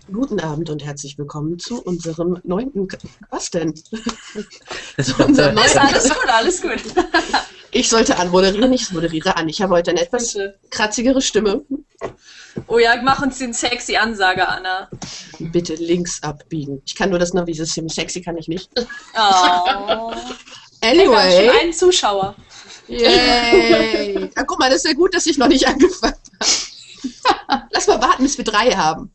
Guten Abend und herzlich willkommen zu unserem 9. Was denn? Zu unserem 9. Alles gut. Ich sollte anmoderieren, ich moderiere an. Ich habe heute eine etwas kratzigere Stimme. Oh ja, mach uns den sexy Ansage, Anna. Bitte links abbiegen. Ich kann nur das Navi-System. Sexy kann ich nicht. Oh. Anyway. Wir haben schon einen Zuschauer. Yay. Ja, guck mal, das ist ja gut, dass ich noch nicht angefangen habe. Lass mal warten, bis wir 3 haben.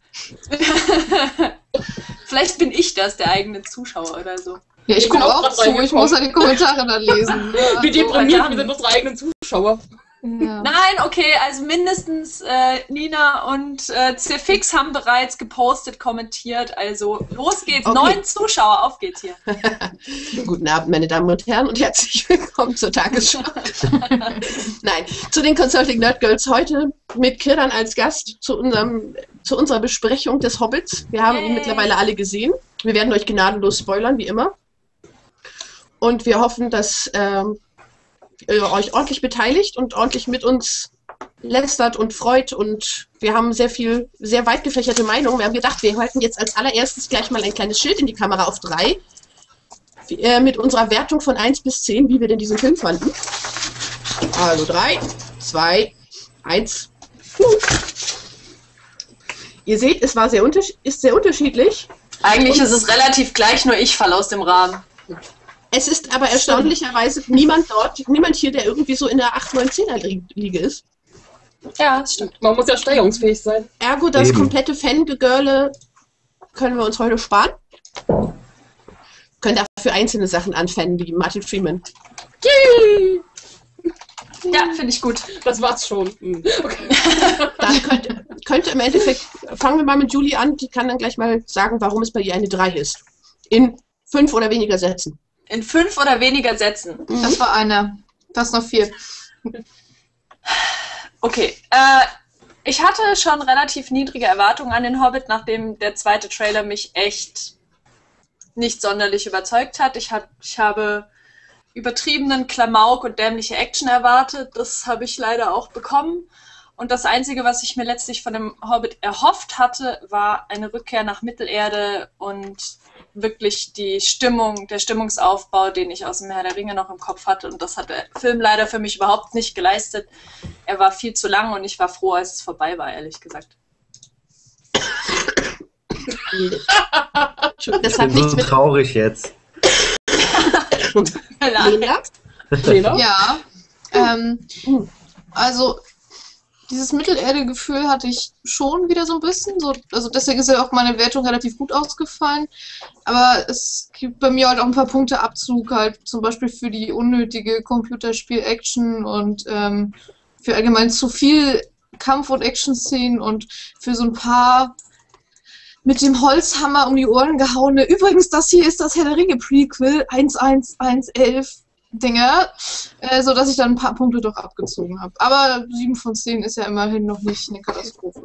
Vielleicht bin ich das, der eigene Zuschauer oder so. Ja, ich gucke auch zu, ich muss ja die Kommentare dann lesen. Wie deprimiert, wir sind unsere eigenen Zuschauer. Ja. Nein, okay, also mindestens Nina und Cfix haben bereits gepostet, kommentiert, also los geht's, okay. 9 Zuschauer, auf geht's hier. Guten Abend, meine Damen und Herren, und herzlich willkommen zur Tagesschau. Nein, zu den Consulting Nerd Girls heute mit Kiran als Gast zu unserer Besprechung des Hobbits. Wir haben ihn mittlerweile alle gesehen. Wir werden euch gnadenlos spoilern, wie immer. Und wir hoffen, dass ihr euch ordentlich beteiligt und ordentlich mit uns lästert und freut, und wir haben sehr weit gefächerte Meinungen. Wir haben gedacht, wir halten jetzt als allererstes gleich mal ein kleines Schild in die Kamera auf 3 mit unserer Wertung von 1 bis 10, wie wir denn diesen Film fanden. Also 3, 2, 1. Ihr seht, es war ist sehr unterschiedlich. Eigentlich ist es relativ gleich, nur ich falle aus dem Rahmen. Es ist aber erstaunlicherweise niemand hier, der irgendwie so in der 8, 9, 10er Liga ist. Ja, das stimmt. Man muss ja steigerungsfähig sein. Ergo, das komplette Fangegirle können wir uns heute sparen. Können dafür einzelne Sachen anfannen, wie Martin Freeman. Yay! Ja, finde ich gut. Das war's schon. Okay. Dann könnte im Endeffekt, fangen wir mal mit Julie an, die kann dann gleich mal sagen, warum es bei ihr eine 3 ist. In 5 oder weniger Sätzen. In 5 oder weniger Sätzen. Das war einer. Das noch 4. Okay. Ich hatte schon relativ niedrige Erwartungen an den Hobbit, nachdem der zweite Trailer mich echt nicht sonderlich überzeugt hat. Ich habe übertriebenen Klamauk und dämliche Action erwartet. Das habe ich leider auch bekommen. Und das Einzige, was ich mir letztlich von dem Hobbit erhofft hatte, war eine Rückkehr nach Mittelerde und wirklich der Stimmungsaufbau, den ich aus dem Herr der Ringe noch im Kopf hatte. Und das hat der Film leider für mich überhaupt nicht geleistet. Er war viel zu lang und ich war froh, als es vorbei war, ehrlich gesagt. Das hat nichts mit traurig jetzt. Lena? Ja. Also dieses Mittelerde-Gefühl hatte ich schon wieder so ein bisschen. Also deswegen ist ja auch meine Wertung relativ gut ausgefallen. Aber es gibt bei mir halt auch ein paar Punkte Abzug, halt zum Beispiel für die unnötige Computerspiel-Action und für allgemein zu viel Kampf- und Action-Szenen und für so ein paar mit dem Holzhammer um die Ohren gehauene. Übrigens, das hier ist das Herr der Ringe-Prequel 111 Dinger, so dass ich dann ein paar Punkte doch abgezogen habe. Aber 7 von 10 ist ja immerhin noch nicht eine Katastrophe.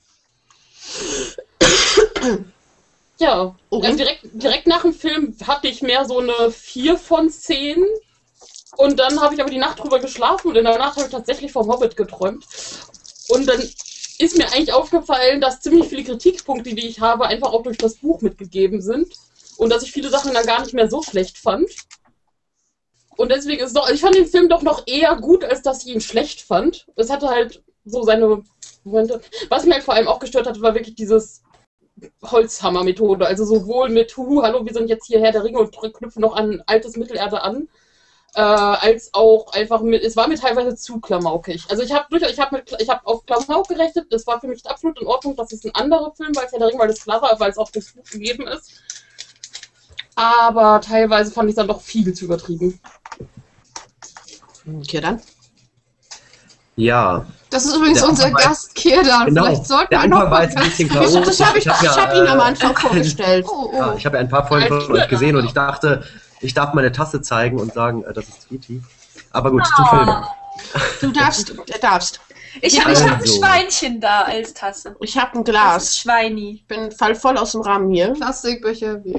Ja, also direkt nach dem Film hatte ich mehr so eine 4 von 10. Und dann habe ich aber die Nacht drüber geschlafen und in der Nacht habe ich tatsächlich vom Hobbit geträumt. Und dann ist mir eigentlich aufgefallen, dass ziemlich viele Kritikpunkte, die ich habe, einfach auch durch das Buch mitgegeben sind. Und dass ich viele Sachen dann gar nicht mehr so schlecht fand. Und deswegen ist es doch, ich fand den Film doch noch eher gut, als dass ich ihn schlecht fand. Es hatte halt so seine Momente. Was mir halt vor allem auch gestört hat, war wirklich dieses Holzhammer-Methode. Also sowohl mit hallo, wir sind jetzt hier Herr der Ringe und knüpfen noch an altes Mittelerde an, als auch einfach es war mir teilweise zu klamaukig. Also ich habe auf Klamauk gerechnet, das war für mich absolut in Ordnung, das ist ein anderer Film, weil Herr der Ringe, weil es klarer, weil es auch das Buch gegeben ist. Aber teilweise fand ich es dann doch viel zu übertrieben. Okay, dann. Ja. Das ist übrigens unser Gast Kirdan. Genau. Vielleicht sollten der wir Anfang noch war jetzt ein bisschen chaotisch. Ich hab ihn am Anfang vorgestellt. Ja, ich habe ja ein paar Folgen von euch gesehen und ich dachte, ich darf meine Tasse zeigen und sagen, das ist Tweety. Aber gut, zum Film. Du darfst. Ich hab ein Schweinchen da als Tasse. Ich habe ein Glas. Das ist Schweini. Ich bin voll aus dem Rahmen hier. Plastikbecher wie.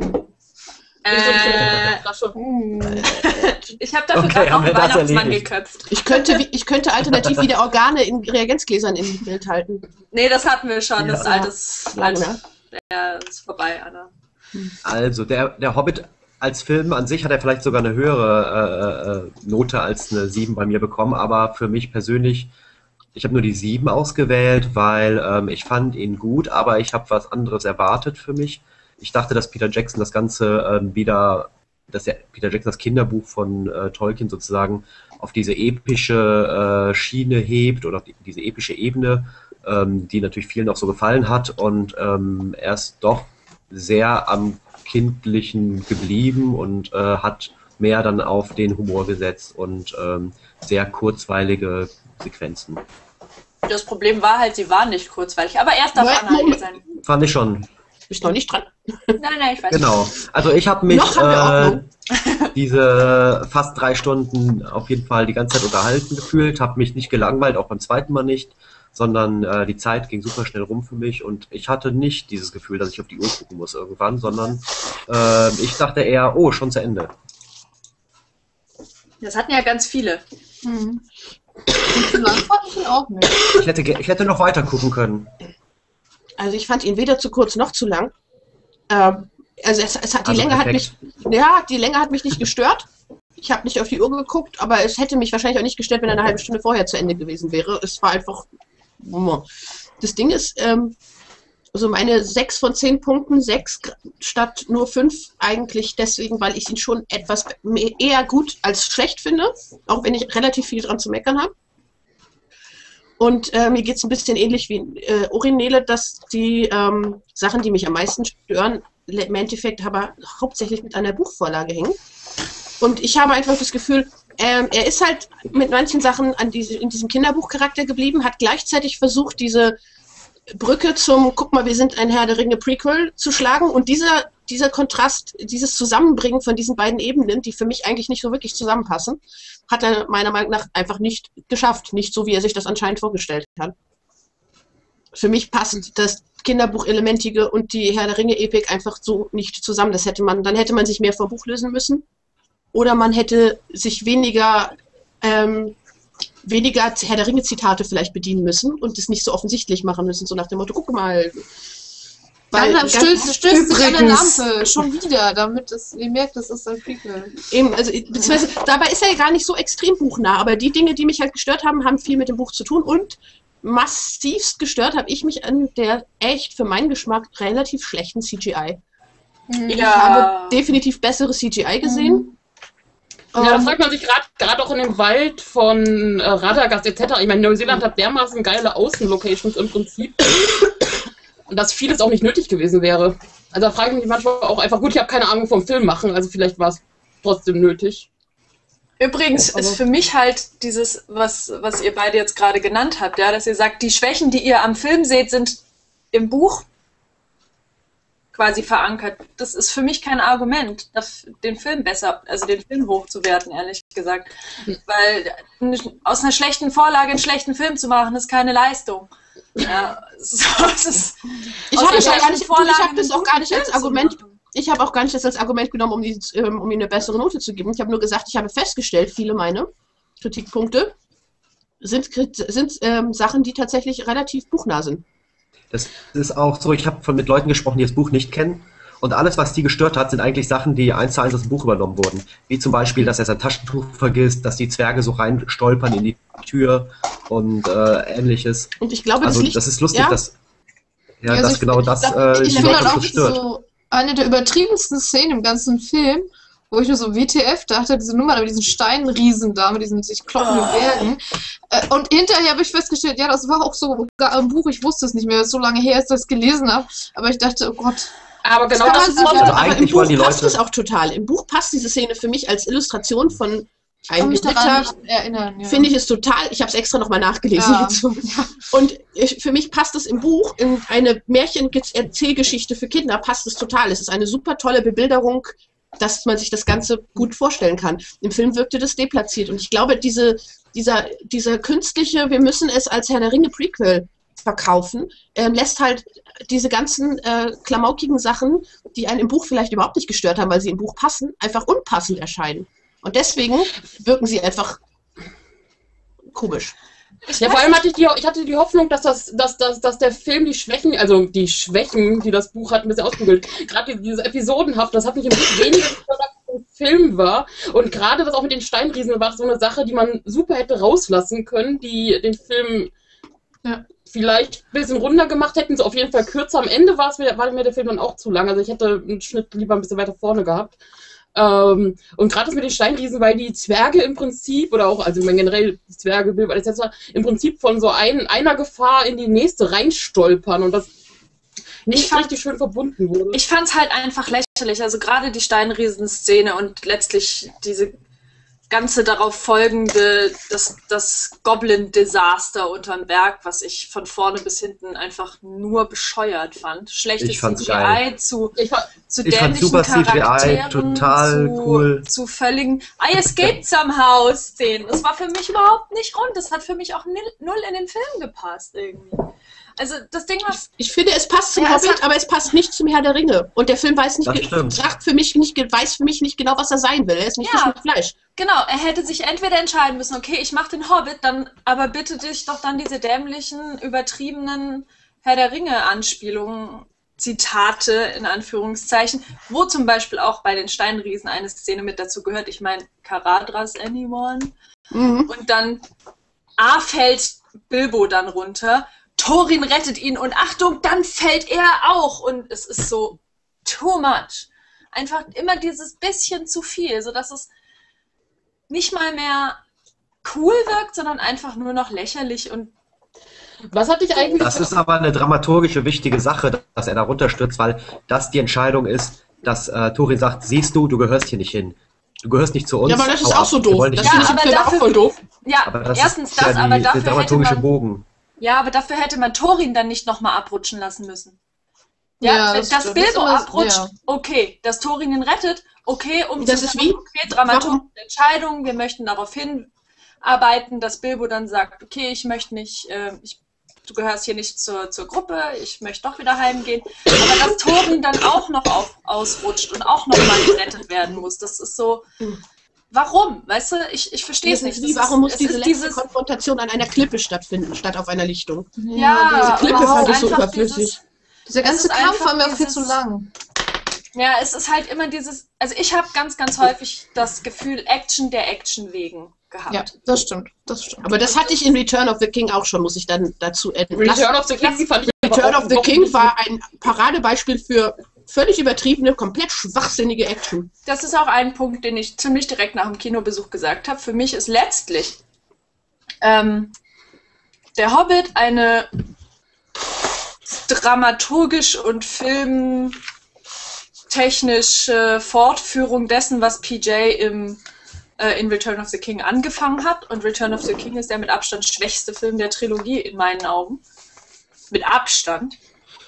Ich habe dafür gerade noch einen Weihnachtsmann geköpft. Ich könnte alternativ wieder Organe in Reagenzgläsern im Bild halten. Nee, das hatten wir schon. Ja. Das ist altes. Lange. Ja, ist vorbei, Anna. Also, der Hobbit als Film an sich hat er vielleicht sogar eine höhere Note als eine 7 bei mir bekommen, aber für mich persönlich, ich habe nur die 7 ausgewählt, weil ich fand ihn gut, aber ich habe was anderes erwartet für mich. Ich dachte, dass Peter Jackson das Ganze dass Peter Jackson das Kinderbuch von Tolkien sozusagen auf diese epische Schiene hebt oder auf diese epische Ebene, die natürlich vielen auch so gefallen hat, und er ist doch sehr am Kindlichen geblieben und hat mehr dann auf den Humor gesetzt und sehr kurzweilige Sequenzen. Das Problem war halt, sie waren nicht kurzweilig, aber erst darf Anna hier sein. Fand ich schon. Bist noch nicht dran. Nein, ich weiß Genau. nicht. Also ich habe mich Noch haben wir Ordnung. diese fast 3 Stunden auf jeden Fall die ganze Zeit unterhalten gefühlt, habe mich nicht gelangweilt, auch beim zweiten Mal nicht, sondern die Zeit ging super schnell rum für mich und ich hatte nicht dieses Gefühl, dass ich auf die Uhr gucken muss irgendwann, sondern ich dachte eher, oh, schon zu Ende. Das hatten ja ganz viele. Und zu lang fand ich ihn auch nicht. Ich hätte noch weiter gucken können. Also ich fand ihn weder zu kurz noch zu lang. Also die Länge hat mich, die Länge hat mich nicht gestört. Ich habe nicht auf die Uhr geguckt, aber es hätte mich wahrscheinlich auch nicht gestört, wenn er eine halbe Stunde vorher zu Ende gewesen wäre. Es war einfach. Das Ding ist, also meine 6 von 10 Punkten, 6 statt nur 5, eigentlich deswegen, weil ich ihn schon etwas eher gut als schlecht finde, auch wenn ich relativ viel dran zu meckern habe. Und mir geht es ein bisschen ähnlich wie Urinele, dass die Sachen, die mich am meisten stören, im Endeffekt aber hauptsächlich mit einer Buchvorlage hängen. Und ich habe einfach das Gefühl, er ist halt mit manchen Sachen in diesem Kinderbuchcharakter geblieben, hat gleichzeitig versucht, diese Brücke zum, guck mal, wir sind ein Herr der Ringe Prequel zu schlagen, und dieser Kontrast, dieses Zusammenbringen von diesen beiden Ebenen, die für mich eigentlich nicht so wirklich zusammenpassen, hat er meiner Meinung nach einfach nicht geschafft. Nicht so, wie er sich das anscheinend vorgestellt hat. Für mich passt das Kinderbuchelementige und die Herr der Ringe-Epik einfach so nicht zusammen. Dann hätte man sich mehr vom Buch lösen müssen. Oder man hätte sich weniger Herr der Ringe-Zitate vielleicht bedienen müssen und es nicht so offensichtlich machen müssen, so nach dem Motto, guck mal. Dann stößt sich an der Lampe schon wieder, damit ihr merkt, das ist ein Prequel. Eben, also beziehungsweise dabei ist er ja gar nicht so extrem buchnah, aber die Dinge, die mich halt gestört haben, haben viel mit dem Buch zu tun, und massivst gestört habe ich mich an der echt für meinen Geschmack relativ schlechten CGI. Ich habe definitiv bessere CGI gesehen. Ja, das fragt man sich gerade auch in dem Wald von Radagast etc. Ich meine, Neuseeland hat dermaßen geile Außenlocations im Prinzip. Und dass vieles auch nicht nötig gewesen wäre. Also da frage ich mich manchmal auch einfach, gut, ich habe keine Ahnung vom Film machen, also vielleicht war es trotzdem nötig. Übrigens ist für mich halt dieses, was ihr beide jetzt gerade genannt habt, ja, dass ihr sagt, die Schwächen, die ihr am Film seht, sind im Buch quasi verankert. Das ist für mich kein Argument, den Film hochzuwerten, ehrlich gesagt. Weil aus einer schlechten Vorlage einen schlechten Film zu machen, ist keine Leistung. Ja, ich habe das auch gar nicht als Argument. Ich habe auch gar nicht das als Argument genommen, um ihm eine bessere Note zu geben. Ich habe nur gesagt, ich habe festgestellt, viele meiner Kritikpunkte sind Sachen, die tatsächlich relativ buchnah sind. Das ist auch so, ich habe mit Leuten gesprochen, die das Buch nicht kennen. Und alles, was die gestört hat, sind eigentlich Sachen, die 1:1 aus dem Buch übernommen wurden. Wie zum Beispiel, dass er sein Taschentuch vergisst, dass die Zwerge so rein stolpern in die Tür und Ähnliches. Und ich glaube, das ist lustig, ja? dass die Leute auch stört. So eine der übertriebensten Szenen im ganzen Film, wo ich nur so WTF dachte, diese Nummer mit diesen Steinriesen da, mit diesen sich kloppenden Bergen. Und hinterher habe ich festgestellt, ja, das war auch so im Buch, ich wusste es nicht mehr, so lange her ist, dass ich es gelesen habe, aber ich dachte, oh Gott. Aber genau das ist aber im Buch passt es auch total. Im Buch passt diese Szene für mich als Illustration von einem Ritter. Finde ich es total, ich habe es extra nochmal nachgelesen. Ja. Und für mich passt es im Buch, in eine Märchenerzählgeschichte für Kinder, passt es total. Es ist eine super tolle Bebilderung, dass man sich das Ganze gut vorstellen kann. Im Film wirkte das deplatziert. Und ich glaube, dieser künstliche, wir müssen es als Herr der Ringe Prequel verkaufen, lässt halt diese ganzen klamaukigen Sachen, die einen im Buch vielleicht überhaupt nicht gestört haben, weil sie im Buch passen, einfach unpassend erscheinen. Und deswegen wirken sie einfach komisch. Ja, vor allem hatte ich hatte die Hoffnung, dass der Film die Schwächen, also die Schwächen, die das Buch hat, ein bisschen ausbügelt. Gerade diese Episodenhaft, das hat mich ein bisschen weniger gefördert, als ein Film war. Und gerade das auch mit den Steinriesen war so eine Sache, die man super hätte rauslassen können, die den Film vielleicht ein bisschen runder gemacht hätten, so auf jeden Fall kürzer. Am Ende war mir der Film dann auch zu lang. Also ich hätte einen Schnitt lieber ein bisschen weiter vorne gehabt. Und gerade das mit den Steinriesen, weil die Zwerge im Prinzip, oder auch, also generell die Zwerge, Bilbo, etc., im Prinzip von so einer Gefahr in die nächste reinstolpern und das nicht richtig schön verbunden wurde. Ich fand es halt einfach lächerlich, also gerade die Steinriesen-Szene und letztlich diese ganze darauf folgende, das Goblin-Desaster unterm Berg, was ich von vorne bis hinten einfach nur bescheuert fand. Schlechtes CGI zu dämlichen super Charakteren, CGI, total cool. Zu völligen I escaped somehow Szenen. Das war für mich überhaupt nicht rund. Das hat für mich auch null in den Film gepasst irgendwie. Also das Ding war... Ich finde, es passt zum Hobbit, aber es passt nicht zum Herr der Ringe. Und der Film weiß für mich nicht genau, was er sein will. Er ist nicht Fisch mit Fleisch. Genau, er hätte sich entweder entscheiden müssen, okay, ich mache den Hobbit, dann aber bitte dich doch dann diese dämlichen, übertriebenen Herr der Ringe-Anspielungen, Zitate in Anführungszeichen, wo zum Beispiel auch bei den Steinriesen eine Szene mit dazu gehört. Ich meine, Caradhras anyone? Und dann fällt Bilbo dann runter, Thorin rettet ihn und Achtung, dann fällt er auch. Und es ist so too much. Einfach immer dieses bisschen zu viel, sodass es nicht mal mehr cool wirkt, sondern einfach nur noch lächerlich. Und was hatte ich eigentlich... Das ist aber eine dramaturgische wichtige Sache, dass er da runterstürzt, weil das die Entscheidung ist, dass Thorin sagt, siehst du, du gehörst hier nicht hin. Du gehörst nicht zu uns. Ja, aber das ist auch so doof. Das finde ich auch voll doof. Ja, aber das erstens ist ja aber der dramaturgische Bogen. Ja, aber dafür hätte man Thorin dann nicht nochmal abrutschen lassen müssen. Ja, dass Bilbo abrutscht, okay. Dass Thorin ihn rettet, okay, das ist wie? Okay, dramaturgische Entscheidung, wir möchten darauf hinarbeiten, dass Bilbo dann sagt, okay, ich möchte nicht, du gehörst hier nicht zur Gruppe, ich möchte doch wieder heimgehen. Aber dass Thorin dann auch noch ausrutscht und auch nochmal gerettet werden muss, das ist so... Warum? Weißt du, ich verstehe es nicht. Warum muss diese letzte Konfrontation an einer Klippe stattfinden, statt auf einer Lichtung? Ja, diese Klippe fand ich so überflüssig. Dieser ganze Kampf war mir auch viel zu lang. Ja, es ist halt immer dieses... Also ich habe ganz, ganz häufig das Gefühl, Action der Action wegen gehabt. Ja, das stimmt. Aber das hatte ich in Return of the King auch schon, muss ich dann dazu adden. Return of the King fand ich Return of the King war ein Paradebeispiel für völlig übertriebene, komplett schwachsinnige Action. Das ist auch ein Punkt, den ich ziemlich direkt nach dem Kinobesuch gesagt habe. Für mich ist letztlich der Hobbit eine dramaturgisch und filmtechnische Fortführung dessen, was PJ in Return of the King angefangen hat. Und Return of the King ist der mit Abstand schwächste Film der Trilogie in meinen Augen. Mit Abstand.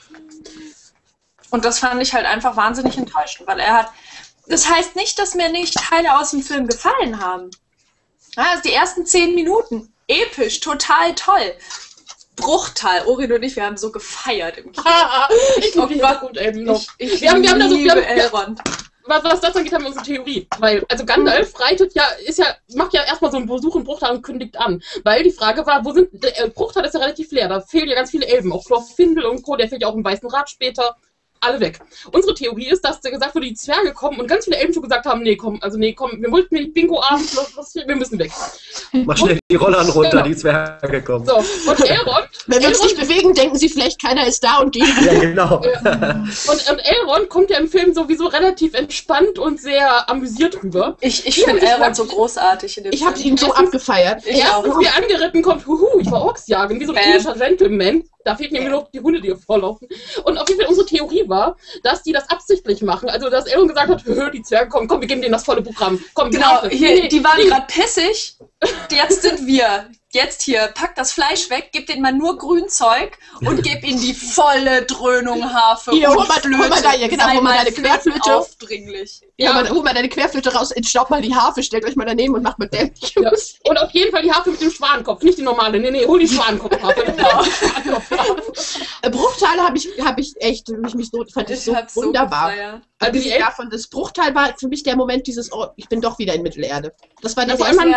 Und das fand ich halt einfach wahnsinnig enttäuschend, weil das heißt nicht, dass mir nicht Teile aus dem Film gefallen haben. Ja, also die ersten 10 Minuten, episch, total toll. Bruchteil, Orin und ich, wir haben so gefeiert im Kino. Ich liebe gut eben noch. Wir haben da so Elrond. Was das angeht, haben wir unsere Theorie. Weil, also Gandalf macht ja erstmal so einen Besuch in Bruchtal und kündigt an. Weil die Frage war, Bruchtal ist ja relativ leer, da fehlen ja ganz viele Elben, auch Glorfindel und Co., der fehlt ja auch im Weißen Rat später. Alle weg. Unsere Theorie ist, dass gesagt wurde, die Zwerge kommen und ganz viele Elben schon gesagt haben, nee, komm, wir wollten nicht Bingo-Abend, wir müssen weg. Mach schnell die Rollern runter, die Zwerge kommen. So, und Elrond... Wenn wir uns nicht bewegen, denken sie vielleicht, keiner ist da und gehen. Ja, genau. Und Elrond kommt ja im Film sowieso relativ entspannt und sehr amüsiert rüber. Ich finde Elrond so großartig in dem Film. Ich habe ihn so abgefeiert. Erstens, wie er angeritten kommt, ich war Orksjagen, wie so ein englischer Gentleman. Da fehlt mir noch die Hunde, die hier vorlaufen. Und auf jeden Fall unsere Theorie war, dass die das absichtlich machen. Also, dass Elrond gesagt hat, die Zwerge kommen, komm, wir geben denen das volle Programm. Komm, genau, die waren gerade pissig. Jetzt sind wir. Jetzt hier, pack das Fleisch weg, gib denen mal nur Grünzeug und gib ihnen die volle Dröhnung Harfe hier, und Flöte. Hol mal deine Querflöte. Aufdringlich. Ja, hol mal deine Querflöte raus, entstaubt mal die Harfe, stellt euch mal daneben und macht mal dämlich. Ja. Und auf jeden Fall die Harfe mit dem Schwanenkopf, nicht die normale. Nee, hol die Schwanenkopfharfe. Genau. Bruchteile fand ich so wunderbar. Also das Bruchteil war für mich der Moment ich bin doch wieder in Mittelerde. Das war es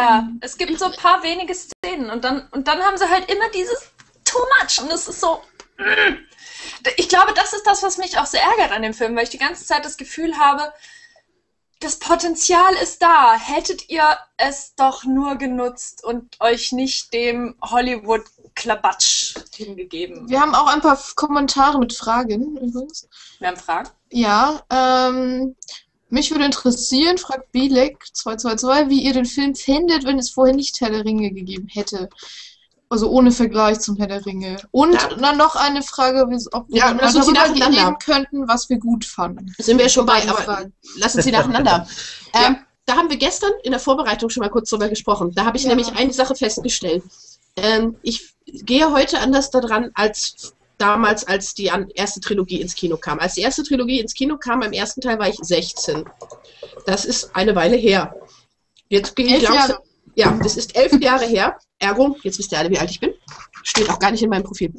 Es gibt so ein paar wenige Szenen und dann haben sie halt immer dieses Too much und es ist so... Ich glaube, das ist das, was mich auch so ärgert an dem Film, weil ich die ganze Zeit das Gefühl habe, das Potenzial ist da. Hättet ihr es doch nur genutzt und euch nicht dem Hollywood-Klabatsch hingegeben. Wir haben auch ein paar Kommentare mit Fragen übrigens. Wir haben Fragen? Ja, mich würde interessieren, fragt Bilek222, wie ihr den Film findet, wenn es vorher nicht Herr der Ringe gegeben hätte. Also ohne Vergleich zum Herr der Ringe. Und dann noch eine Frage, ob wir lass uns die darüber nacheinander reden könnten, was wir gut fanden. Sind wir schon bei, Beide aber Fragen. lass uns die nacheinander. Da haben wir gestern in der Vorbereitung schon mal kurz drüber gesprochen. Da habe ich nämlich eine Sache festgestellt. Ich gehe heute anders daran als damals, als die erste Trilogie ins Kino kam. Als die erste Trilogie ins Kino kam, beim ersten Teil war ich 16. Das ist eine Weile her. Jetzt gehe ich langsam. Ja, das ist 11 Jahre her. Ergo, jetzt wisst ihr alle, wie alt ich bin. Steht auch gar nicht in meinem Profil.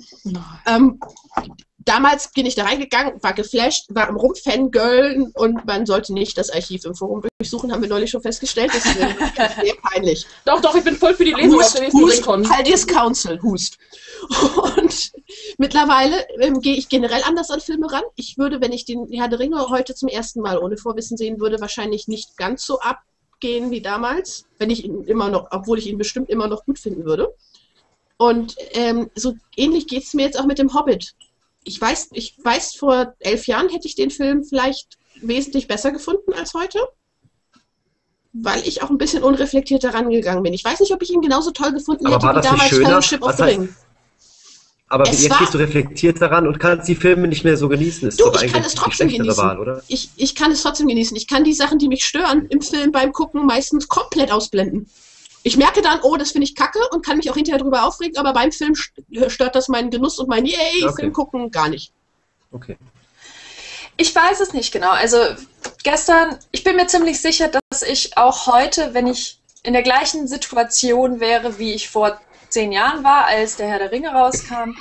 Damals bin ich da reingegangen, war geflasht, war am Rumfangirlen und man sollte nicht das Archiv im Forum durchsuchen, haben wir neulich schon festgestellt. Das ist sehr peinlich. Doch, ich bin voll für die Lesung auf der nächsten Rincon. Haldies Council, Hust. Und mittlerweile gehe ich generell anders an Filme ran. Ich würde, wenn ich den Herr der Ringe heute zum ersten Mal ohne Vorwissen sehen würde, wahrscheinlich nicht ganz so abgehen wie damals, wenn ich ihn immer noch, obwohl ich ihn bestimmt immer noch gut finden würde. Und so ähnlich geht es mir jetzt auch mit dem Hobbit. Ich weiß, vor 11 Jahren hätte ich den Film vielleicht wesentlich besser gefunden als heute, weil ich auch ein bisschen unreflektierter rangegangen bin. Ich weiß nicht, ob ich ihn genauso toll gefunden hätte wie damals Fellowship of the Ring. Aber jetzt gehst du reflektiert daran und kannst die Filme nicht mehr so genießen. Ist doch ich kann es trotzdem genießen. Wahl, oder? Ich kann es trotzdem genießen. Ich kann die Sachen, die mich stören, im Film beim Gucken meistens komplett ausblenden. Ich merke dann, oh, das finde ich kacke und kann mich auch hinterher drüber aufregen, aber beim Film stört das meinen Genuss und mein Film gucken gar nicht. Okay. Ich weiß es nicht genau. Also gestern, ich bin mir ziemlich sicher, dass ich auch heute, wenn ich in der gleichen Situation wäre, wie ich vor 10 Jahren war, als der Herr der Ringe rauskam,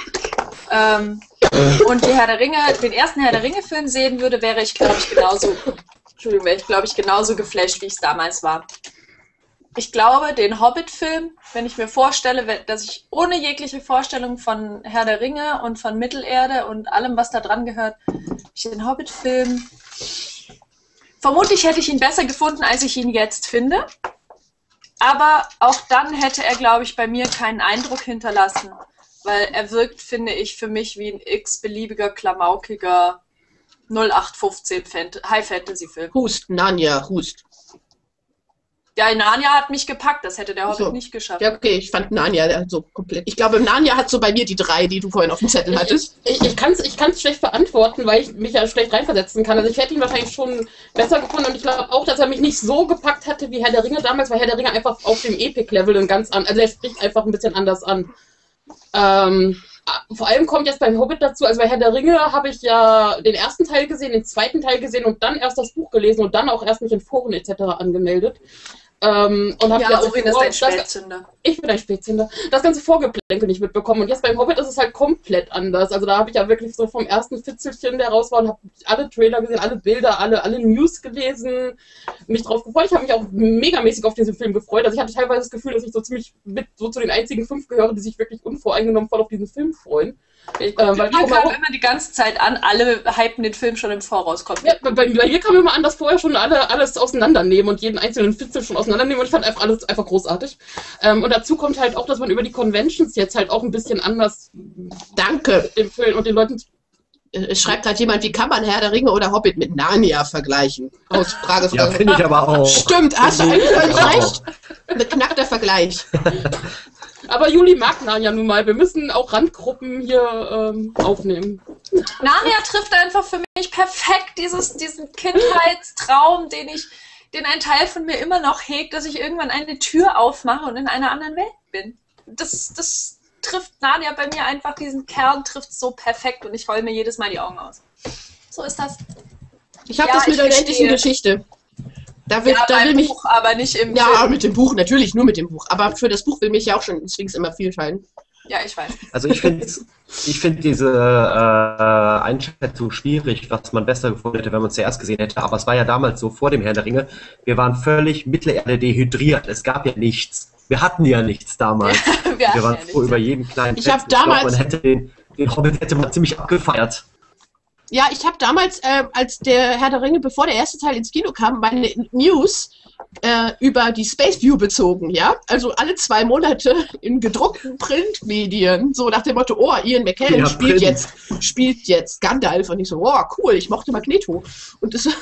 und den ersten Herr der Ringe-Film sehen würde, wäre ich, glaube ich, genauso geflasht, wie ich es damals war. Ich glaube, den Hobbit-Film, wenn ich mir vorstelle, dass ich ohne jegliche Vorstellung von Herr der Ringe und von Mittelerde und allem, was da dran gehört, den Hobbit-Film, vermutlich hätte ich ihn besser gefunden, als ich ihn jetzt finde. Aber auch dann hätte er, glaube ich, bei mir keinen Eindruck hinterlassen, weil er wirkt, finde ich, für mich wie ein x-beliebiger, klamaukiger 0815 High-Fantasy-Film. Hust, Narnia, Hust. Ja, Narnia hat mich gepackt, das hätte der Hobbit nicht geschafft. Ja, okay, ich fand Narnia so komplett. Ich glaube, Narnia hat so bei mir die 3, die du vorhin auf dem Zettel hattest. Ich kann's schlecht beantworten, weil ich mich ja schlecht reinversetzen kann. Also ich hätte ihn wahrscheinlich schon besser gefunden und ich glaube auch, dass er mich nicht so gepackt hätte wie Herr der Ringe damals, weil Herr der Ringe einfach auf dem Epic-Level also er spricht einfach ein bisschen anders an. Vor allem kommt jetzt beim Hobbit dazu, also bei Herr der Ringe habe ich ja den ersten Teil gesehen, den zweiten Teil gesehen und dann erst das Buch gelesen und dann auch erst mich in Foren etc. angemeldet. Und Orin ist ein Spätzünder. Ich bin ein Spätzünder. Das ganze Vorgeplänkel nicht mitbekommen. Und jetzt beim Hobbit ist es halt komplett anders. Also da habe ich ja wirklich so vom ersten Fitzelchen, der raus war, und habe alle Trailer gesehen, alle Bilder, alle News gelesen, mich drauf gefreut. Ich habe mich auch megamäßig auf diesen Film gefreut. Also ich hatte teilweise das Gefühl, dass ich so ziemlich zu den einzigen 5 gehöre, die sich wirklich unvoreingenommen voll auf diesen Film freuen. Weil man kam immer die ganze Zeit an, alle hypen den Film schon im Voraus. Ja, bei mir kam immer an, dass vorher schon alles auseinandernehmen und jeden einzelnen Fitzel schon auseinandernehmen und ich fand alles einfach großartig. Und dazu kommt halt auch, dass man über die Conventions jetzt halt auch ein bisschen anders im Film und den Leuten... Es schreibt gerade jemand, wie kann man Herr der Ringe oder Hobbit mit Narnia vergleichen? Aus Frage. Ja, finde ich aber auch. Stimmt, hast du eigentlich völlig recht. Beknackter Vergleich. Aber Juli mag Narnia nun mal. Wir müssen auch Randgruppen hier aufnehmen. Narnia trifft einfach für mich perfekt diesen Kindheitstraum, den ein Teil von mir immer noch hegt, dass ich irgendwann eine Tür aufmache und in einer anderen Welt bin. Das trifft Narnia bei mir einfach, diesen Kern trifft so perfekt und ich heule mir jedes Mal die Augen aus. So ist das. Ich habe das mit der unendlichen Geschichte. Buch, aber nicht im Ja, Film. mit dem Buch, natürlich, nur mit dem Buch. Aber für das Buch will mich ja auch schon Sphinx immer viel scheinen. Ja, ich weiß. Also ich finde diese Einschätzung schwierig, was man besser gefunden hätte, wenn man es zuerst gesehen hätte. Aber es war ja damals so, vor dem Herrn der Ringe, wir waren völlig Mittelerde dehydriert. Es gab ja nichts. wir hatten ja nichts damals. Wir waren froh über jeden kleinen Ich habe Fetzen. Ich glaub, damals... man hätte den Hobbit hätte man ziemlich abgefeiert. Ja, ich habe damals, als der Herr der Ringe, bevor der erste Teil ins Kino kam, meine News über die Space View bezogen, ja? Also alle 2 Monate in gedruckten Printmedien. So nach dem Motto, oh, Ian McKellen Ja, spielt jetzt Gandalf. Und ich so, oh, cool, ich mochte Magneto. Und das,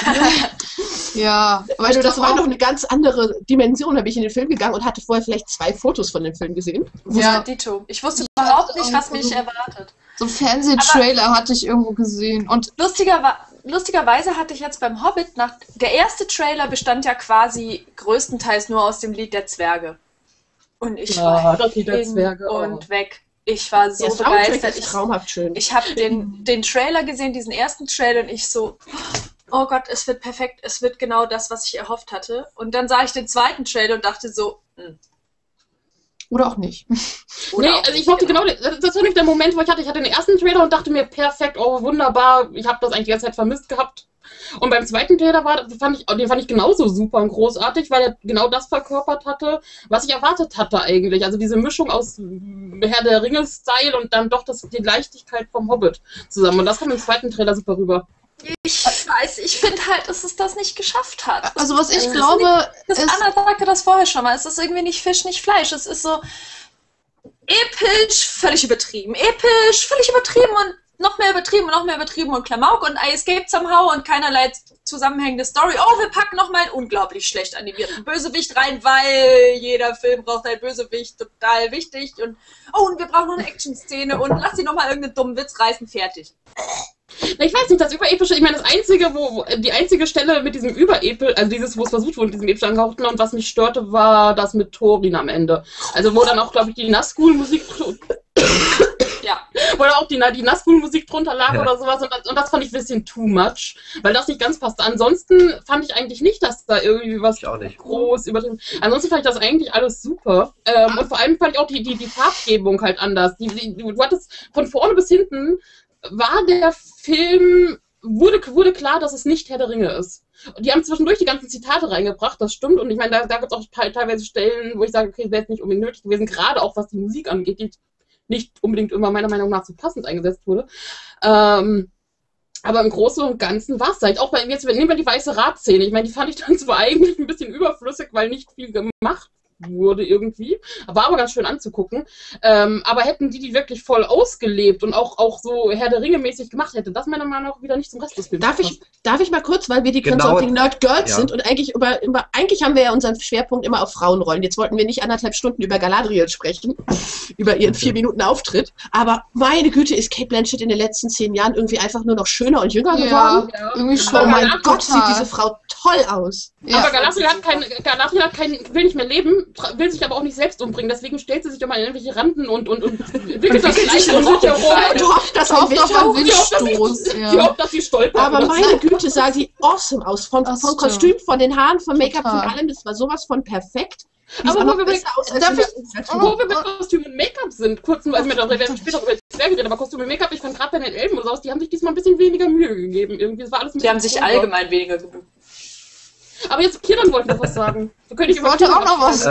Ja, aber also das war noch eine ganz andere Dimension. Da bin ich in den Film gegangen und hatte vorher vielleicht 2 Fotos von dem Film gesehen. Ja, Dito. Ich wusste überhaupt nicht, was mich erwartet. so einen Fernsehtrailer hatte ich irgendwo gesehen. Und Lustigerweise hatte ich jetzt beim Hobbit der erste Trailer bestand ja quasi größtenteils nur aus dem Lied der Zwerge. Und ich war das Lied der Zwerge, und weg. Ich war so Der Soundtrack begeistert. ist traumhaft schön. Ich habe den Trailer gesehen, diesen ersten Trailer, und ich so, oh Gott, es wird perfekt, es wird genau das, was ich erhofft hatte. Und dann sah ich den zweiten Trailer und dachte so, oder auch nicht. oder Nee, auch also ich nicht, mochte genau, das war nicht der Moment, wo ich hatte den ersten Trailer und dachte mir, perfekt, oh wunderbar, ich habe das eigentlich die ganze Zeit vermisst gehabt. Und beim zweiten Trailer den fand ich genauso super und großartig, weil er genau das verkörpert hatte, was ich erwartet hatte eigentlich. Also diese Mischung aus Herr der Ringe-Style und dann doch die Leichtigkeit vom Hobbit zusammen. Und das kam im zweiten Trailer super rüber. Ich weiß, ich finde halt, dass es das nicht geschafft hat. Also was ich glaube, Das ist... Anna sagte das vorher schon mal. Es ist irgendwie nicht Fisch, nicht Fleisch. Es ist so episch, völlig übertrieben. Episch, völlig übertrieben und noch mehr übertrieben und noch mehr übertrieben und Klamauk und I escaped somehow und keinerlei zusammenhängende Story. Oh, wir packen nochmal einen unglaublich schlecht animierten Bösewicht rein, weil jeder Film braucht einen Bösewicht, total wichtig. Und und wir brauchen noch eine Action-Szene und lass sie nochmal irgendeinen dummen Witz reißen, fertig. Ich weiß nicht, das Überepische, ich meine, das einzige, die einzige Stelle mit diesem also dieses, wo es versucht wurde, mit diesem episch angehauchten, und was mich störte, war das mit Thorin am Ende. Also wo dann auch, glaube ich, die Nazgul-Musik Ja. wo dann auch die Nazgul-Musik drunter lag Ja. oder sowas, und das fand ich ein bisschen too much, weil das nicht ganz passte. Ansonsten fand ich eigentlich nicht, dass da irgendwie was Ich auch nicht. groß übertrieben. Ansonsten fand ich das eigentlich alles super. Und vor allem fand ich auch die Farbgebung halt anders. Du hattest von vorne bis hinten war der Film, wurde klar, dass es nicht Herr der Ringe ist. Und die haben zwischendurch die ganzen Zitate reingebracht, das stimmt. Und ich meine, da gibt es auch teilweise Stellen, wo ich sage, okay, das wäre jetzt nicht unbedingt nötig gewesen, gerade auch was die Musik angeht, die nicht unbedingt immer meiner Meinung nach so passend eingesetzt wurde. Aber im Großen und Ganzen war es halt. Auch jetzt nehmen wir die Weiße Rat-Szene. Ich meine, die fand ich dann zwar eigentlich ein bisschen überflüssig, weil nicht viel gemacht wurde irgendwie. War aber ganz schön anzugucken. Aber hätten die wirklich voll ausgelebt und auch so Herr der Ringe mäßig gemacht, hätte das meiner Meinung nach wieder nicht zum Rest des Films Darf ich mal kurz, weil wir die Genau. Consulting Nerd Girls Ja. sind und eigentlich eigentlich haben wir ja unseren Schwerpunkt immer auf Frauenrollen. Jetzt wollten wir nicht 1,5 Stunden über Galadriel sprechen, über ihren 4 Minuten Auftritt. Aber meine Güte, ist Cate Blanchett in den letzten 10 Jahren irgendwie einfach nur noch schöner und jünger geworden. Ja, irgendwie schon. Oh mein Ja, Gott, sieht total. diese Frau toll aus. Ja. Aber Galadriel will nicht mehr leben, will sich aber auch nicht selbst umbringen. Deswegen stellt sie sich immer in irgendwelche Randen und wickelt das sich Leid um sich herum. Und hofft, dass ein Hofft auf einen Wind Windstoß. Sie Ja. hofft, dass sie stolpert. Aber oder meine Güte, sah sie awesome aus. Von Das Kostüm, von den Haaren, von Make-up, von Total. allem. Das war sowas von perfekt. Die Aber sah wo noch wir besser aus als darf in der- Wo wir mit Kostüm und Make-up sind, wir werden später über Zwerge reden, aber Kostüm und Make-up, ich fand gerade bei den Elben oder sowas, die haben sich diesmal ein bisschen weniger Mühe gegeben. Irgendwie, das war alles ein Die haben bisschen sich drüber. allgemein weniger gebucht. Aber jetzt Kiran wollte noch was sagen. Wir können nicht Ich wollte auch noch was.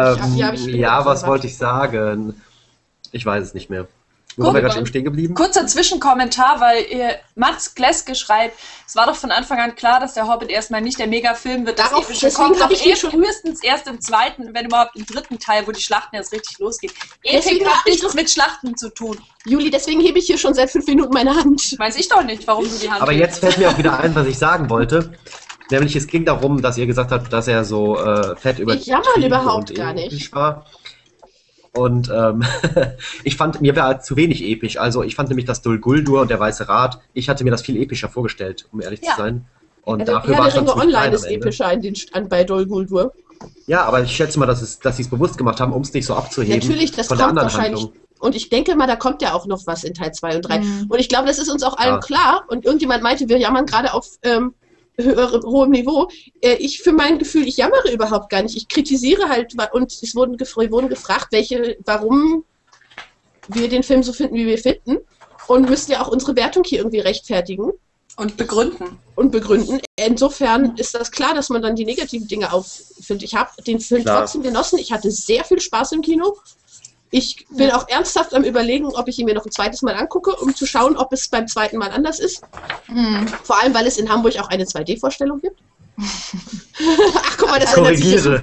Was wollte ich sagen? Ich weiß es nicht mehr. Wo Guck sind wir mal. gerade eben stehen geblieben? Kurzer Zwischenkommentar, weil Mats Gleske schreibt, es war doch von Anfang an klar, dass der Hobbit erstmal nicht der Mega-Film wird. Das Darauf- Epische deswegen kommt hab doch ich hier schon- frühestens erst im zweiten, wenn überhaupt im dritten Teil, wo die Schlachten erst richtig losgehen. Deswegen Epik hab hat ich nichts mit Schlachten zu tun. Juli, deswegen hebe ich hier schon seit 5 Minuten meine Hand. Weiß ich doch nicht, warum du die Hand Aber hebst. jetzt fällt mir auch wieder ein, was ich sagen wollte. Nämlich, es ging darum, dass ihr gesagt habt, dass er so fett übertrieben Ich jammer überhaupt und gar nicht. episch war. Und ich fand, mir war zu wenig episch. Also ich fand nämlich das Dol Guldur und der Weiße Rat, ich hatte mir das viel epischer vorgestellt, um ehrlich Ja. zu sein. Und Also, dafür Herr war der es dann Ringe ziemlich klein Online am ist Ende. epischer bei Dol Guldur. Ja, aber ich schätze mal, dass sie es bewusst gemacht haben, um es nicht so abzuheben Natürlich, das von der kommt anderen wahrscheinlich. Handlung. Und ich denke mal, da kommt ja auch noch was in Teil 2 und 3. Mhm. Und ich glaube, das ist uns auch allen Ja. klar. Und irgendjemand meinte, wir jammern gerade auf hohem Niveau. Ich für mein Gefühl, ich jammere überhaupt gar nicht. Ich kritisiere halt, und es wurden gefragt, warum wir den Film so finden, wie wir finden. Und müssen ja auch unsere Wertung hier irgendwie rechtfertigen. Und begründen. Insofern ist das klar, dass man dann die negativen Dinge auffindet. Ich habe den Film trotzdem genossen. Ich hatte sehr viel Spaß im Kino. Ich bin auch ernsthaft am Überlegen, ob ich ihn mir noch ein zweites Mal angucke, um zu schauen, ob es beim zweiten Mal anders ist. Vor allem, weil es in Hamburg auch eine 2D-Vorstellung gibt. Ach, guck mal, das ändert sich jetzt.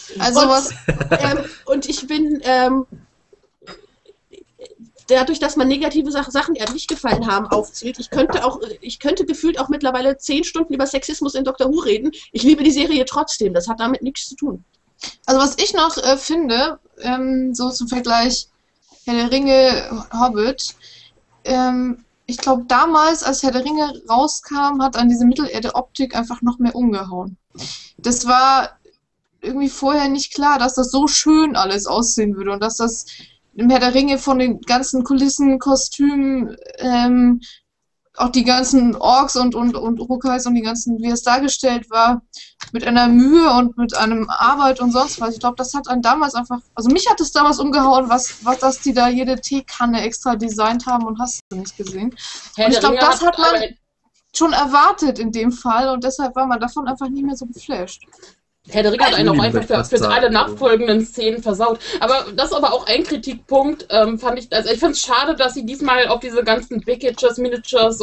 Und ich bin dadurch, dass man negative Sachen, die einem nicht gefallen haben, aufzählt, ich könnte gefühlt auch mittlerweile 10 Stunden über Sexismus in Doctor Who reden. Ich liebe die Serie trotzdem, das hat damit nichts zu tun. Also was ich noch finde, so zum Vergleich Herr der Ringe, Hobbit, ich glaube damals, als Herr der Ringe rauskam, hat an diese Mittelerde-Optik einfach noch mehr umgehauen. Das war irgendwie vorher nicht klar, dass das so schön alles aussehen würde und dass das im Herr der Ringe von den ganzen Kulissen, Kostümen, auch die ganzen Orks und Urukais und die ganzen, wie es dargestellt war, mit einer Mühe und mit einem Arbeit und sonst was. Ich glaube, das hat einen damals einfach, also mich hat es damals umgehauen, dass die da jede Teekanne extra designt haben und hast du nicht gesehen. Und ich glaube, das hat man schon erwartet in dem Fall und deshalb war man davon einfach nicht mehr so geflasht. Herr der Ringe hat einen auch einfach für alle nachfolgenden Szenen versaut. Aber das ist aber auch ein Kritikpunkt, fand ich, also ich finde es schade, dass sie diesmal auf diese ganzen Packages, Miniatures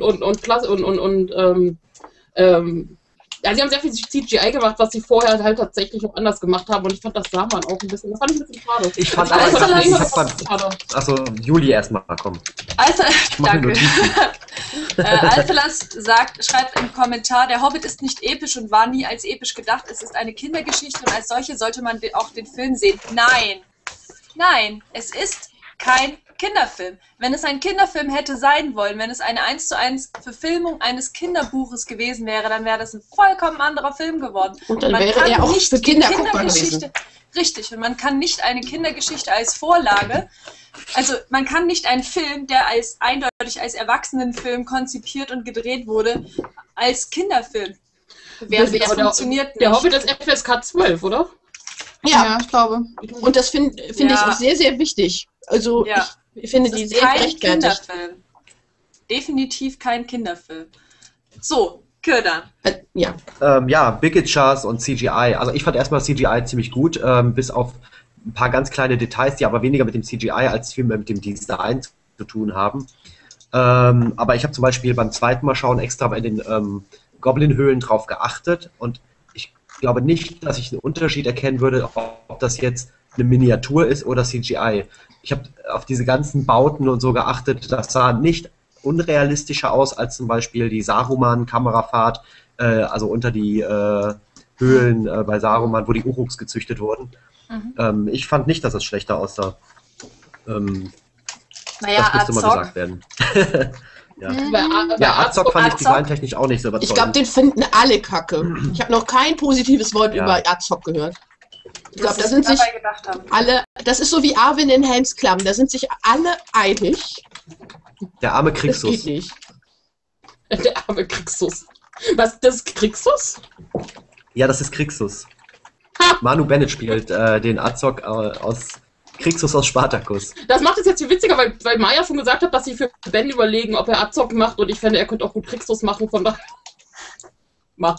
ja, sie haben sehr viel CGI gemacht, was sie vorher halt tatsächlich noch anders gemacht haben und ich fand, das sah man auch ein bisschen, das fand ich ein bisschen schade. Ich fand aber, achso, Juli erstmal, komm. Danke. Alphalas schreibt im Kommentar, der Hobbit ist nicht episch und war nie als episch gedacht. Es ist eine Kindergeschichte und als solche sollte man auch den Film sehen. Nein, es ist kein Kinderfilm. Wenn es ein Kinderfilm hätte sein wollen, wenn es eine 1:1 Verfilmung eines Kinderbuches gewesen wäre, dann wäre das ein vollkommen anderer Film geworden. Und dann wäre er auch für Kinder guckbar gewesen. Richtig, und man kann nicht eine Kindergeschichte als Vorlage, also man kann nicht einen Film, der eindeutig als Erwachsenenfilm konzipiert und gedreht wurde, als Kinderfilm bewerten. Das funktioniert nicht. Der Hobbit ist FSK 12, oder? Ja, ich glaube. Und das finde ich auch sehr, sehr wichtig. Also ich finde die sehr gerechtfertigt. Kinderfilm. Definitiv kein Kinderfilm. So, Köder. Pictures und CGI. Also ich fand erstmal CGI ziemlich gut, bis auf ein paar ganz kleine Details, die aber weniger mit dem CGI als viel mehr mit dem Design zu tun haben. Aber ich habe zum Beispiel beim zweiten Mal schauen extra bei den Goblin-Höhlen drauf geachtet und ich glaube nicht, dass ich einen Unterschied erkennen würde, ob das jetzt eine Miniatur ist oder CGI. Ich habe auf diese ganzen Bauten und so geachtet, das sah nicht unrealistischer aus als zum Beispiel die Saruman-Kamerafahrt, also unter die Höhlen bei Saruman, wo die Uruks gezüchtet wurden. Ich fand nicht, dass es schlechter aussah. Das müsste mal gesagt werden. Azog fand ich designtechnisch auch nicht so überzeugend. Ich glaube, den finden alle kacke. Ich habe noch kein positives Wort über Azog gehört. Ich glaube, da sind sich alle, das ist so wie Arwen in Helms Klamm, da sind sich alle einig. Der arme Krixus. Das geht nicht. Der arme Krixus. Was, das ist Krixus? Ja, das ist Krixus. Manu Bennett spielt den Azog aus Krixus aus Spartacus. Das macht es jetzt viel witziger, weil Maya schon gesagt hat, dass sie für Ben überlegen, ob er Azog macht und ich finde, er könnte auch gut Krixus machen, von daher. Mach.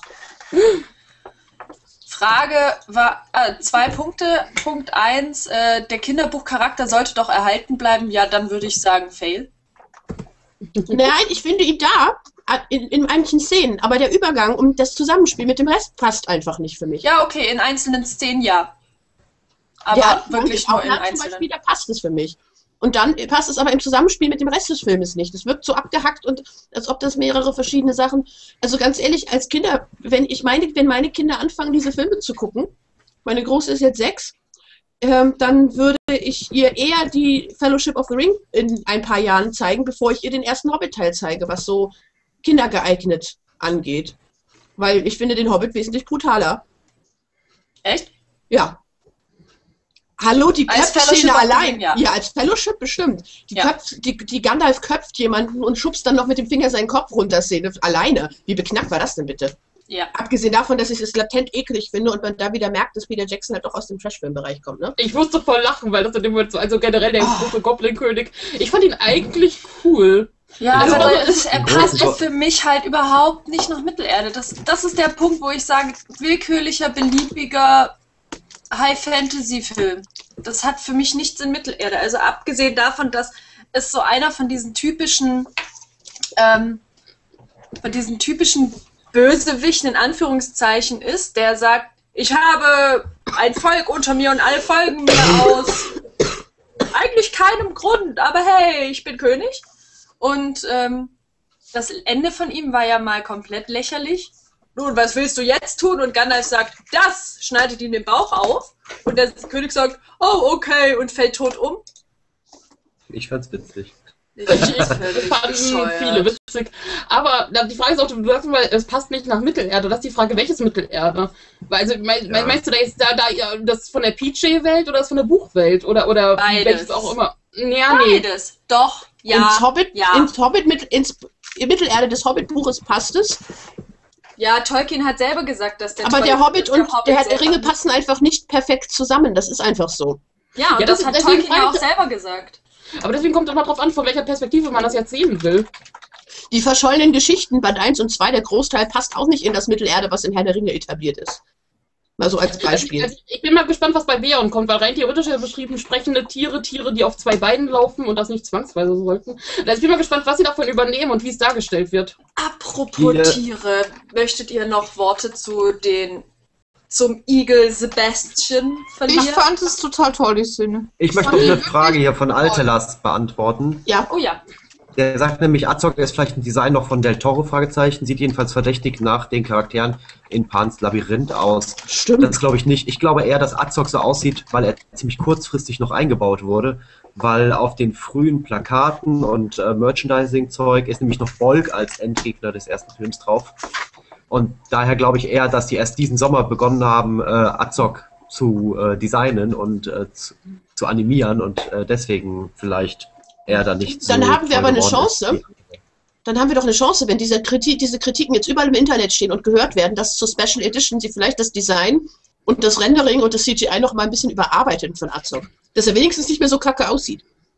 Frage war 2 Punkte. Punkt 1, der Kinderbuchcharakter sollte doch erhalten bleiben. Ja, dann würde ich sagen, fail. Nein, ich finde ihn da, in manchen Szenen, aber der Übergang und das Zusammenspiel mit dem Rest passt einfach nicht für mich. Ja, okay, in einzelnen Szenen ja. Aber wirklich nur in einzelnen. Zum Beispiel, da passt es für mich. Und dann passt es aber im Zusammenspiel mit dem Rest des Filmes nicht. Es wirkt so abgehackt und als ob das mehrere verschiedene Sachen. Also ganz ehrlich, als Kinder, wenn meine Kinder anfangen, diese Filme zu gucken, meine Große ist jetzt 6, dann würde ich ihr eher die Fellowship of the Ring in ein paar Jahren zeigen, bevor ich ihr den ersten Hobbit-Teil zeige, was so kindergeeignet angeht. Weil ich finde den Hobbit wesentlich brutaler. Echt? Ja. Hallo, die Köpfszene allein. Ja, als Fellowship bestimmt. Die Gandalf köpft jemanden und schubst dann noch mit dem Finger seinen Kopf runter, Szene alleine. Wie beknackt war das denn bitte? Ja. Abgesehen davon, dass ich es latent eklig finde und man da wieder merkt, dass Peter Jackson halt doch aus dem Trashfilm-Bereich kommt, ne? Ich musste voll lachen, weil das in dem Moment so, also generell der große Goblin-König. Ich fand ihn eigentlich cool. Ja, Also aber auch er im passt großen für mich halt überhaupt nicht nach Mittelerde. Das ist der Punkt, wo ich sage, willkürlicher, beliebiger High-Fantasy-Film. Das hat für mich nichts in Mittelerde. Also abgesehen davon, dass es so einer von diesen typischen Bösewichten in Anführungszeichen ist, der sagt, ich habe ein Volk unter mir und alle folgen mir aus eigentlich keinem Grund, aber hey, ich bin König. Und das Ende von ihm war ja mal komplett lächerlich. Nun, was willst du jetzt tun? Und Gandalf sagt, das schneidet ihm den Bauch auf. Und der König sagt, oh, okay, und fällt tot um. Ich fand's witzig. Ich fand viele witzig. Aber die Frage ist auch, du sagst mal, es passt nicht nach Mittelerde. Das ist die Frage, welches Mittelerde? Also, meinst du da jetzt das von der PJ-Welt oder das von der Buchwelt? Oder Beides. welches auch immer? Ja, Beides. Doch, ja. Ins Mittelerde des Hobbit-Buches passt es. Ja, Tolkien hat selber gesagt, dass der Aber der Hobbit und der Herr der Ringe selber- passen einfach nicht perfekt zusammen. Das ist einfach so. Ja, und Ja, das hat deswegen Tolkien ja auch frage ich- selber gesagt. Aber deswegen kommt es immer drauf an, von welcher Perspektive man das jetzt sehen will. Die verschollenen Geschichten, Band 1 und 2, der Großteil passt auch nicht in das Mittelerde, was in Herr der Ringe etabliert ist. Mal so als Beispiel. Also ich bin mal gespannt, was bei Beorn kommt, weil rein theoretisch ja beschrieben sprechende Tiere, die auf zwei Beinen laufen und das nicht zwangsweise sollten. Also ich bin mal gespannt, was sie davon übernehmen und wie es dargestellt wird. Apropos Tiere, möchtet ihr noch Worte zum Igel Sebastian verlieren? Ich fand es total toll, die Szene. Ich möchte noch eine Frage hier von Altelas beantworten. Ja, Oh ja. Der sagt nämlich, Azog ist vielleicht ein Design noch von Del Toro, Fragezeichen, sieht jedenfalls verdächtig nach den Charakteren in Pans Labyrinth aus. stimmt. Das glaube ich nicht. Ich glaube eher, dass Azog so aussieht, weil er ziemlich kurzfristig noch eingebaut wurde, weil auf den frühen Plakaten und Merchandising-Zeug ist nämlich noch Bolg als Endgegner des ersten Films drauf. Und daher glaube ich eher, dass die erst diesen Sommer begonnen haben, Azog zu designen und zu animieren und deswegen vielleicht er da nicht so. Dann haben wir toll aber eine geworden ist. Chance. Dann haben wir doch eine Chance, wenn diese Kritiken jetzt überall im Internet stehen und gehört werden, dass zur Special Edition sie vielleicht das Design und das Rendering und das CGI noch mal ein bisschen überarbeiten von Azog. Dass er wenigstens nicht mehr so kacke aussieht.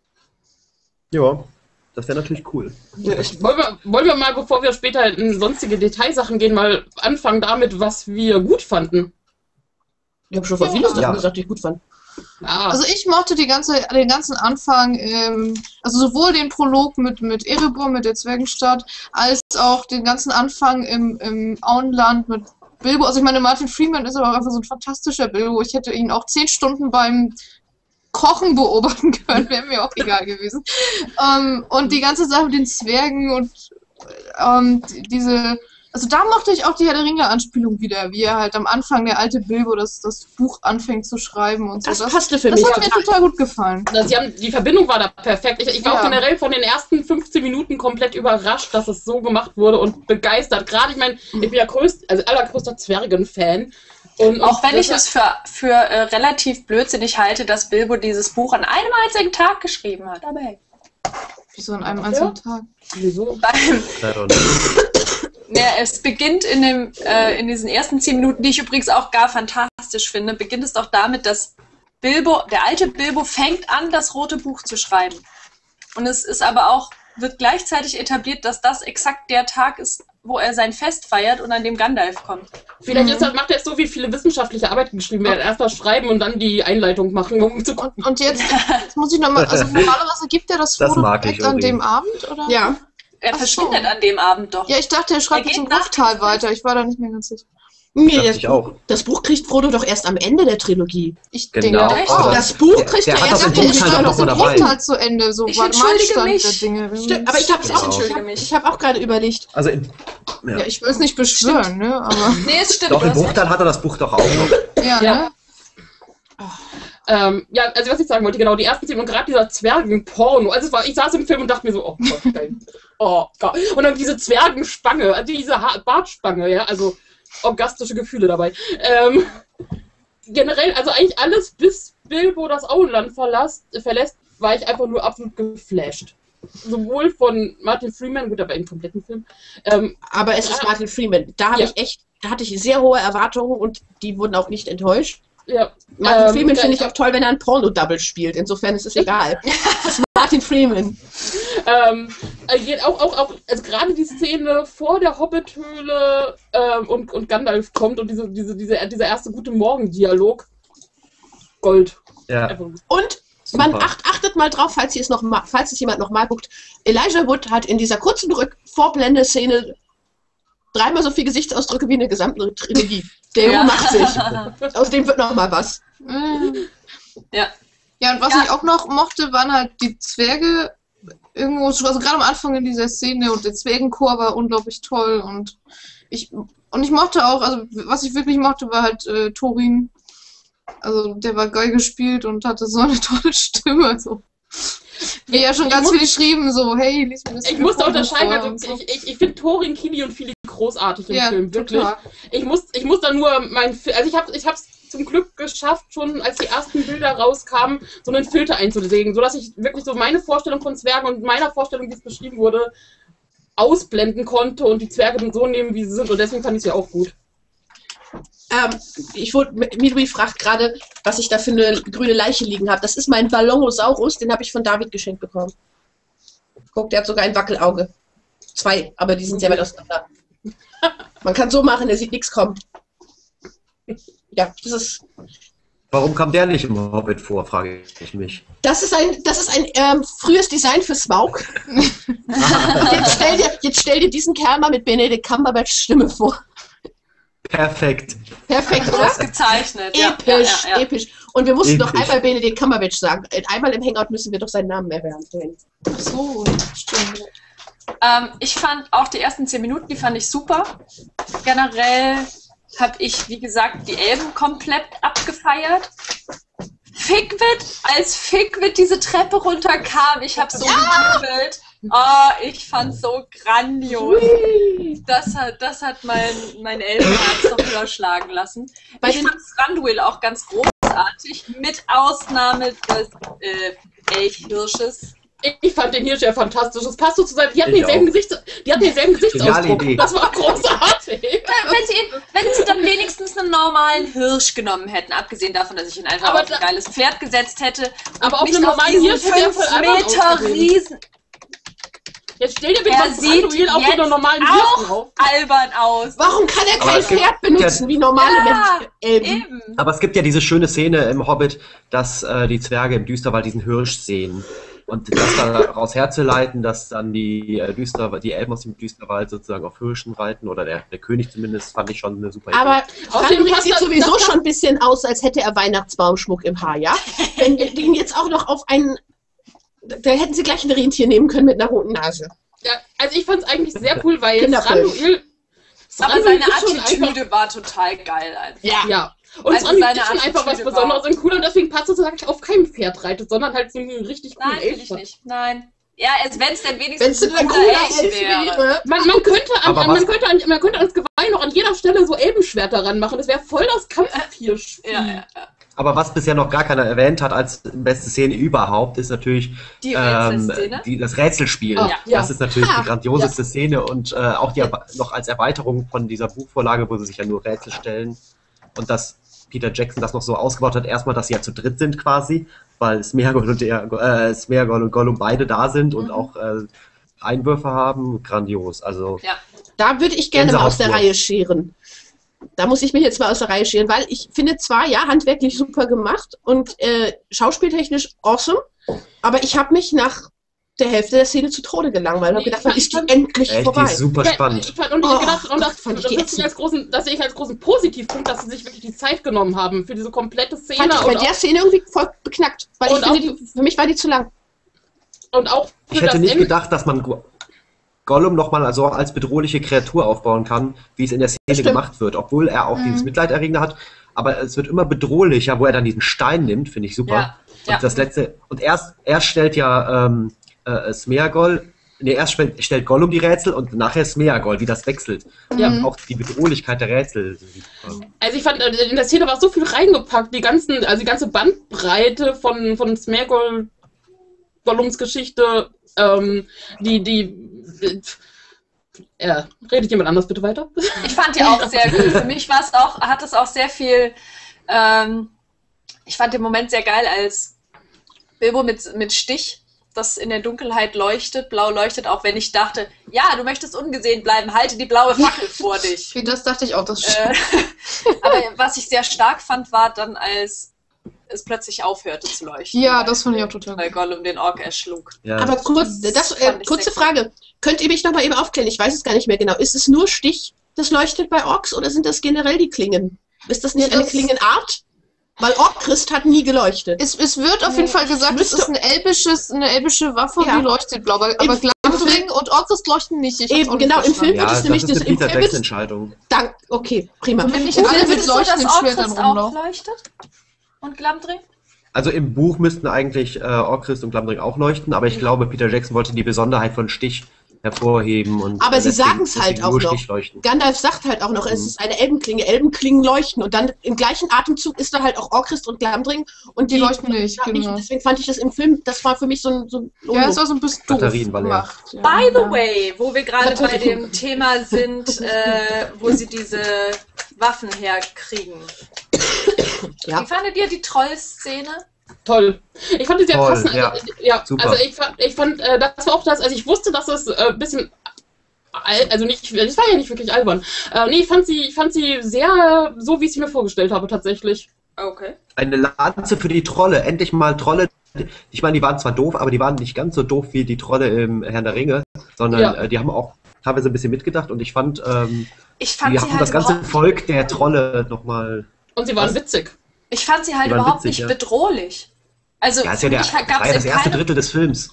Ja, das wäre natürlich cool. Wollen wir mal, bevor wir später in sonstige Detailsachen gehen, mal anfangen damit, was wir gut fanden. Ich habe schon vor vieles Ja. Sachen gesagt, die ich gut fand. Ah, Also ich mochte den ganzen Anfang, also sowohl den Prolog mit Erebor, mit der Zwergenstadt, als auch den ganzen Anfang im Auenland mit Bilbo. Also ich meine, Martin Freeman ist aber auch einfach so ein fantastischer Bilbo. Ich hätte ihn auch 10 Stunden beim Kochen beobachten können, wäre mir auch egal gewesen. Und die ganze Sache mit den Zwergen und also da mochte ich auch die Herr der Ringe-Anspielung wieder, wie er halt am Anfang, der alte Bilbo, das Buch anfängt zu schreiben und so. Das passte für Das mich. hat mir total gut gefallen. die Verbindung war da perfekt. Ich war auch Ja. generell von den ersten 15 Minuten komplett überrascht, dass es so gemacht wurde und begeistert. Gerade, ich meine, ich bin ja allergrößter Zwergen-Fan. Und Auch wenn ich das es für relativ blödsinnig halte, dass Bilbo dieses Buch an einem einzigen Tag geschrieben hat. Aber hey. Wieso an einem einzelnen Tag? Wieso? Es beginnt in diesen ersten 10 Minuten, die ich übrigens auch gar fantastisch finde, beginnt es doch damit, dass der alte Bilbo fängt an, das rote Buch zu schreiben. Und es ist aber auch, wird gleichzeitig etabliert, dass das exakt der Tag ist, wo er sein Fest feiert und an dem Gandalf kommt. Vielleicht macht er es so, wie viele wissenschaftliche Arbeiten geschrieben werden. Erst mal schreiben und dann die Einleitung machen, um zu gucken. Und jetzt muss ich nochmal, also normalerweise gibt er das Das Foto mag ich direkt an dem übrigens. Abend, oder? Ja. Er Ach so. verschwindet an dem Abend doch. Ja, ich dachte, er schreibt Er geht zum nach Bruchtal dem weiter. Ich war da nicht mehr ganz sicher. Nee, Dachte ich auch. das Buch kriegt Frodo doch erst am Ende der Trilogie. Ich Genau. denke Echt? auch. Das Buch kriegt der er hat erst doch am den Ende. Bruchtal Ich doch dachte, noch das dabei. Bruchtal zu Ende. So Ich war mein entschuldige Stand mich. der Dinge. Stimmt, aber ich habe Genau. Entschuldige mich. Ich habe auch gerade überlegt. Also Ja, ich will es nicht beschwören, ne? Aber Nee, es stimmt. doch, du im hast recht. Bruchtal hat er das Buch doch auch noch. ja, Ja. ne? Ja, also was ich sagen wollte, genau, die ersten 10 und gerade dieser Zwergenporno. Also ich saß im Film und dachte mir so, oh Gott, geil. Oh Gott. Und dann diese Zwergenspange, also diese Bartspange, ja, also orgastische Gefühle dabei. Generell, also eigentlich alles, bis Bilbo das Auenland verlässt, war ich einfach nur absolut geflasht. Sowohl von Martin Freeman, gut, aber im kompletten Film. Aber es ist Martin Freeman. Da hatte ich sehr hohe Erwartungen und die wurden auch nicht enttäuscht. Ja, Martin Freeman finde ich auch toll, wenn er ein Porno-Double spielt. Insofern ist es egal. Das ist Martin Freeman. Also gerade die Szene vor der Hobbit-Höhle und Gandalf kommt und dieser erste gute Morgen-Dialog. Gold. Ja. Und man achtet mal drauf, falls es jemand noch mal guckt. Elijah Wood hat in dieser kurzen Vorblende-Szene 3-mal so viele Gesichtsausdrücke wie in der gesamten Trilogie. Der Junge macht sich. Aus dem wird noch mal was. Ja. Ja, und was ich auch noch mochte, waren halt die Zwerge irgendwo, also gerade am Anfang in dieser Szene, und der Zwergenchor war unglaublich toll, und ich mochte auch, also was ich wirklich mochte, war halt Thorin. Also der war geil gespielt und hatte so eine tolle Stimme. Also, wie ja schon ganz viel geschrieben, so, hey, lies mir das. Ich musste unterscheiden, also so. ich finde Thorin, Kili und Fili großartig im Film, wirklich. Total. Ich muss dann nur also ich hab's zum Glück geschafft, schon als die ersten Bilder rauskamen, so einen Filter einzulegen, sodass ich wirklich so meine Vorstellung von Zwergen und meiner Vorstellung, wie es beschrieben wurde, ausblenden konnte und die Zwerge dann so nehmen, wie sie sind, und deswegen fand ich sie auch gut. Midori fragt gerade, was ich da für eine grüne Leiche liegen habe. Das ist mein Ballongosaurus, den habe ich von David geschenkt bekommen. Guck, der hat sogar ein Wackelauge. 2, aber die sind sehr weit auseinander. Man kann so machen, der sieht nichts kommen. Ja, das ist... Warum kam der nicht im Hobbit vor, frage ich mich. Das ist ein frühes Design für Smaug. Jetzt stell dir diesen Kerl mal mit Benedict Cumberbatch Stimme vor. Perfekt. Perfekt, oder? Ausgezeichnet. Episch, Ja. episch. Und wir mussten doch Episch. einmal Benedict Cumberbatch sagen. Einmal im Hangout müssen wir doch seinen Namen erwähnen. Ach so, stimmt. Ich fand auch die ersten 10 Minuten, die fand ich super. Generell habe ich, wie gesagt, die Elben komplett abgefeiert. Als Figwit diese Treppe runterkam, ich habe so gejubelt. Oh, ich fand's so grandios. Das hat mein Elbenherz noch überschlagen lassen. Ich fand Thranduil auch ganz großartig, mit Ausnahme des Elchhirsches. Ich fand den Hirsch ja fantastisch. Das passt so zu sein. Die hatten denselben Gesichtsausdruck. Idee. Das war großartig. Wenn sie dann wenigstens einen normalen Hirsch genommen hätten, abgesehen davon, dass ich ihn einfach auf ein geiles Pferd gesetzt hätte. Aber auf nicht einem normalen Hirsch hätte er 5 voll albern Meter ausgesehen. Riesen. Jetzt stell dir bitte Er das sieht Thranduil auf so einer normalen Hirsch auch drauf. albern aus. Warum kann er Aber kein es gibt- Pferd benutzen, wie normale Menschen? Eben. Aber es gibt ja diese schöne Szene im Hobbit, dass die Zwerge im Düsterwald diesen Hirsch sehen. Und das daraus herzuleiten, dass dann die Elben aus dem Düsterwald sozusagen auf Hirschen reiten, oder der König zumindest, fand ich schon eine super Idee. Aber Außerdem Thranduil passt sieht das- sowieso schon ein bisschen aus, als hätte er Weihnachtsbaumschmuck im Haar, ja? Wenn wir den jetzt auch noch auf einen... Da hätten sie gleich ein Rentier nehmen können mit einer roten Nase. Ja, also ich fand es eigentlich sehr cool, weil Kinderfilm. Thranduil Aber seine ist schon einfach... Attitüde war total geil einfach. Ja. Und Also Thranduil seine ist schon einfach was Attitüde Besonderes war- und cooler, und deswegen passt es, dass er auf keinem Pferd reitet, sondern halt so einen richtig coolen Nein, finde Elch ich hat. nicht. Nein. Ja, wenn es denn Wenn wenigstens es ein ein cooler Elch Elch wäre. Man könnte Aber man könnte ans Geweih noch an jeder Stelle so Elbenschwerter ranmachen. Das wäre voll das Kampfvieh. Ja. Aber was bisher noch gar keiner erwähnt hat als beste Szene überhaupt, ist natürlich Die Rätselszene? das Rätselspiel. Oh, ja. Das ist natürlich Ha, die grandioseste Szene, und auch noch als Erweiterung von dieser Buchvorlage, wo sie sich ja nur Rätsel stellen, und dass Peter Jackson das noch so ausgebaut hat, erstmal, dass sie ja zu dritt sind quasi, weil Smeagol und Gollum beide da sind und auch Einwürfe haben. Grandios. Also Da würde ich gerne mal aus der Gänsehaut Reihe scheren. Da muss ich mich jetzt mal aus der Reihe scheren, weil ich finde zwar, ja, handwerklich super gemacht und schauspieltechnisch awesome, aber ich habe mich nach der Hälfte der Szene zu Tode gelangweilt und habe gedacht, wann ist die endlich echt, die vorbei? ist super spannend. Ich habe gedacht, und das fand ich die sehe ich als großen Positivpunkt, dass sie sich wirklich die Zeit genommen haben für diese komplette Szene. Fand ich bei und der Szene irgendwie voll beknackt, weil ich Und finde, für mich war die zu lang. auch für Ich hätte das nicht Ende. gedacht, dass man Gollum nochmal so als bedrohliche Kreatur aufbauen kann, wie es in der Szene Stimmt. gemacht wird, obwohl er auch dieses Mitleiderregende hat, aber es wird immer bedrohlicher, wo er dann diesen Stein nimmt, finde ich super. Ja. Und das letzte, und erst stellt ja Smeagol, erst stellt Gollum die Rätsel und nachher Smeagol, wie das wechselt. Ja. Und auch die Bedrohlichkeit der Rätsel. Also ich fand, in der Szene war so viel reingepackt, die ganze Bandbreite von Smeagol, Gollums Geschichte, redet jemand anders bitte weiter? Ich fand die auch sehr gut. Für mich hat es auch sehr viel, ich fand den Moment sehr geil, als Bilbo mit Stich das in der Dunkelheit leuchtet, blau leuchtet, auch wenn ich dachte, ja, du möchtest ungesehen bleiben, halte die blaue Fackel vor dich. Das dachte ich auch, das stimmt. Aber was ich sehr stark fand, war dann, als es plötzlich aufhörte zu leuchten. Ja, das fand ich auch total Weil Gollum den Ork erschlug. Ja. Aber kurze Frage. Könnt ihr mich nochmal eben aufklären? Ich weiß es gar nicht mehr genau. Ist es nur Stich, das leuchtet bei Orks, oder sind das generell die Klingen? Ist das nicht eine Klingenart? Weil Ork-Christ hat nie geleuchtet. Es wird auf jeden Fall gesagt, es ist eine elbische Waffe, die leuchtet blau. Aber Glamdring und Ork-Christ leuchten nicht. Eben, genau, im Film wird es nämlich... Das ist eine Peter Jackson-Entscheidung. Okay, prima. Und wenn nicht Im alle Film mit ist es so, dass leuchtenden Schwertern Ork-Christ auch rumlaufen. leuchtet? Und Glamdring? Also im Buch müssten eigentlich Ork-Christ und Glamdring auch leuchten, aber ich glaube, Peter Jackson wollte die Besonderheit von Stich hervorheben. Aber sie sagen es halt auch noch. Gandalf sagt halt auch noch, es ist eine Elbenklinge. Elbenklingen leuchten. Und dann im gleichen Atemzug ist da halt auch Ork-Christ und Glamdring. Und die leuchten nicht, genau. Deswegen fand ich das im Film, das war für mich so ein ja, es war so ein bisschen doof gemacht. Ja. By the way, wo wir gerade bei dem Thema sind, wo sie diese Waffen herkriegen. Ja. Wie fandet ihr die Troll-Szene? Toll. Ich fand die sehr passend. Ja, super. Also ich fand, das war auch das, also ich wusste, dass es ein bisschen, also nicht, das war ja nicht wirklich albern. Nee, ich fand sie sehr so, wie ich sie mir vorgestellt habe, tatsächlich. Okay. Eine Lanze für die Trolle. Endlich mal Trolle. Ich meine, die waren zwar doof, aber die waren nicht ganz so doof wie die Trolle im Herrn der Ringe, sondern die haben auch teilweise ein bisschen mitgedacht und ich fand die haben halt das ganze Volk der Trolle nochmal... Und sie waren witzig. Ich fand sie halt überhaupt nicht bedrohlich. Also, ja, das war ja das erste Drittel des Films.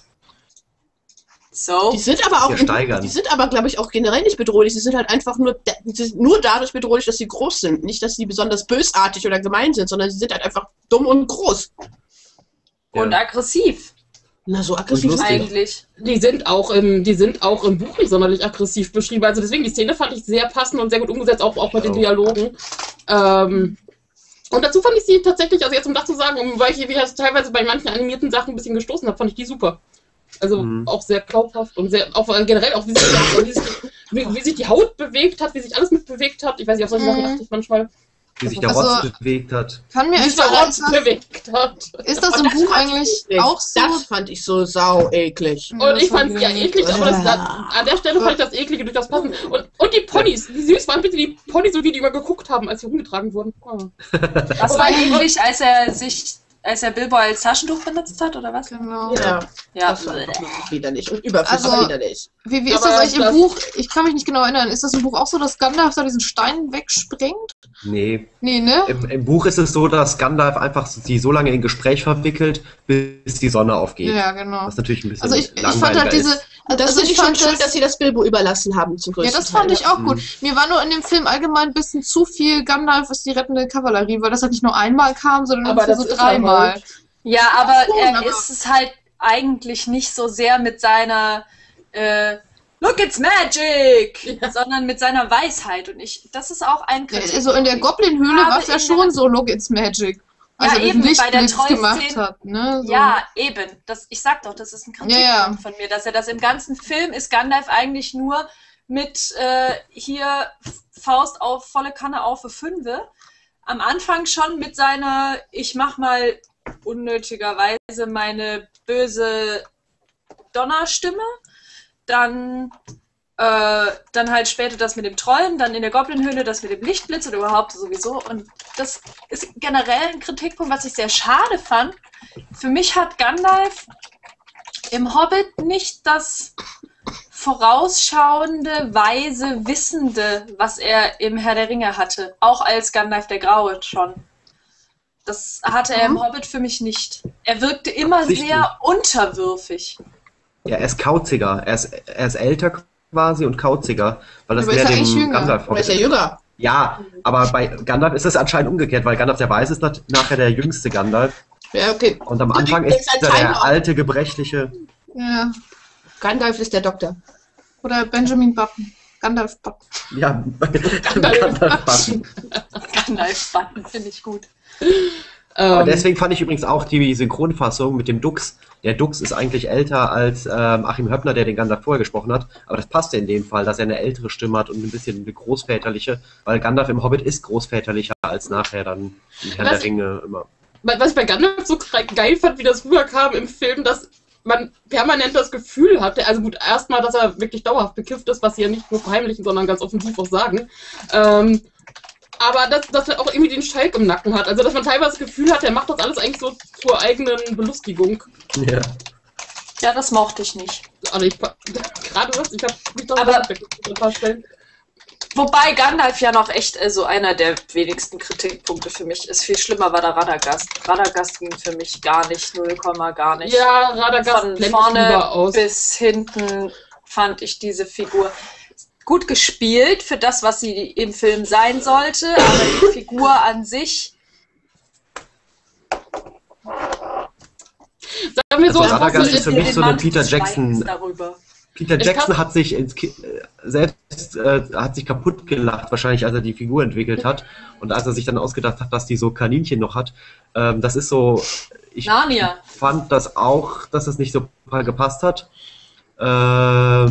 So. Die sind aber, glaube ich, auch generell nicht bedrohlich. Sie sind halt einfach nur dadurch bedrohlich, dass sie groß sind. Nicht, dass sie besonders bösartig oder gemein sind, sondern sie sind halt einfach dumm und groß. Und aggressiv. Na, so aggressiv eigentlich. Die sind auch im Buch nicht sonderlich aggressiv beschrieben. Also deswegen, die Szene fand ich sehr passend und sehr gut umgesetzt, auch bei den Dialogen. Und dazu fand ich sie tatsächlich, also jetzt um das zu sagen, weil ich teilweise bei manchen animierten Sachen ein bisschen gestoßen habe, fand ich die super. Also auch sehr glaubhaft und sehr, auch generell auch wie sich die Haut bewegt hat, wie sich alles mitbewegt hat. Ich weiß nicht, auf solche Sachen dachte ich manchmal. Wie sich der Rotz bewegt hat. Kann mir echt bewegt hat. Ist das im Buch eigentlich auch so? Das fand ich so sau eklig. Und ich fand es ja eklig, aber an der Stelle fand ich das Eklige durchaus passend. Und die Ponys, wie süß waren bitte die Ponys, so wie die immer geguckt haben, als sie rumgetragen wurden. Oh. Das war eklig, als er Bilbo als Taschentuch benutzt hat, oder was? Genau. Ja. Das war widerlich und überflüssig widerlich. Wie ist das eigentlich im Buch? Ich kann mich nicht genau erinnern. Ist das im Buch auch so, dass Gandalf da diesen Stein wegsprengt? Nee. Nee, ne? Im Buch ist es so, dass Gandalf einfach sie so lange in Gespräch verwickelt, bis die Sonne aufgeht. Ja, genau. Was natürlich ein bisschen ich fand halt diese... Das finde ich schon schön, dass sie das Bilbo überlassen haben zum größten Teil. Ja, das fand ich auch gut. Mir war nur in dem Film allgemein ein bisschen zu viel Gandalf ist die rettende Kavallerie, weil das halt nicht nur einmal kam, sondern so dreimal. Halt. Ja, aber er ist es halt eigentlich nicht so sehr mit seiner Look, it's magic! Sondern mit seiner Weisheit. Und das ist auch ein Kritik. Also in der Goblin-Höhle war es ja schon so, Look, it's magic. Also ja, eben, bei der gemacht hat, ne? So. Ja, eben. Ich sag doch, das ist ein Kritikpunkt von mir, dass er das im ganzen Film ist Gandalf eigentlich nur mit hier Faust auf volle Kanne auf für Fünfe. Am Anfang schon mit seiner, ich mach mal unnötigerweise meine böse Donnerstimme, dann halt später das mit dem Trollen, dann in der Goblin-Höhle das mit dem Lichtblitz oder überhaupt sowieso. Und das ist generell ein Kritikpunkt, was ich sehr schade fand. Für mich hat Gandalf im Hobbit nicht das vorausschauende, weise, wissende, was er im Herr der Ringe hatte. Auch als Gandalf der Graue schon. Das hatte er im Hobbit für mich nicht. Er wirkte immer sehr unterwürfig. Ja, er ist kauziger. Er ist älter quasi und kauziger, weil das mehr dem Gandalf vorkommt. Er ist ja jünger. Ja, aber bei Gandalf ist es anscheinend umgekehrt, weil Gandalf der Weiße ist nachher der jüngste Gandalf. Ja, okay. Und am Anfang ist er der alte, gebrechliche. Ja. Gandalf ist der Doktor. Oder Benjamin Button. Gandalf Button. Ja, Gandalf Button. Gandalf Button finde ich gut. Aber deswegen fand ich übrigens auch die Synchronfassung mit dem Dux. Der Dux ist eigentlich älter als Achim Höppner, der den Gandalf vorher gesprochen hat. Aber das passte in dem Fall, dass er eine ältere Stimme hat und ein bisschen eine großväterliche. Weil Gandalf im Hobbit ist großväterlicher als nachher dann in Herr der Ringe immer. Was ich bei Gandalf so geil fand, wie das rüberkam im Film, dass man permanent das Gefühl hatte, also gut, erstmal, dass er wirklich dauerhaft bekifft ist, was sie ja nicht nur verheimlichen, sondern ganz offensiv auch sagen. Aber dass er auch irgendwie den Schalk im Nacken hat. Also, dass man teilweise das Gefühl hat, er macht das alles eigentlich so zur eigenen Belustigung. Ja. Ja, das mochte ich nicht. Also, gerade das, ich habe mich da Aber- ein paar Stellen. Wobei Gandalf ja noch echt so einer der wenigsten Kritikpunkte für mich ist. Viel schlimmer war der Radagast. Radagast ging für mich gar nicht, 0, gar nicht. Ja, Radagast Von blendet vorne lieber aus. bis hinten fand ich diese Figur gut gespielt für das, was sie im Film sein sollte, aber die Figur an sich... Sagen wir so, Also Radagast es ist für passt- mich so eine Peter Jackson. Darüber. Peter Es Jackson passt- hat sich hat sich kaputt gelacht, wahrscheinlich, als er die Figur entwickelt hat. Und als er sich dann ausgedacht hat, dass die so Kaninchen noch hat. Das ist so. Ich Narnia. fand das auch, dass es nicht so gepasst hat. Aber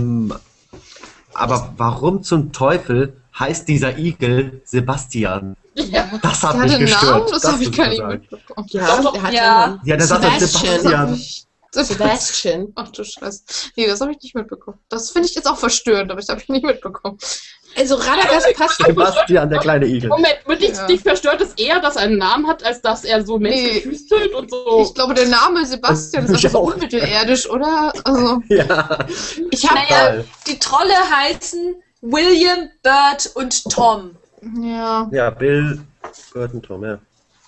warum zum Teufel heißt dieser Igel Sebastian? Ja. Das hat Der mich hatte einen gestört. Namen, das habe ich muss gar man nicht sagen. mitbekommen. Ja, Doch, der hat ja. ja einen Ja, der sagt dann Sebastian. Sebastian. Ach du Scheiße. Nee, das habe ich nicht mitbekommen. Das finde ich jetzt auch verstörend, aber das habe ich nicht mitbekommen. Also Radagast passt Sebastian, der kleine Igel. Moment, wirklich, Ja. dich verstört es eher, dass er einen Namen hat, als dass er so Menschen füßelt und so. Ich glaube, der Name Sebastian ist Mich einfach so auch. unmittelerdisch, oder? Also, Ja. Ich habe Naja, die Trolle heißen William, Bert und Tom. ja. Ja, Bill, Burton, Tom, ja.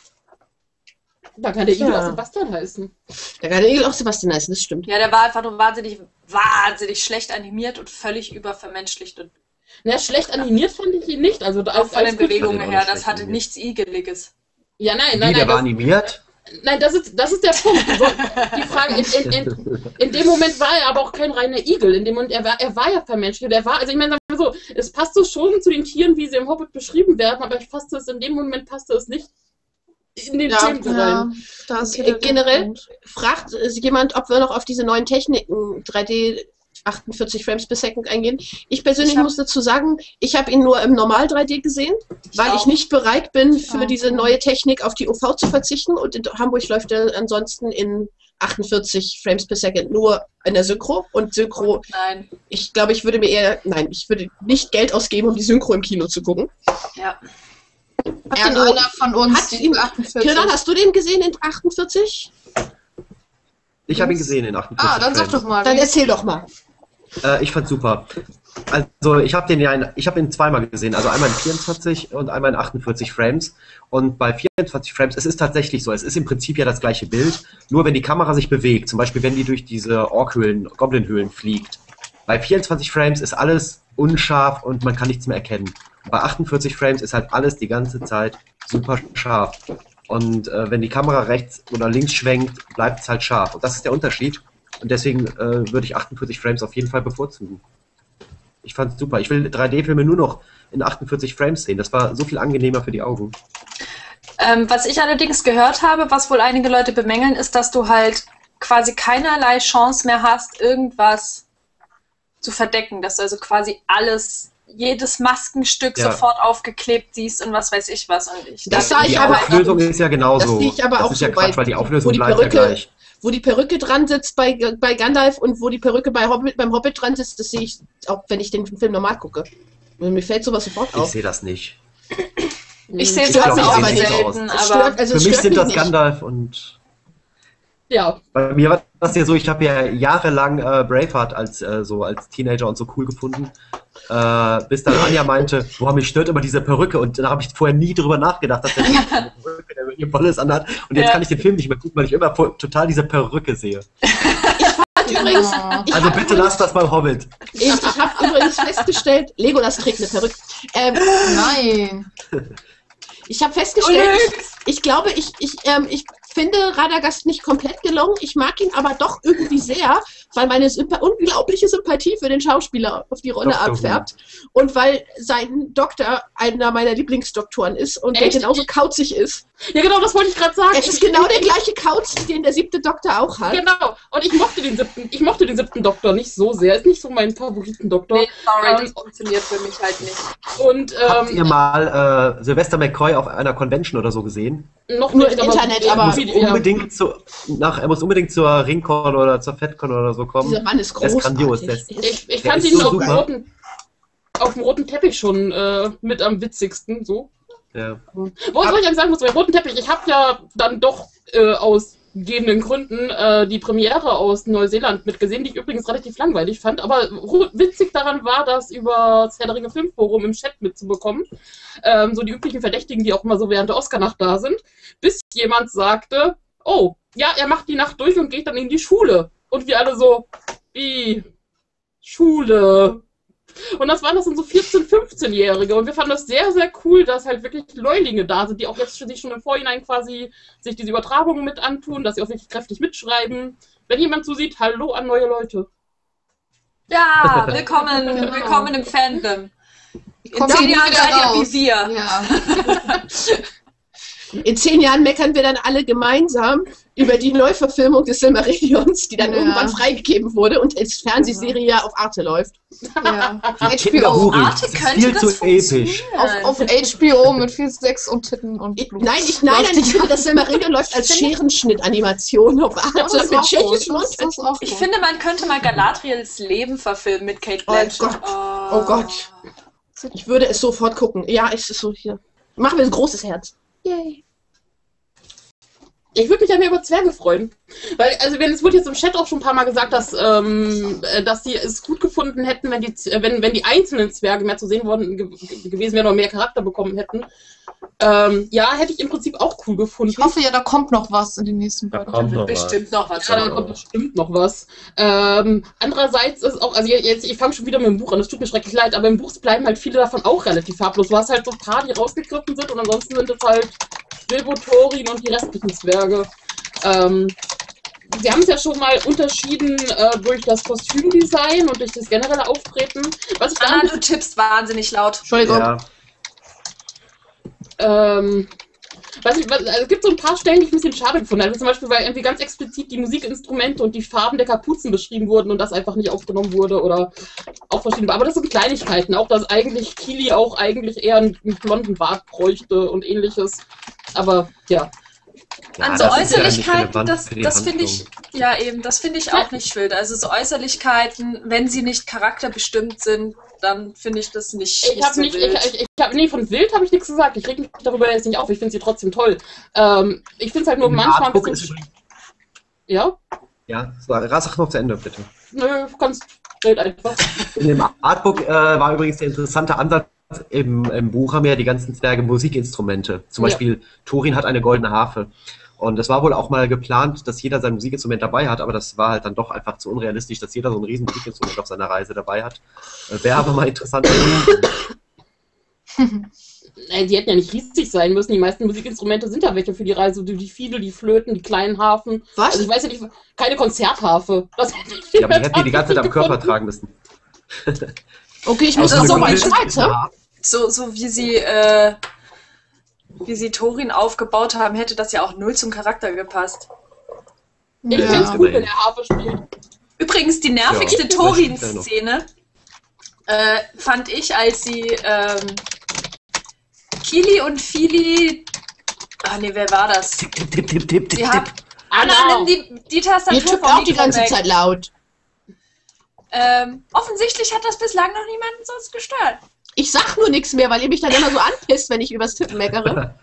Da kann der Igel Ja. auch Sebastian heißen. der kann der Igel auch Sebastian heißen, das stimmt. Ja, der war einfach nur wahnsinnig schlecht animiert und völlig übervermenschlicht. Und Na, schlecht animiert fand ich ihn nicht. Also auch von den alles gut. Bewegungen auch her, nicht das schlecht hatte animiert. nichts Igeliges. Ja, nein, Wie, nein, der nein. war animiert? Nein, das ist der Punkt. So, die Frage, in dem Moment war er aber auch kein reiner Igel. In dem Moment, er war ja vermenschlicht. Also ich meine, sagen wir so, es passte schon zu den Tieren, wie sie im Hobbit beschrieben werden, aber in dem Moment passte es nicht in den Film rein. Ja, da ist wieder der Generell Punkt. fragt jemand, ob wir noch auf diese neuen Techniken 3D 48 Frames per Second eingehen. Ich persönlich muss dazu sagen, ich habe ihn nur im Normal 3D gesehen, weil ich nicht bereit bin, für diese neue Technik auf die UV zu verzichten. Und in Hamburg läuft er ansonsten in 48 Frames per Second nur in der Synchro. Und Synchro, Nein, ich glaube, ich würde nicht Geld ausgeben, um die Synchro im Kino zu gucken. ja. Hat denn einer von uns Hat die ihn- 48? Kiran, hast du den gesehen in 48? Ich habe ihn gesehen in 48 Ah, dann sag Frames. doch mal. Dann wie- erzähl doch mal. Ich fand's super. Also ich habe ihn zweimal gesehen, also einmal in 24 und einmal in 48 Frames. Und bei 24 Frames, es ist tatsächlich so, es ist im Prinzip ja das gleiche Bild, nur wenn die Kamera sich bewegt, zum Beispiel wenn die durch diese Ork-Höhlen, Goblin-Höhlen fliegt. Bei 24 Frames ist alles unscharf und man kann nichts mehr erkennen. Und bei 48 Frames ist halt alles die ganze Zeit super scharf. Und wenn die Kamera rechts oder links schwenkt, bleibt es halt scharf. Und das ist der Unterschied. Und deswegen würde ich 48 Frames auf jeden Fall bevorzugen. Ich fand's super. Ich will 3D-Filme nur noch in 48 Frames sehen. Das war so viel angenehmer für die Augen. Was ich allerdings gehört habe, was wohl einige Leute bemängeln, ist, dass du halt quasi keinerlei Chance mehr hast, irgendwas zu verdecken. Dass du also quasi jedes Maskenstück Ja. sofort aufgeklebt siehst und was weiß ich was. Und ich Das dachte, sah ich Die aber Auflösung auch- ist ja genauso. das sehe ich aber das auch ist ja so Quatsch, bei- weil die wo Auflösung die bleibt ja Perücke- gleich. Wo die Perücke dran sitzt bei Gandalf und wo die Perücke beim Hobbit dran sitzt, das sehe ich auch, wenn ich den Film normal gucke. Und mir fällt sowas sofort Ich auf. sehe das nicht. ich sehe Stört sowas mich auch aber nicht. selten, Es aber stört, also Für es mich stört sind mich das nicht. Gandalf und Ja, bei mir war das ja so, ich habe ja jahrelang Braveheart als Teenager und so cool gefunden, bis dann Anja meinte, boah, mich stört immer diese Perücke und da habe ich vorher nie drüber nachgedacht, dass der eine Perücke, der hier volles anhat und jetzt Ja. kann ich den Film nicht mehr gucken, weil ich immer total diese Perücke sehe. Übrigens, ich Also hab bitte lasst das beim Hobbit. Ich habe übrigens festgestellt, Legolas trägt eine Perücke. Nein. Ich habe festgestellt, ich glaube, ich finde Radagast nicht komplett gelungen. Ich mag ihn aber doch irgendwie sehr, weil meine unglaubliche Sympathie für den Schauspieler auf die Rolle Dr. Who. abfärbt und weil sein Doktor einer meiner Lieblingsdoktoren ist und der Echt? genauso kauzig ist. Ja, genau, das wollte ich gerade sagen. Es ist genau der gleiche Kauz, den der 7. Doktor auch hat. Genau. Und ich mochte den siebten Doktor nicht so sehr. Ist nicht so mein Favoritendoktor. Nee, sorry, das funktioniert für mich halt nicht. Und Habt ihr mal Sylvester McCoy auf einer Convention oder so gesehen? noch Nur nicht, im Internet, aber- Er muss unbedingt zur Ringcon oder zur FedCon oder so kommen. Dieser Mann ist Der ist großartig. grandios. Der ist, Ich der fand ist ihn so auf super. dem roten Teppich schon mit am witzigsten. So. Ja. Was ich eigentlich sagen muss, beim roten Teppich, ich habe ja dann doch aus gegebenen Gründen die Premiere aus Neuseeland mitgesehen, die ich übrigens relativ langweilig fand, aber witzig daran war, das über das Herr der Ringe Filmforum im Chat mitzubekommen, so die üblichen Verdächtigen, die auch immer so während der Oscarnacht da sind, bis jemand sagte, oh, ja, er macht die Nacht durch und geht dann in die Schule. Und wir alle so, wie? Schule? Und das waren das dann so 14-, 15-Jährige. Und wir fanden das sehr, sehr cool, dass halt wirklich Neulinge da sind, die auch jetzt sich schon im Vorhinein quasi sich diese Übertragungen mit antun, dass sie auch wirklich kräftig mitschreiben. Wenn jemand zusieht, hallo an neue Leute. Ja, willkommen im Fandom. In Kommt 10 nie Jahren wieder seid ihr raus. wie wir. Ja. In 10 Jahren meckern wir dann alle gemeinsam über die Neuverfilmung des Silmarillions, die dann Ja. irgendwann freigegeben wurde und als Fernsehserie ja auf Arte läuft. Ja. HBO. Kinderhuri. Arte Das ist könnte viel das zu funktionieren. episch. Auf HBO mit viel Sex und Titten und Blut. Nein, ich finde, das Silmarillion läuft als Scherenschnitt-Animation auf Arte Das ist mit auch tschechischen gut. Das ist auch Ich gut. finde, man könnte mal Galadriels Leben verfilmen mit Kate Oh Blanchett. Oh Gott. Ich würde es sofort gucken. Ja, es ist so hier. Machen wir ein großes Herz. Yay. Ich würde mich ja mehr über Zwerge freuen. Weil, also es wurde jetzt im Chat auch schon ein paar Mal gesagt, dass sie es gut gefunden hätten, wenn die einzelnen Zwerge mehr zu sehen gewesen wären oder mehr Charakter bekommen hätten. Ja, hätte ich im Prinzip auch cool gefunden. Ich hoffe ja, da kommt noch was in den nächsten Da beiden. kommt noch Bestimmt noch was. Ja, da kommt bestimmt noch was. Andererseits ist auch, also jetzt, ich fange schon wieder mit dem Buch an, es tut mir schrecklich leid, aber im Buch bleiben halt viele davon auch relativ farblos. Du hast halt so ein paar, die rausgegriffen sind und ansonsten sind es halt Bilbo, Thorin und die restlichen Zwerge. Sie haben es ja schon mal unterschieden durch das Kostümdesign und durch das generelle Auftreten. Was ich Anna, du tippst wahnsinnig laut. Entschuldigung. Ja. also es gibt so ein paar Stellen, die ich ein bisschen schade gefunden habe. Also zum Beispiel, weil irgendwie ganz explizit die Musikinstrumente und die Farben der Kapuzen beschrieben wurden und das einfach nicht aufgenommen wurde oder auch verschiedene. Aber das sind Kleinigkeiten. Auch, dass eigentlich Kili auch eigentlich eher einen blonden Bart bräuchte und ähnliches. Aber ja. Ja, An so das ist ja nicht Äußerlichkeiten, relevant das für die finde ich, Handlung. ja eben, das finde ich auch nicht wild. Also so Äußerlichkeiten, wenn sie nicht charakterbestimmt sind, dann finde ich das nicht, Ich habe so wild. nee, von wild habe ich nichts gesagt. Ich reg mich darüber jetzt nicht auf. Ich finde sie trotzdem toll. Ich finde es halt nur Im manchmal ein Artbook bisschen. ist übrigens- Ja? Ja, sag noch zu Ende, bitte. Nö, kannst red einfach. In dem Artbook war übrigens der interessante Ansatz, im Buch haben ja die ganzen Zwerge Musikinstrumente. Zum Ja. Beispiel Thorin hat eine goldene Harfe. Und es war wohl auch mal geplant, dass jeder sein Musikinstrument dabei hat, aber das war halt dann doch einfach zu unrealistisch, dass jeder so ein riesen Musikinstrument auf seiner Reise dabei hat. Wäre aber mal interessant. Die hätten ja nicht riesig sein müssen. Die meisten Musikinstrumente sind ja welche für die Reise. Die Fiedel, die Flöten, die kleinen Harfen. Was? Also ich weiß ja nicht, keine Konzertharfe. Das hätte ich Ja, aber die hätten die ganze Zeit am Körper gefunden. tragen müssen. Okay, ich muss Also das so noch mal wie- Schweizer. So wie sie Thorin aufgebaut haben, hätte das ja auch null zum Charakter gepasst. Ich Ja. find's gut, wenn er Harfe spielt. Übrigens, die nervigste Ja. Thorin-Szene fand ich, als sie Kili und Fili. Ah nee, wer war das? Tipp. Die haben Anna, Anna, nimm die Tastatur Ihr tippt vom auch die Mikro ganze weg. Zeit laut. Offensichtlich hat das bislang noch niemanden sonst gestört. Ich sag nur nichts mehr, weil ihr mich dann immer so anpisst, wenn ich übers Tippen meckere.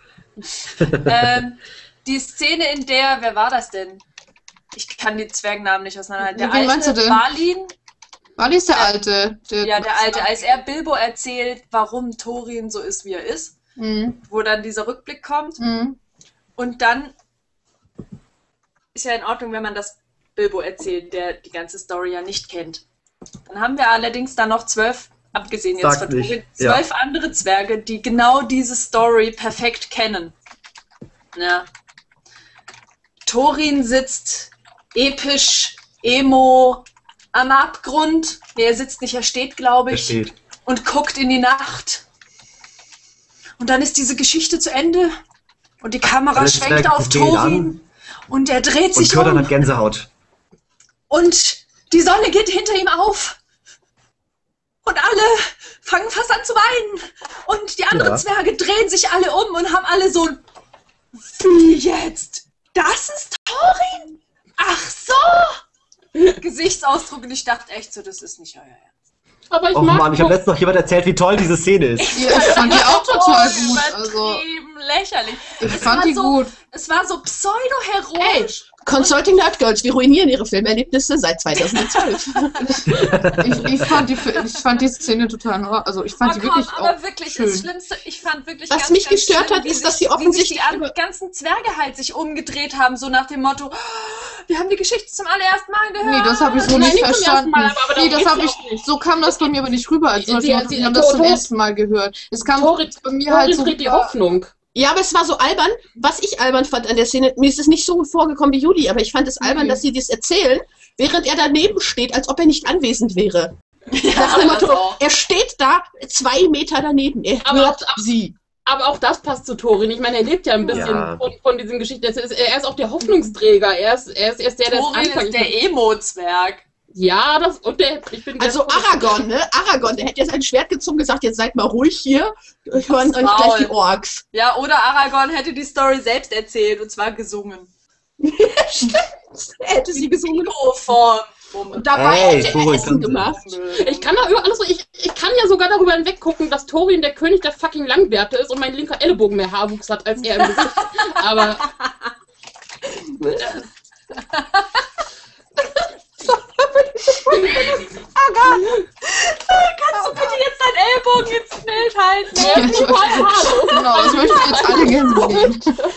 Die Szene, in der, wer war das denn? Ich kann die Zwergennamen nicht auseinanderhalten. Der Wen meinst du alte denn? Balin, Wally ist der Alte. ja, der alte, als er Bilbo erzählt, warum Thorin so ist, wie er ist, wo dann dieser Rückblick kommt. Und dann ist ja in Ordnung, wenn man das Bilbo erzählt, der die ganze Story ja nicht kennt. Dann haben wir allerdings da noch 12, abgesehen jetzt Sag von nicht, Thorin, ja. 12 andere Zwerge, die genau diese Story perfekt kennen. Ja. Thorin sitzt episch, emo, am Abgrund. Nee, er sitzt nicht, er steht, glaube Der ich. steht. Und guckt in die Nacht. Und dann ist diese Geschichte zu Ende. Und die Kamera Alle schwenkt Zwerge auf stehen Thorin. Und er dreht Und sich Kürdan um. hat Gänsehaut. Und die Sonne geht hinter ihm auf. Und alle fangen fast an zu weinen. Und die anderen Ja. Zwerge drehen sich alle um und haben alle so ein Wie jetzt? Das ist Thorin? Ach so! Gesichtsausdruck und ich dachte echt so, das ist nicht euer Ernst. Aber ich Oh mag Mann, ich habe letztens noch jemand erzählt, wie toll diese Szene ist. Ja, ich fand die auch total gut. Also, Übertrieben lächerlich. ich Es fand war die so, gut. Es war so pseudo-heroisch. Consulting Nerd Girls, wir ruinieren ihre Filmerlebnisse seit 2012. Ich fand die Szene total in Ordnung. Also ich fand Oh, die wirklich aber auch wirklich, schön. das Schlimmste, ich fand wirklich Was ganz, mich ganz gestört schlimm, hat, wie ist, dass sie wie sich offensichtlich die ganzen Zwerge halt sich umgedreht haben, so nach dem Motto, "Oh, wir haben die Geschichte zum allerersten Mal gehört. Nee, das habe ich so Nein, nicht nicht zum verstanden. ersten Mal, aber Nee, darum das habe geht's ich, auch nicht. so kam das bei mir aber nicht rüber, als Die- wir die- haben das zum Tor- ersten Mal gehört. Es kam Thorin bei mir halt so dreht die rüber. Hoffnung. Ja, aber es war so albern. Was ich albern fand an der Szene, mir ist es nicht so vorgekommen wie Judy, aber ich fand es albern, dass sie das erzählen, während er daneben steht, als ob er nicht anwesend wäre. Nach dem Motto, er steht da 2 Meter daneben, er Aber hört auch- sie. Aber auch das passt zu Thorin. Ich meine, er lebt ja ein bisschen Ja. von diesen Geschichten. Er ist auch der Hoffnungsträger. Er ist der, der Thorin Anfang. ist der Emo-Zwerg. Ja, ich bin Also der- Aragorn, ne? Aragorn, der hätte jetzt ein Schwert gezogen und gesagt, jetzt seid mal ruhig hier, hören euch Maul. gleich die Orks. Ja, oder Aragorn hätte die Story selbst erzählt, und zwar gesungen. Stimmt, er hätte sie gesungen. Mikroform. Und dabei Ey, hätte er Thorin Essen kann- gemacht. Ich kann da über alles so, ich kann ja sogar darüber hinweggucken, dass Thorin der König der fucking Langbärte ist und mein linker Ellbogen mehr Haarwuchs hat als er im Gesicht. Aber Kannst du bitte jetzt deinen Ellbogen ins Bild halten? er ist total haarlos. Genau, das möchte ich jetzt alle gerne sehen.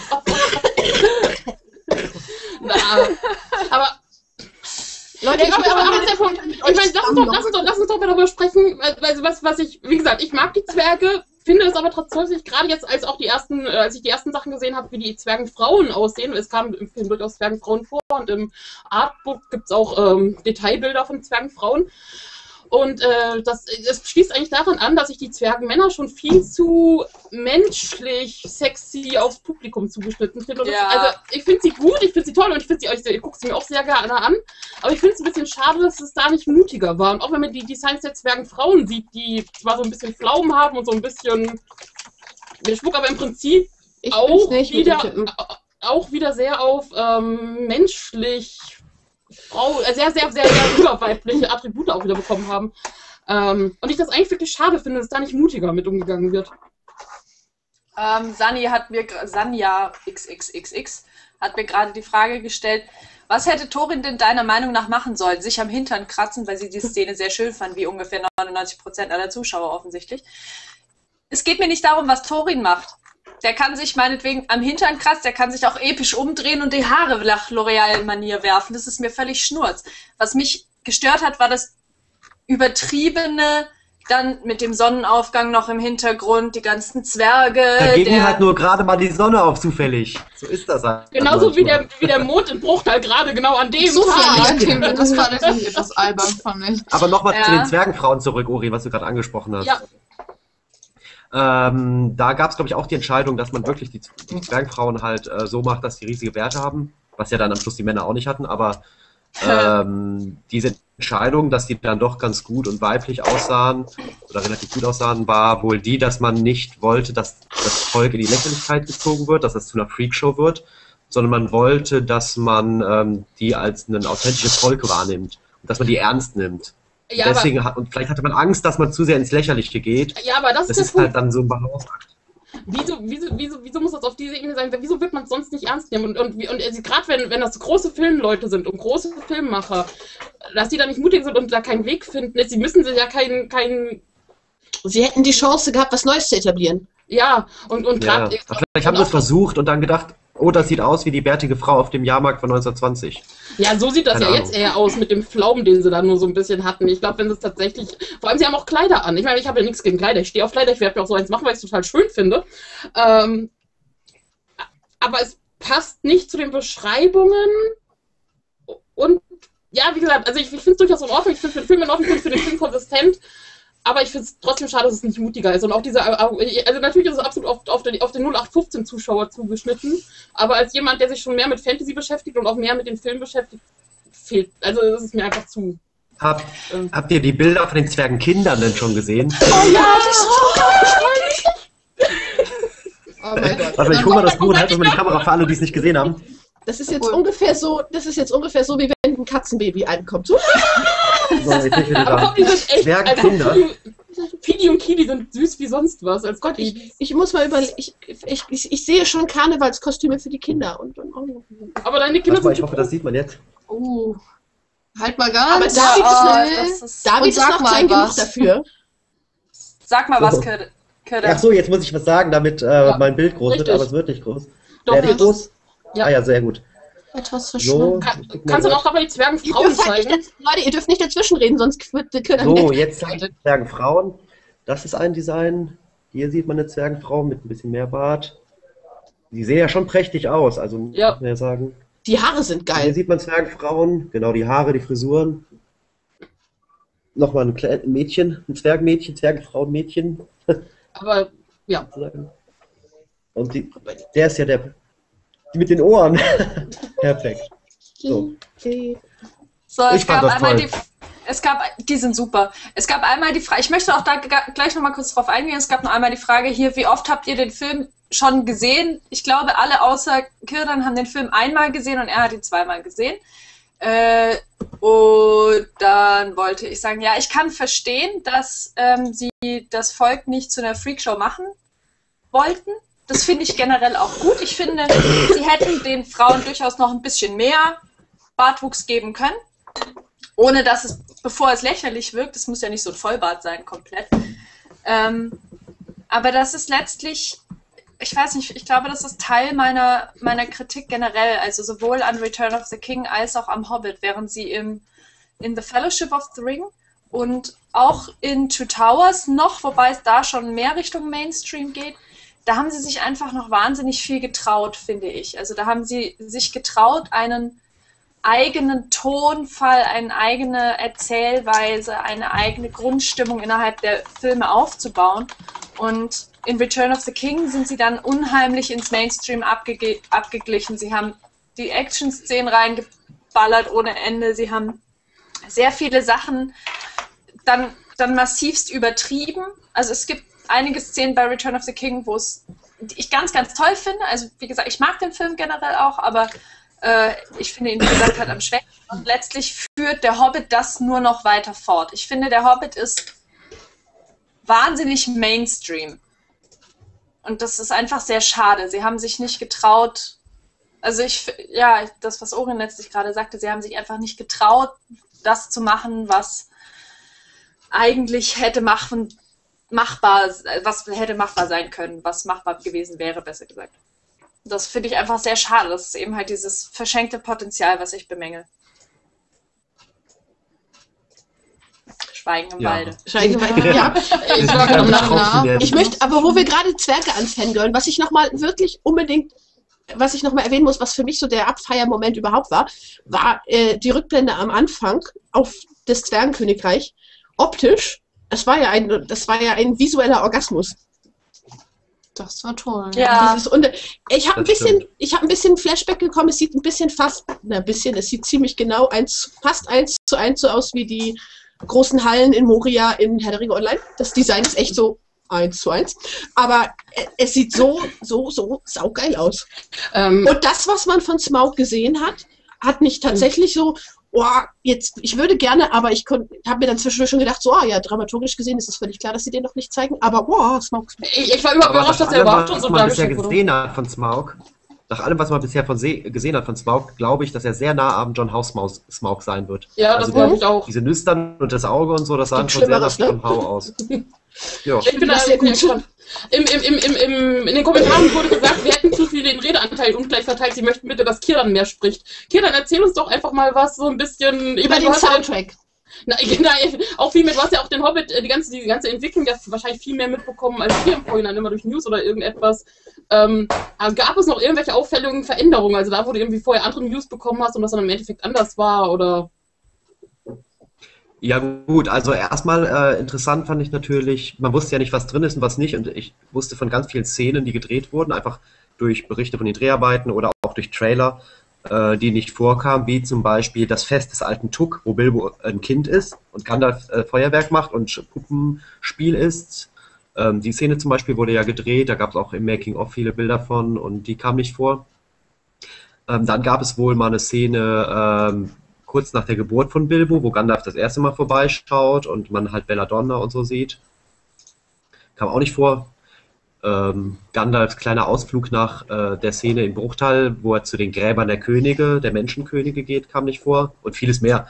Na, aber Leute, aber das ist der Punkt. Ich meine, lass uns doch mal darüber sprechen, weil was ich, wie gesagt, ich mag die Zwerge, finde es aber tatsächlich, gerade jetzt, als ich die ersten Sachen gesehen habe, wie die Zwergenfrauen aussehen, es kamen im Film durchaus Zwergenfrauen vor und im Artbook gibt es auch Detailbilder von Zwergenfrauen. Und es schließt eigentlich daran an, dass ich die Zwergenmänner schon viel zu menschlich, sexy aufs Publikum zugeschnitten finde. Und Ja. also ich finde sie gut, ich finde sie toll und ich gucke sie mir auch sehr gerne an. Aber ich finde es ein bisschen schade, dass es da nicht mutiger war. Und auch wenn man die Designs der Zwergenfrauen sieht, die zwar so ein bisschen Pflaumen haben und so ein bisschen Schmuck, aber im Prinzip ich auch bin's nicht mit wieder, den Typen. auch wieder sehr auf menschlich, sehr, sehr, sehr, sehr überweibliche Attribute auch wieder bekommen haben. Und ich das eigentlich wirklich schade finde, dass da nicht mutiger mit umgegangen wird. Sanja XXXX hat mir gerade die Frage gestellt, was hätte Thorin denn deiner Meinung nach machen sollen? Sich am Hintern kratzen, weil sie die Szene sehr schön fand, wie ungefähr 99% aller Zuschauer offensichtlich. Es geht mir nicht darum, was Thorin macht. Der kann sich meinetwegen am Hintern kratzen, der kann sich auch episch umdrehen und die Haare nach L'Oreal-Manier werfen. Das ist mir völlig schnurz. Was mich gestört hat, war das übertriebene, dann mit dem Sonnenaufgang noch im Hintergrund, die ganzen Zwerge. Da ging halt nur gerade mal die Sonne auf, zufällig. So ist das halt. Genauso wie manchmal. der Mond in Bruchtal gerade genau an dem Zufällig, Tag. das war natürlich etwas albern, fand ich. Aber nochmal Ja. zu den Zwergenfrauen zurück, Uri, was du gerade angesprochen hast. Ja. Da gab es, glaube ich, auch die Entscheidung, dass man wirklich die Zwergenfrauen halt so macht, dass die riesige Werte haben, was ja dann am Schluss die Männer auch nicht hatten, aber diese Entscheidung, dass die dann doch ganz gut und weiblich aussahen oder relativ gut aussahen, war wohl die, dass man nicht wollte, dass das Volk in die Lächerlichkeit gezogen wird, dass das zu einer Freakshow wird, sondern man wollte, dass man die als ein authentisches Volk wahrnimmt und dass man die ernst nimmt. Ja, Deswegen und vielleicht hatte man Angst, dass man zu sehr ins Lächerliche geht. ja, aber das Das ist ist der halt Punkt. dann so ein Balanceakt. Wieso muss das auf diese Ebene sein? Wieso wird man es sonst nicht ernst nehmen? Und gerade wenn das große Filmleute sind und große Filmemacher, dass die da nicht mutig sind und da keinen Weg finden, sie müssen sich ja keinen Sie hätten die Chance gehabt, was Neues zu etablieren. ja, und Ja. gerade Vielleicht haben sie es versucht und dann gedacht, oh, das sieht aus wie die bärtige Frau auf dem Jahrmarkt von 1920. ja, so sieht das Keine ja Ahnung. jetzt eher aus mit dem Pflaumen, den sie da nur so ein bisschen hatten. Ich glaube, wenn sie es tatsächlich, vor allem sie haben auch Kleider an. Ich meine, ich habe ja nichts gegen Kleider, ich stehe auf Kleider, ich werde mir auch so eins machen, weil ich es total schön finde. Aber es passt nicht zu den Beschreibungen und ja, wie gesagt, also ich finde es durchaus in Ordnung, ich finde den Film in Ordnung, ich finde den Film konsistent, aber ich finde es trotzdem schade, dass es nicht mutiger ist. Und auch also natürlich ist es absolut auf den 0815-Zuschauer zugeschnitten, aber als jemand, der sich schon mehr mit Fantasy beschäftigt und auch mehr mit dem Film beschäftigt, fehlt, also das ist mir einfach zu. Habt ihr die Bilder von den Zwergenkindern denn schon gesehen? Oh ja, das ist so geil. Oh mein Gott. Also ich hole mal das Buch und halte mal die Kamera für alle, die es nicht gesehen haben. Das ist jetzt ungefähr so, wie wenn ein Katzenbaby ankommt. So. So, jetzt bin ich wieder Aber da. die sind echt, Zwergenkinder. also Fidi und Kili sind süß wie sonst was. Als Gott, ich muss mal überlegen, ich sehe schon Karnevalskostüme für die Kinder. aber deine Kinder Warte mal, sind ich hoffe, das sieht man jetzt. Oh. Halt mal Aber ganz. David ist noch klein genug dafür. Sag mal was, So. Köder. Ach so, jetzt muss ich was sagen, damit mein Bild groß Richtig. wird, aber es wird nicht groß. Doch, Werde ich jetzt. groß? Ja. Ah ja, sehr gut. Etwas So, verschwunden. Kannst du noch dabei die Zwergenfrauen zeigen? Leute, ihr dürft nicht dazwischen reden, sonst wird der Köder So, jetzt Zwergenfrauen. Das ist ein Design. Hier sieht man eine Zwergenfrau mit ein bisschen mehr Bart. Die sehen ja schon prächtig aus, also Ja. muss man ja sagen. Die Haare sind Hier geil. sieht man Zwergenfrauen, genau die Haare, die Frisuren. Nochmal ein Mädchen, ein Zwergenmädchen, Zwergenfrauenmädchen. Aber ja. Und der ist ja die mit den Ohren. Perfekt. So. So, Ich fand das toll. Die sind super. Es gab einmal die Frage, ich möchte auch da gleich nochmal kurz drauf eingehen, es gab noch einmal die Frage hier, wie oft habt ihr den Film schon gesehen? Ich glaube, alle außer Kirdan haben den Film einmal gesehen und er hat ihn zweimal gesehen. Und dann wollte ich sagen, ja, ich kann verstehen, dass sie das Volk nicht zu einer Freakshow machen wollten. Das finde ich generell auch gut. Ich finde, sie hätten den Frauen durchaus noch ein bisschen mehr Bartwuchs geben können, ohne dass es, bevor es lächerlich wirkt, es muss ja nicht so ein Vollbart sein, komplett. Aber das ist letztlich, ich weiß nicht, ich glaube, das ist Teil meiner Kritik generell, also sowohl an Return of the King als auch am Hobbit, während sie in The Fellowship of the Ring und auch in Two Towers noch, wobei es da schon mehr Richtung Mainstream geht, da haben sie sich einfach noch wahnsinnig viel getraut, finde ich. Also da haben sie sich getraut, einen eigenen Tonfall, eine eigene Erzählweise, eine eigene Grundstimmung innerhalb der Filme aufzubauen. Und in Return of the King sind sie dann unheimlich ins Mainstream abgeglichen. Sie haben die Action-Szenen reingeballert ohne Ende. Sie haben sehr viele Sachen dann massivst übertrieben. Also es gibt einige Szenen bei Return of the King, wo die ich ganz, ganz toll finde. Also wie gesagt, ich mag den Film generell auch, aber ich finde ihn, wie gesagt, halt am schwächsten. Und letztlich führt der Hobbit das nur noch weiter fort. Ich finde, der Hobbit ist wahnsinnig Mainstream. Und das ist einfach sehr schade. Sie haben sich nicht getraut, also das, was Orin letztlich gerade sagte, sie haben sich einfach nicht getraut, das zu machen, was eigentlich hätte machbar sein können, was machbar gewesen wäre, besser gesagt. Das finde ich einfach sehr schade. Das ist eben halt dieses verschenkte Potenzial, was ich bemängel. Schweigen im Walde. Schweigen im Walde, ja. Ich möchte, aber wo wir gerade Zwerge anfangirlen, was ich nochmal erwähnen muss, was für mich so der Abfeiermoment überhaupt war die Rückblende am Anfang auf das Zwergenkönigreich. Optisch, das war ja ein visueller Orgasmus. Das war toll. Ja. Ich habe ein bisschen Flashback bekommen. Es sieht es sieht ziemlich genau fast 1:1 so aus wie die großen Hallen in Moria in Herr der Ringe Online. Das Design ist echt so 1:1. Aber es sieht so saugeil aus. Und das, was man von Smaug gesehen hat mich tatsächlich so, ich würde gerne, aber ich habe mir dann zwischendurch schon gedacht, dramaturgisch gesehen ist es völlig klar, dass sie den noch nicht zeigen, aber Smaug. Ich war überrascht, dass der überhaupt schon so dargestellt wurde. Gesehen hat von Smaug, nach allem, was man bisher gesehen hat von Smaug, glaube ich, dass er sehr nah am John House Smaug sein wird. Ja, das glaube ich auch. Diese Nüstern und das Auge und so, das sah schon sehr nach John Howe aus. Ja. Ich bin da sehr gut. In den Kommentaren wurde gesagt, wir hätten zu viel den Redeanteil ungleich verteilt. Sie möchten bitte, dass Kieran mehr spricht. Kieran, erzähl uns doch einfach mal was, so ein bisschen über den Soundtrack. Auch viel mit, was ja auch den Hobbit, die ganze Entwicklung, ja wahrscheinlich viel mehr mitbekommen als wir im Vorhinein, immer durch News oder irgendetwas. Gab es noch irgendwelche auffälligen Veränderungen? Also da, wo du irgendwie vorher andere News bekommen hast und das dann im Endeffekt anders war, oder? Ja gut, also erstmal interessant fand ich natürlich, man wusste ja nicht, was drin ist und was nicht, und ich wusste von ganz vielen Szenen, die gedreht wurden, einfach durch Berichte von den Dreharbeiten oder auch durch Trailer, die nicht vorkamen, wie zum Beispiel das Fest des alten Tuk, wo Bilbo ein Kind ist und Gandalf Feuerwerk macht und Puppenspiel ist. Die Szene zum Beispiel wurde ja gedreht, da gab es auch im Making-of viele Bilder von und die kam nicht vor. Dann gab es wohl mal eine Szene kurz nach der Geburt von Bilbo, wo Gandalf das erste Mal vorbeischaut und man halt Belladonna und so sieht. Kam auch nicht vor. Gandalfs kleiner Ausflug nach der Szene in Bruchtal, wo er zu den Gräbern der Könige, der Menschenkönige geht, kam nicht vor. Und vieles mehr.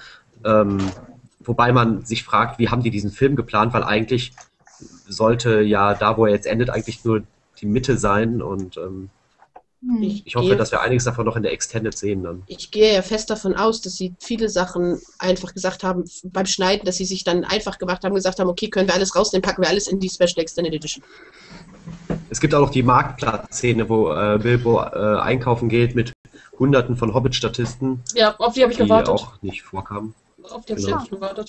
Wobei man sich fragt, wie haben die diesen Film geplant, weil eigentlich sollte ja da, wo er jetzt endet, eigentlich nur die Mitte sein und ich hoffe, dass wir einiges davon noch in der Extended sehen dann. Ich gehe ja fest davon aus, dass sie viele Sachen einfach gesagt haben beim Schneiden, dass sie sich dann einfach gemacht haben, gesagt haben, okay, können wir alles rausnehmen, packen wir alles in die Special Extended Edition. Es gibt auch noch die Marktplatzszene, wo Bilbo einkaufen geht mit Hunderten von Hobbit-Statisten. Ja, auf die habe ich gewartet. Die auch nicht vorkamen. Auf die habe ich gewartet.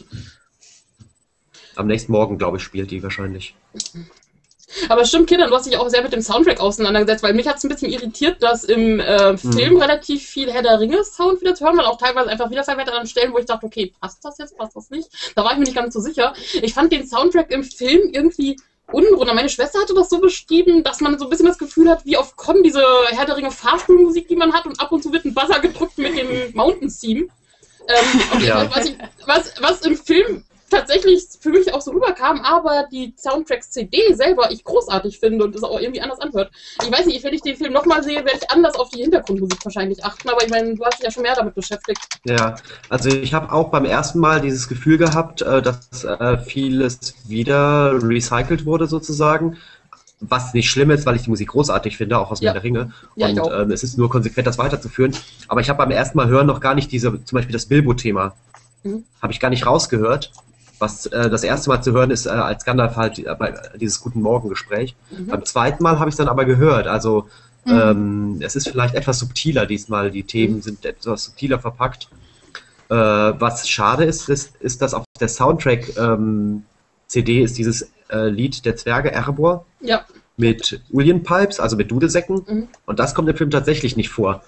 Am nächsten Morgen, glaube ich, spielt die wahrscheinlich. Aber stimmt, Kindern, du hast dich auch sehr mit dem Soundtrack auseinandergesetzt, weil mich hat es ein bisschen irritiert, dass im Film relativ viel Herr der Ringe-Sound wieder zu hören war, auch teilweise einfach wiederverwendet an Stellen, wo ich dachte, okay, passt das jetzt, passt das nicht? Da war ich mir nicht ganz so sicher. Ich fand den Soundtrack im Film irgendwie unrund. Meine Schwester hatte das so beschrieben, dass man so ein bisschen das Gefühl hat, wie auf Con diese Herr der Ringe Fahrstuhlmusik, die man hat, und ab und zu wird ein Buzzer gedrückt mit dem Mountain-Theme. Ja. Was im Film tatsächlich für mich auch so rüberkam, aber die Soundtracks-CD selber ich großartig finde und es auch irgendwie anders anhört. Ich weiß nicht, wenn ich den Film nochmal sehe, werde ich anders auf die Hintergrundmusik wahrscheinlich achten, aber ich meine, du hast dich ja schon mehr damit beschäftigt. Ja, also ich habe auch beim ersten Mal dieses Gefühl gehabt, dass vieles wieder recycelt wurde sozusagen, was nicht schlimm ist, weil ich die Musik großartig finde, auch aus Herr der Ringe. Ja, und es ist nur konsequent, das weiterzuführen. Aber ich habe beim ersten Mal hören noch gar nicht zum Beispiel das Bilbo-Thema, habe ich gar nicht rausgehört. Was das erste Mal zu hören ist, als Gandalf halt bei dieses Guten Morgen-Gespräch. Beim zweiten Mal habe ich es dann aber gehört. Also es ist vielleicht etwas subtiler diesmal. Die Themen sind etwas subtiler verpackt. Was schade ist, dass auf der Soundtrack-CD ist dieses Lied der Zwerge Erebor mit Uilleanpipes, also mit Dudelsäcken. Und das kommt im Film tatsächlich nicht vor.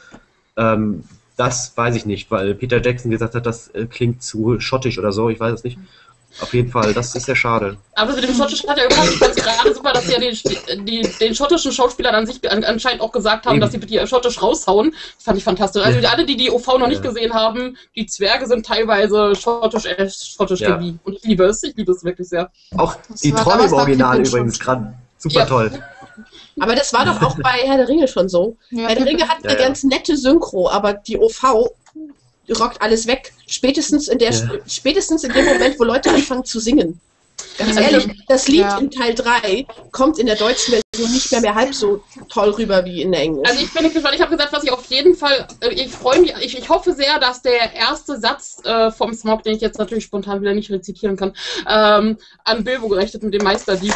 Das weiß ich nicht, weil Peter Jackson gesagt hat, das klingt zu schottisch oder so. Ich weiß es nicht. Auf jeden Fall, das ist sehr schade. Aber mit dem Schottischen hat ja gepasst. Ich fand es gerade super, dass sie ja den schottischen Schauspielern an sich anscheinend auch gesagt haben, dass sie bitte Schottisch raushauen. Das fand ich fantastisch. Also alle, die OV noch nicht gesehen haben, die Zwerge sind teilweise schottisch Gebiet. Und ich liebe es wirklich sehr. Auch die Trolle im Original übrigens gerade super toll. Aber das war doch auch bei Herr der Ringe schon so. Herr der Ringe hat eine ganz nette Synchro, aber die OV rockt alles weg. Spätestens in dem Moment, wo Leute anfangen zu singen. Ganz ehrlich, das Lied in Teil 3 kommt in der deutschen Version nicht mehr halb so toll rüber wie in der englischen. Also ich bin nicht gespannt. Ich habe gesagt, was ich auf jeden Fall, ich freue mich, ich hoffe sehr, dass der erste Satz vom Smaug, den ich jetzt natürlich spontan wieder nicht rezitieren kann, an Bilbo gerichtet mit dem Meisterdieb,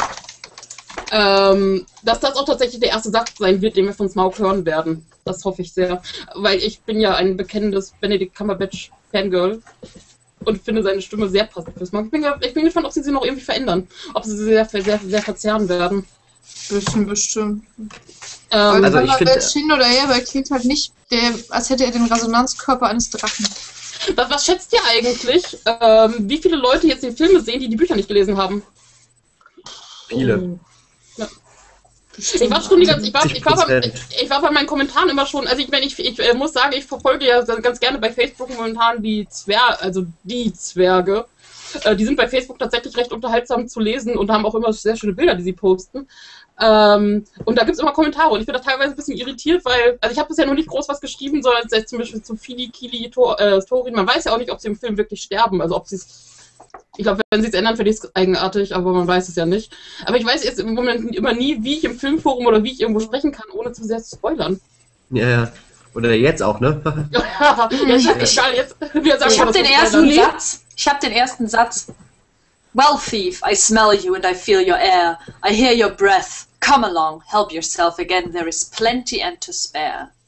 dass das auch tatsächlich der erste Satz sein wird, den wir von Smaug hören werden. Das hoffe ich sehr. Weil ich bin ja ein bekennendes Benedict Cumberbatch-Fangirl und finde seine Stimme sehr passend für Smaug. Ich bin gespannt, ob sie noch irgendwie verändern. Ob sie sehr verzerren werden. Bestimmt. Also ich finde, hin oder her, weil er klingt halt nicht, als hätte er den Resonanzkörper eines Drachen. Was schätzt ihr eigentlich, wie viele Leute jetzt die Filme sehen, die Bücher nicht gelesen haben? Viele. Ja. Ich war bei meinen Kommentaren immer schon, also ich muss sagen, ich verfolge ja ganz gerne bei Facebook momentan die Zwerge. Die sind bei Facebook tatsächlich recht unterhaltsam zu lesen und haben auch immer sehr schöne Bilder, die sie posten. Und da gibt es immer Kommentare und ich bin da teilweise ein bisschen irritiert, weil, also ich habe bisher noch nicht groß was geschrieben, sondern jetzt zum Beispiel zu Fili, Kili, Thorin, man weiß ja auch nicht, ob sie im Film wirklich sterben, also ob sie es. Ich glaube, wenn sie es ändern, finde ich es eigenartig, aber man weiß es ja nicht. Aber ich weiß jetzt im Moment immer nie, wie ich im Filmforum oder wie ich irgendwo sprechen kann, ohne zu sehr zu spoilern. Ja. Oder jetzt auch, ne? Ich habe den ersten Satz. Well, thief, I smell you and I feel your air. I hear your breath. Come along, help yourself again. There is plenty and to spare.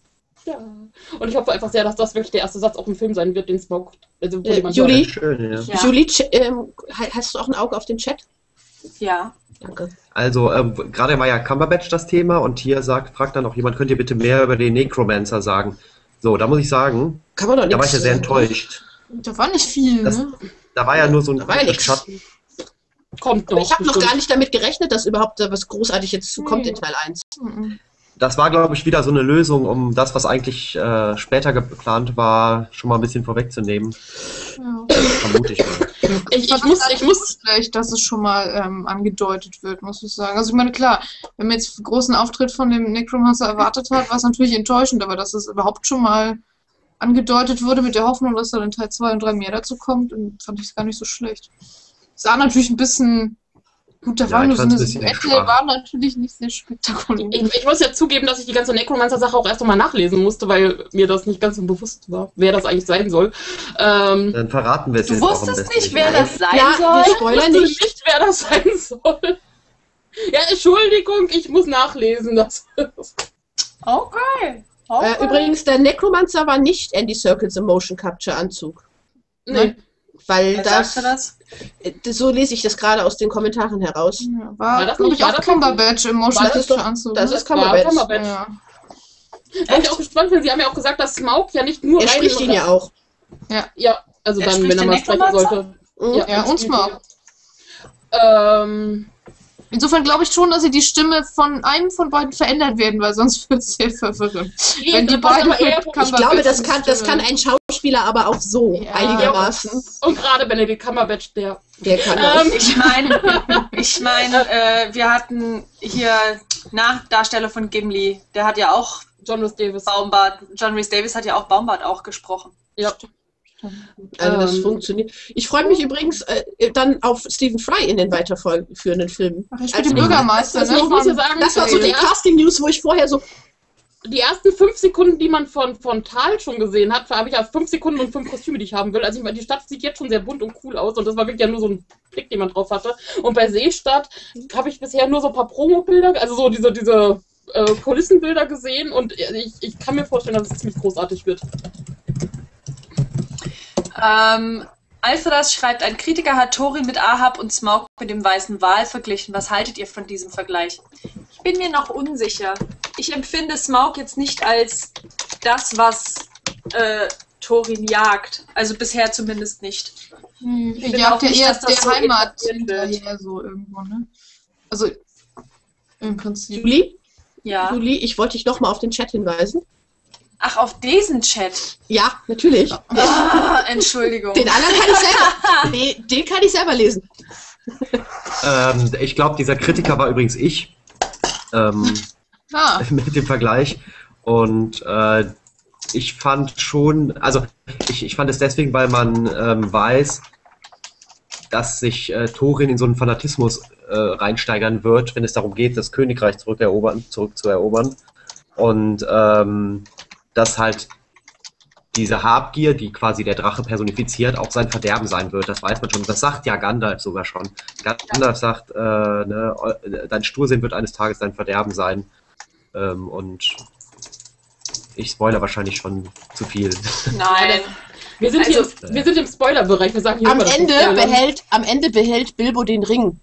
Ja. Und ich hoffe einfach sehr, dass das wirklich der erste Satz auch im Film sein wird, den Smoke. Also, Julie, Schön, ja. Ja. Julie, hast du auch ein Auge auf den Chat? Ja. Danke. Also, gerade war ja Cumberbatch das Thema und hier fragt dann auch jemand, könnt ihr bitte mehr über den Necromancer sagen? So, da muss ich sagen, Kann man doch da war ich ja nichts sehr sagen. enttäuscht. Da war nicht viel, Das- ne? Da war ja nur so ein Da war ja nichts. Schatten. kommt Aber noch. ich habe noch bestimmt. gar nicht damit gerechnet, dass überhaupt da was großartig jetzt kommt in Teil 1. Mhm. Das war, glaube ich, wieder so eine Lösung, um das, was eigentlich später geplant war, schon mal ein bisschen vorwegzunehmen. Ja. Vermute ich mal. Ich muss. Schlecht, dass es schon mal angedeutet wird, muss ich sagen. Also ich meine, klar, wenn man jetzt einen großen Auftritt von dem Necromancer erwartet hat, war es natürlich enttäuschend, aber dass es überhaupt schon mal angedeutet wurde mit der Hoffnung, dass dann in Teil 2 und 3 mehr dazu kommt, dann fand ich es gar nicht so schlecht. Sah natürlich ein bisschen... Gut, da Ja, war ich nur so fand's eine ein bisschen Ende, schwach. war natürlich nicht sehr spektakulär. Ich muss ja zugeben, dass ich die ganze Necromancer-Sache auch erst nochmal nachlesen musste, weil mir das nicht ganz so bewusst war, wer das eigentlich sein soll. Dann verraten wir es Du jetzt auch am wusstest besten nicht, wer Nein. das sein Ja, wir soll? Ich spoilern wusste nicht. nicht, wer das sein soll. Ja, Entschuldigung, ich muss nachlesen. Das Okay. Übrigens, der Necromancer war nicht Andy Serkis im Motion Capture Anzug. nee. Weil Wer sagte das? so lese ich das gerade aus den Kommentaren heraus. Ja, War war das glaube nicht- ich, war auch das Cumberbatch im Motion Das ist doch- Capture Anzug. Das ne? ist Cumberbatch. Cumberbatch. Ja. Weil ich auch gespannt bin, Sie haben ja auch gesagt, dass Smaug ja nicht nur Er spricht ihn ja auch. Ja, also Er dann, spricht wenn er den mal sprechen Necromancer? sollte. Ja, und Smaug. Ähm, Insofern glaube ich schon, dass sie die Stimme von einem von beiden verändern werden, weil sonst wird es sehr verwirrend. Wenn die beiden aber eher, mit Ich glaube, das kann Stimme- ein Schauspieler aber auch so Ja. einigermaßen. und gerade Benedict Cumberbatch, der Der kann das. Ich meine, wir hatten hier Darsteller von Gimli, der hat ja auch John Rhys Davis. Baumbart, John Rhys Davis hat ja auch Baumbart auch gesprochen. Ja. Also das funktioniert. Ich freue mich übrigens dann auf Stephen Fry in den weiterführenden Filmen. Ach, ich Also spiele den Bürgermeister, Also ne? ich muss ja sagen, Das war so die Casting-News, wo ich vorher so, die ersten 5 Sekunden, die man von Tal schon gesehen hat, habe ich auf 5 Sekunden und 5 Kostüme, die ich haben will. Also ich meine, die Stadt sieht jetzt schon sehr bunt und cool aus und das war wirklich ja nur so ein Blick, den man drauf hatte. Und bei Seestadt habe ich bisher nur so ein paar Promo-Bilder, also so diese Kulissenbilder gesehen und ich kann mir vorstellen, dass es ziemlich großartig wird. Alfredas schreibt, ein Kritiker hat Thorin mit Ahab und Smaug mit dem weißen Wal verglichen. Was haltet ihr von diesem Vergleich? Ich bin mir noch unsicher. Ich empfinde Smaug jetzt nicht als das, was Thorin jagt. Also bisher zumindest nicht. Ihr finde jagt auch ja nicht, eher dass das der so Heimat etabliert wird. hinterher, so irgendwo, ne? Also, im Prinzip. Julie, Ja. ich wollte dich nochmal auf den Chat hinweisen. Ach, auf diesen Chat. Ja, natürlich. Entschuldigung. Den anderen kann ich selber, den kann ich selber lesen. Ich glaube, dieser Kritiker war übrigens ich. Mit dem Vergleich. Und ich fand schon, also ich fand es deswegen, weil man weiß, dass sich Thorin in so einen Fanatismus reinsteigern wird, wenn es darum geht, das Königreich zurückzuerobern. Und dass halt diese Habgier, die quasi der Drache personifiziert, auch sein Verderben sein wird. Das weiß man schon. Das sagt ja Gandalf sogar schon. Gandalf sagt, dein Stursinn wird eines Tages dein Verderben sein. Und ich spoilere wahrscheinlich schon zu viel. Nein. Wir sind im Spoiler-Bereich. Wir sagen hier Am immer, dass Ende, wir behält Bilbo den Ring.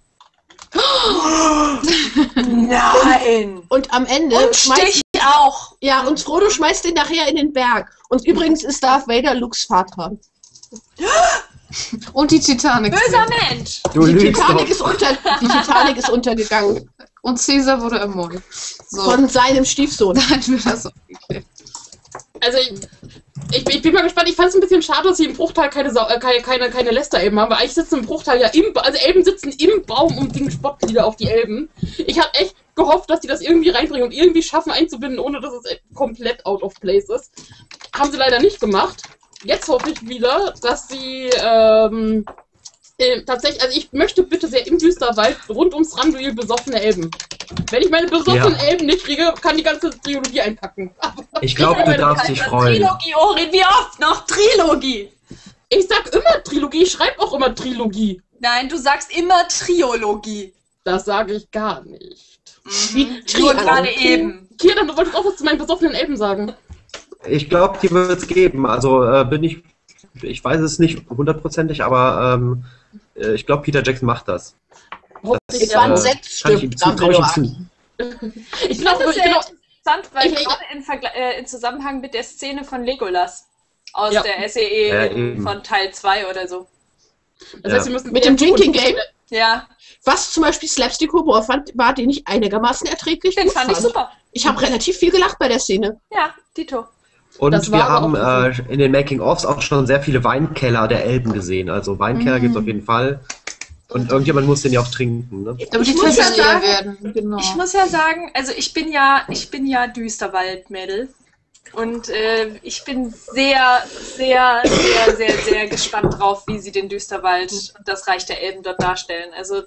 Nein. Und am Ende Und Stich auch. Ja, und Frodo schmeißt den nachher in den Berg. Und übrigens ist Darth Vader Lukes Vater. Und die Titanic. Böser Mensch. Du Die lügst Titanic, doch. die Titanic ist untergegangen. Und Caesar wurde ermordet. So. Von seinem Stiefsohn. Dann hatten wir das auch geklärt. Also ich bin mal gespannt. Ich fand es ein bisschen schade, dass sie im Bruchtal keine Lästerelben haben, weil eigentlich sitzen im Bruchtal ja also Elben sitzen im Baum und singen Spottlieder auf die Elben. Ich habe echt gehofft, dass die das irgendwie reinbringen und irgendwie schaffen einzubinden, ohne dass es komplett out of place ist. Haben sie leider nicht gemacht. Jetzt hoffe ich wieder, dass sie tatsächlich, also ich möchte bitte sehr im Düsterwald rund ums Randuil besoffene Elben. Wenn ich meine besoffenen Elben nicht kriege, kann die ganze Trilogie einpacken. Ich glaube, du darfst dich freuen. Trilogie, Orin, wie oft noch Trilogie? Ich sag immer Trilogie, ich schreibe auch immer Trilogie. Nein, du sagst immer Triologie. Das sage ich gar nicht. Nur gerade eben. Kira, du wolltest auch was zu meinen besoffenen Elben sagen. Ich glaube, die wird es geben. Also ich weiß es nicht hundertprozentig, aber ich glaube, Peter Jackson macht das. Es waren 6 kann ich Stück. ihm zutraue ich ihm zu. Ich Das glaube, ist sehr interessant, weil gerade in Zusammenhang mit der Szene von Legolas aus der SEE von Teil 2 oder so. Das heißt, wir müssen Mit dem Drinking Game, Ja, was zum Beispiel Slapstick-Humor fand, war den ich einigermaßen erträglich den gut fand ich super. Ich habe relativ viel gelacht bei der Szene. Ja, Dito. Und Das wir war haben aber auch in den Making-ofs auch schon sehr viele Weinkeller der Elben gesehen. Also Weinkeller gibt es auf jeden Fall. Und irgendjemand muss den ja auch trinken. Ne? Damit die Ich muss Fässer ja leer sagen- werden. Genau. Ich muss ja sagen, also ich bin ja Düsterwald-Mädel. Und ich bin sehr, sehr, sehr, sehr, sehr gespannt drauf, wie sie den Düsterwald und das Reich der Elben dort darstellen. Also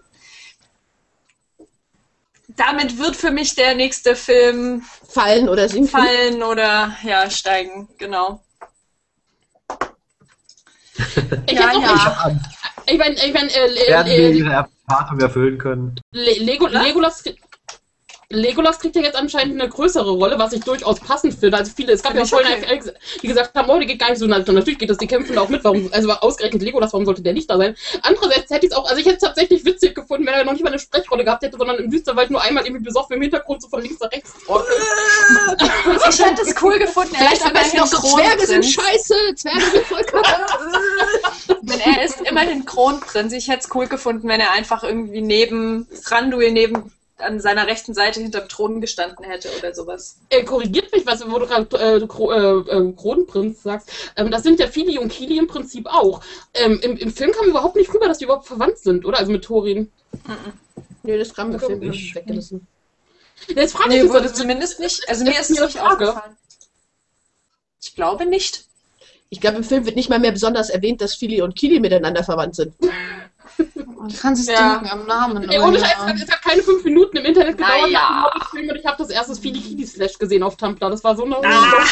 damit wird für mich der nächste Film Fallen oder sinken. fallen oder steigen, genau. Ich Ja, hab noch ja. Ich meine, Werden wir ihre Erwartungen erfullen können? Legolas kriegt ja jetzt anscheinend eine größere Rolle, was ich durchaus passend finde. Also es gab ja auch vorhin, die gesagt haben, oh, die geht gar nicht so. Natürlich geht das, die kämpfen auch mit. Warum, also ausgerechnet Legolas, warum sollte der nicht da sein? Andererseits hätte ich es auch, also ich hätte es tatsächlich witzig gefunden, wenn er noch nicht mal eine Sprechrolle gehabt hätte, sondern im Düsterwald nur einmal irgendwie besoffen im Hintergrund so von links nach rechts. Ich hätte es cool gefunden, Vielleicht vergessen noch so Zwerge sind scheiße, Zwerge sind voll Denn er ist immerhin Kronprinz. Ich hätte es cool gefunden, wenn er einfach irgendwie neben Thranduil an seiner rechten Seite hinterm Thron gestanden hätte oder sowas. Korrigiert mich, wo du gerade Kronprinz sagst. Das sind ja Fili und Kili im Prinzip auch. Im Film kam überhaupt nicht rüber, dass die überhaupt verwandt sind, oder? Also mit Thorin. Nee, das kam im Film nicht. weggelassen. Jetzt frage ich Nee, mich, wurde zumindest nicht. Also mir ist es nicht aufgefallen. Ich glaube nicht. Ich glaube, im Film wird nicht mal mehr besonders erwähnt, dass Fili und Kili miteinander verwandt sind. Man kann sich Ja. denken am Namen. Ey, ohne Scheiß, es hat keine 5 Minuten im Internet gedauert Naja. nach dem Hobbit-Film und ich habe das erste Fili-Kili-Slash gesehen auf Tumblr. Das war so eine...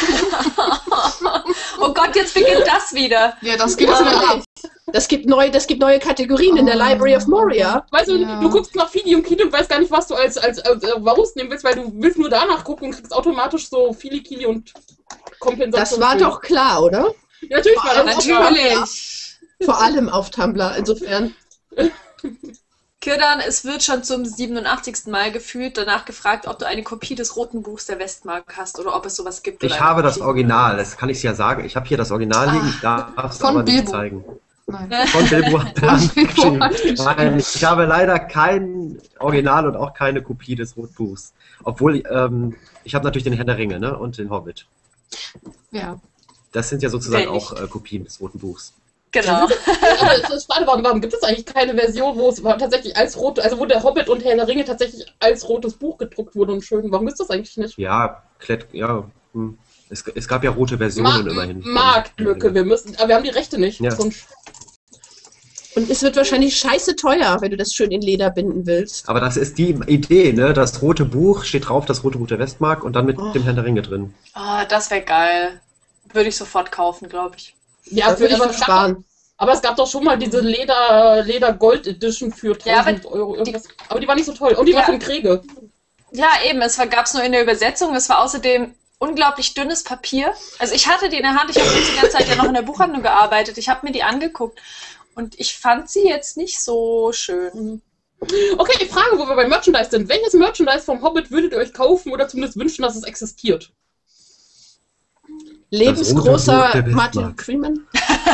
Oh Gott, jetzt beginnt das wieder. Ja, das geht jetzt wieder ab. Das gibt neue Kategorien in der Library of Moria. Weißt du, Ja. du guckst nach Fili und Kili und weißt gar nicht, was du als Varus nehmen willst, weil du willst nur danach gucken und kriegst automatisch so Fili, Kili und Kompensation. Das war doch klar, oder? Ja, natürlich war das auch klar. Natürlich. Vor allem auf Tumblr, insofern. Kirdan, es wird schon zum 87. Mal gefühlt danach gefragt, ob du eine Kopie des Roten Buchs der Westmark hast oder ob es sowas gibt. Ich oder habe eine das Kopie. Original, das kann ich ja sagen. Ich habe hier das Original liegen, ich darf es Von aber nicht Bilbo. zeigen. Nein. Von Bilbo hat er Bilbo hat geschrieben. Nein, ich habe leider kein Original und auch keine Kopie des Rotbuchs. Obwohl, ich habe natürlich den Herr der Ringe, ne, und den Hobbit. Ja. Das sind ja sozusagen Wer nicht? auch Kopien des Roten Buchs. Genau. Aber es ist schade, warum gibt es eigentlich keine Version, wo es tatsächlich als rot, also wo der Hobbit und Herr der Ringe tatsächlich als rotes Buch gedruckt wurde und schön. Warum ist das eigentlich nicht? Ja, es gab ja rote Versionen immerhin. Marktlücke, aber wir haben die Rechte nicht. Ja. Sonst- Und es wird wahrscheinlich scheiße teuer, wenn du das schön in Leder binden willst. Aber das ist die Idee, ne? Das rote Buch steht drauf, das rote Buch der Westmark und dann mit dem Herrn der Ringe drin. Oh, das wäre geil. Würde ich sofort kaufen, glaube ich. Ja, Da würde ich aber für sparen. Aber es gab doch schon mal diese Leder-Gold-Edition für 1000 Ja, aber Euro. Irgendwas. Aber die war nicht so toll. Und die war Ja. von Kriege. Ja, eben. Es gab es nur in der Übersetzung. Es war außerdem unglaublich dünnes Papier. Also ich hatte die in der Hand. Ich habe zu der Zeit ja noch in der Buchhandlung gearbeitet. Ich habe mir die angeguckt. Und ich fand sie jetzt nicht so schön. Okay, die Frage, wo wir bei Merchandise sind. Welches Merchandise vom Hobbit würdet ihr euch kaufen oder zumindest wünschen, dass es existiert? Lebensgroßer Rote Buch der Martin Westmark. Freeman.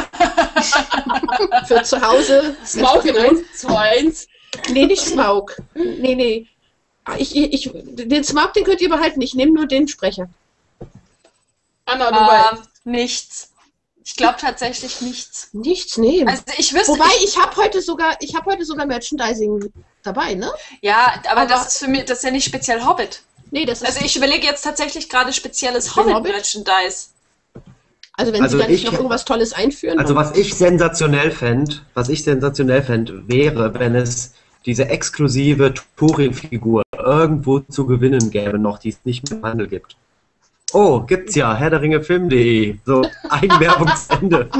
Für zu Hause. Smaug in 1, 2, 1. Nee, nicht Smaug. Nee. Den Smaug, den könnt ihr behalten. Ich nehme nur den Sprecher. Anna, du weißt. Nichts. Ich glaube tatsächlich nichts. Nichts nehmen. Also ich wüsste, Wobei, ich habe heute sogar Merchandising dabei, ne? ja, aber aber- das ist für mich, das ist ja nicht speziell Hobbit. Nee, das ist. Also ich überlege jetzt tatsächlich gerade spezielles Den Hobbit? Hobbit-Merchandise. Also wenn Also sie da nicht ich- noch irgendwas Tolles einführen. Also dann- was ich sensationell fände, wäre, wenn es diese exklusive Thorin-Figur irgendwo zu gewinnen gäbe noch, die es nicht mehr im Handel gibt. Oh, gibt's ja, Herr der Ringe Film.de. So, Eigenwerbungsende.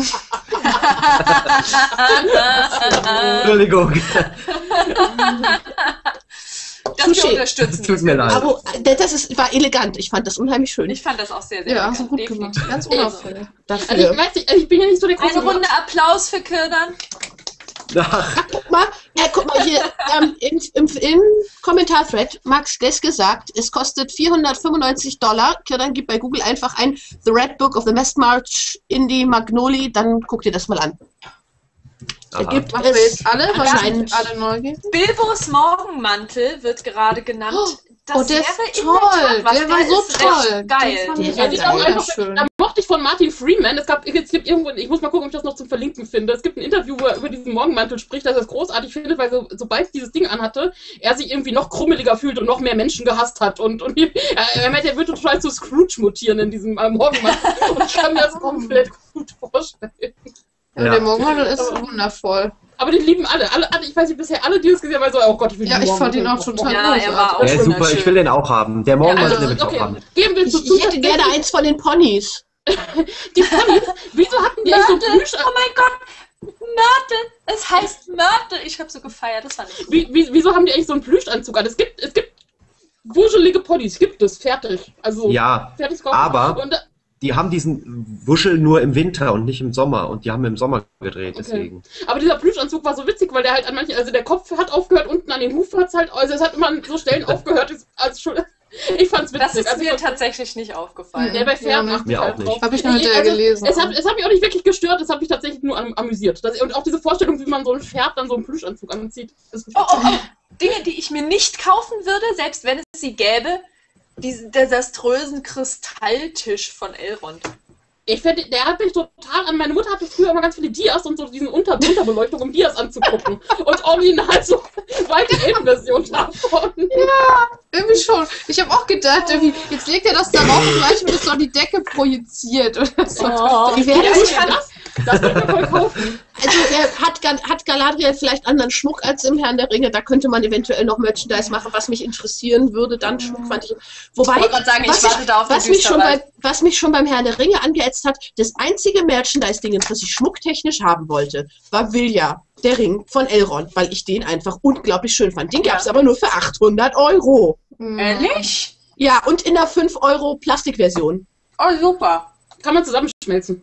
Entschuldigung. dass wir Touché. unterstützen. Tut mir leid. Aber war elegant. Ich fand das unheimlich schön. Ich fand das auch sehr, sehr Ja, elegant, hast du gut definitiv. gemacht. Ganz unauffällig. Dafür. Also ich weiß nicht, ich bin ja nicht so der große Eine Runde Applaus für Kirdan. Ach, Guck mal hier, im Kommentar-Thread, Max Geske sagt, es kostet $495. Kirdan gibt bei Google einfach ein The Red Book of the West March Indie Magnoli, dann guck dir das mal an. Da aha. gibt Machen wir es jetzt alle, weil wahrscheinlich wir alle neugierig. Bilbos Morgenmantel wird gerade genannt. Das der wäre ist in toll. der Tat was. Der war Der so ist toll. recht geil. Den fand Der ich ist Also ich geil. auch einfach, schön. da mochte ich von Martin Freeman, es gibt irgendwo, ich muss mal gucken, ob ich das noch zum Verlinken finde, es gibt ein Interview, wo er über diesen Morgenmantel spricht, dass er es großartig findet, weil sobald es dieses Ding anhatte, er sich irgendwie noch krummeliger fühlt und noch mehr Menschen gehasst hat und er meinte, er würde total zu Scrooge mutieren in diesem Morgenmantel und ich kann mir das komplett gut vorstellen. Ja, Ja. der Morgenmantel ist wundervoll. Aber den lieben alle, ich weiß nicht, bisher alle, die es gesehen haben, weil so, oh Gott, ich will Ja, diesen ich fand ihn auch Morgenmantel. total Ja, er war auch Der ist super, wunderschön. ich will den auch haben. Der Morgenmantel, Also, den will ich auch okay, haben. geben wir Ich zu. hätte gerne eins von den Ponys. Die Ponys, wieso hatten die eigentlich so Mörtel, Plüsch... oh mein Gott, Mörtel, es heißt Mörtel. Ich habe so gefeiert, das fand ich gut. Wieso haben die eigentlich so einen Plüschanzug an? Es gibt wuschelige Ponys, gibt es, fertig. Also, Ja, fertig kaufen. aber- Und, die haben diesen Wuschel nur im Winter und nicht im Sommer. Und die haben im Sommer gedreht, Okay. deswegen. aber dieser Plüschanzug war so witzig, weil der halt an manchen, also der Kopf hat aufgehört, unten an den Hufen hat es halt, also es hat immer an so Stellen aufgehört, ich fand's witzig. Das ist also, mir tatsächlich nicht aufgefallen. der bei Pferden Ja, achte mir ich halt auch nicht. drauf. Hab ich nur hinterher gelesen. Es hat mich auch nicht wirklich gestört, es hat mich tatsächlich nur amüsiert. Und auch diese Vorstellung, wie man so ein Pferd dann so einen Plüschanzug anzieht. Oh. Dinge, die ich mir nicht kaufen würde, selbst wenn es sie gäbe, diesen desaströsen Kristalltisch von Elrond. Ich finde, der hat mich total an. Meine Mutter hatte früher immer ganz viele Dias und so diesen Unterbeleuchtung, um Dias anzugucken. Und original so war die Elben-Version davon. Irgendwie schon. Ich habe auch gedacht, irgendwie, jetzt legt er das da rauf und gleich wird es so an die Decke projiziert oder so. Wie wäre Ja, das? ich kann das kann ich mir voll kaufen. Also hat Galadriel vielleicht anderen Schmuck als im Herrn der Ringe? Da könnte man eventuell noch Merchandise machen, was mich interessieren würde. Dann Schmuck fand ich. Wobei, Ich wollte gerade sagen, ich warte da auf den was mich schon beim Herrn der Ringe angeätzt hat, das einzige Merchandise-Ding, was ich schmucktechnisch haben wollte, war Vilja, der Ring von Elrond, weil ich den einfach unglaublich schön fand. Den gab es aber nur für 800 €. Ehrlich? Ja, und in der 5 € Plastikversion. Oh, super. Kann man zusammenschmelzen.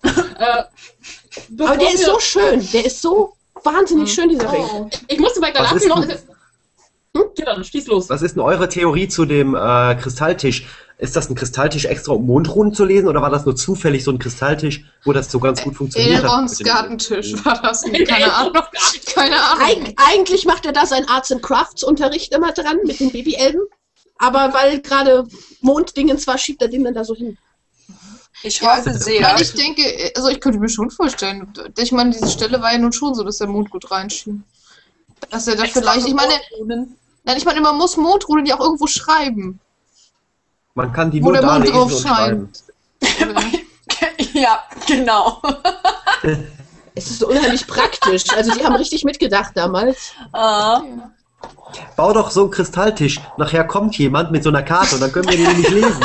Aber der ist so schön. Der ist so wahnsinnig schön, dieser Ring. Ich musste bei Was ist Galadriel noch. denn- Ja, dann schieß los. Was ist denn eure Theorie zu dem Kristalltisch? Ist das ein Kristalltisch extra, um Mondrunen zu lesen, oder war das nur zufällig so ein Kristalltisch, wo das so ganz gut funktioniert hat? Elronds mit dem- Gartentisch war das. Keine Ahnung. Keine Ahnung. Eigentlich macht er da seinen Arts and Crafts Unterricht immer dran mit den Babyelben. Aber weil gerade Monddingens war, schiebt er den dann da so hin. Ich Ja, hoffe also, sehr. weil ich denke, also ich könnte mir schon vorstellen, ich meine, diese Stelle war ja nun schon so, dass der Mond gut reinschien. Dass er da vielleicht, ich meine, man muss Mondrunen ja auch irgendwo schreiben. Man kann die Wo nur der da Mond lesen drauf und schreiben. scheint. Ja, genau. Es ist so unheimlich praktisch. Also die haben richtig mitgedacht damals. Bau doch so einen Kristalltisch. Nachher kommt jemand mit so einer Karte und dann können wir die nicht lesen.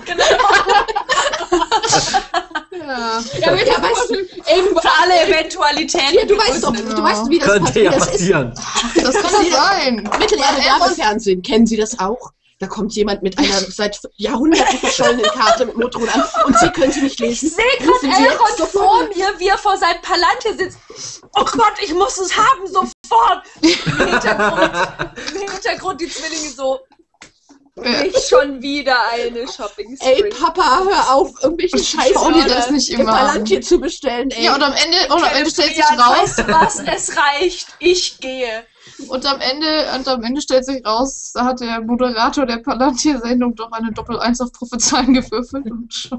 Ja. Ja, aber ich Ja, hab weißt du, Für alle Eventualitäten. hier, du weißt doch, wie das Könnte ja passiert. Das ist passieren. Das kann doch sein. Mittelerde-Werbefernsehen. Kennen Sie das auch? Da kommt jemand mit einer seit Jahrhunderten verschollenen Karte mit Motorrad an und Sie können sie nicht lesen. Ich sehe Rufen gerade Sie Elrond jetzt vor mir, wie er vor seinem Palantir sitzt. Oh Gott, ich muss es haben, sofort! Im Hintergrund die Zwillinge so, nicht schon wieder eine shopping Ey, spree. Papa, hör auf, irgendwelchen Scheiß Schau dir das nicht im immer an. Palantir zu bestellen, ey. Ja, und am Ende stellt sich Celebrian, raus, weißt du was, es reicht, ich gehe. und am Ende stellt sich raus, da hat der Moderator der Palantir-Sendung doch eine Doppel-1 auf Prophezeien gewürfelt und schon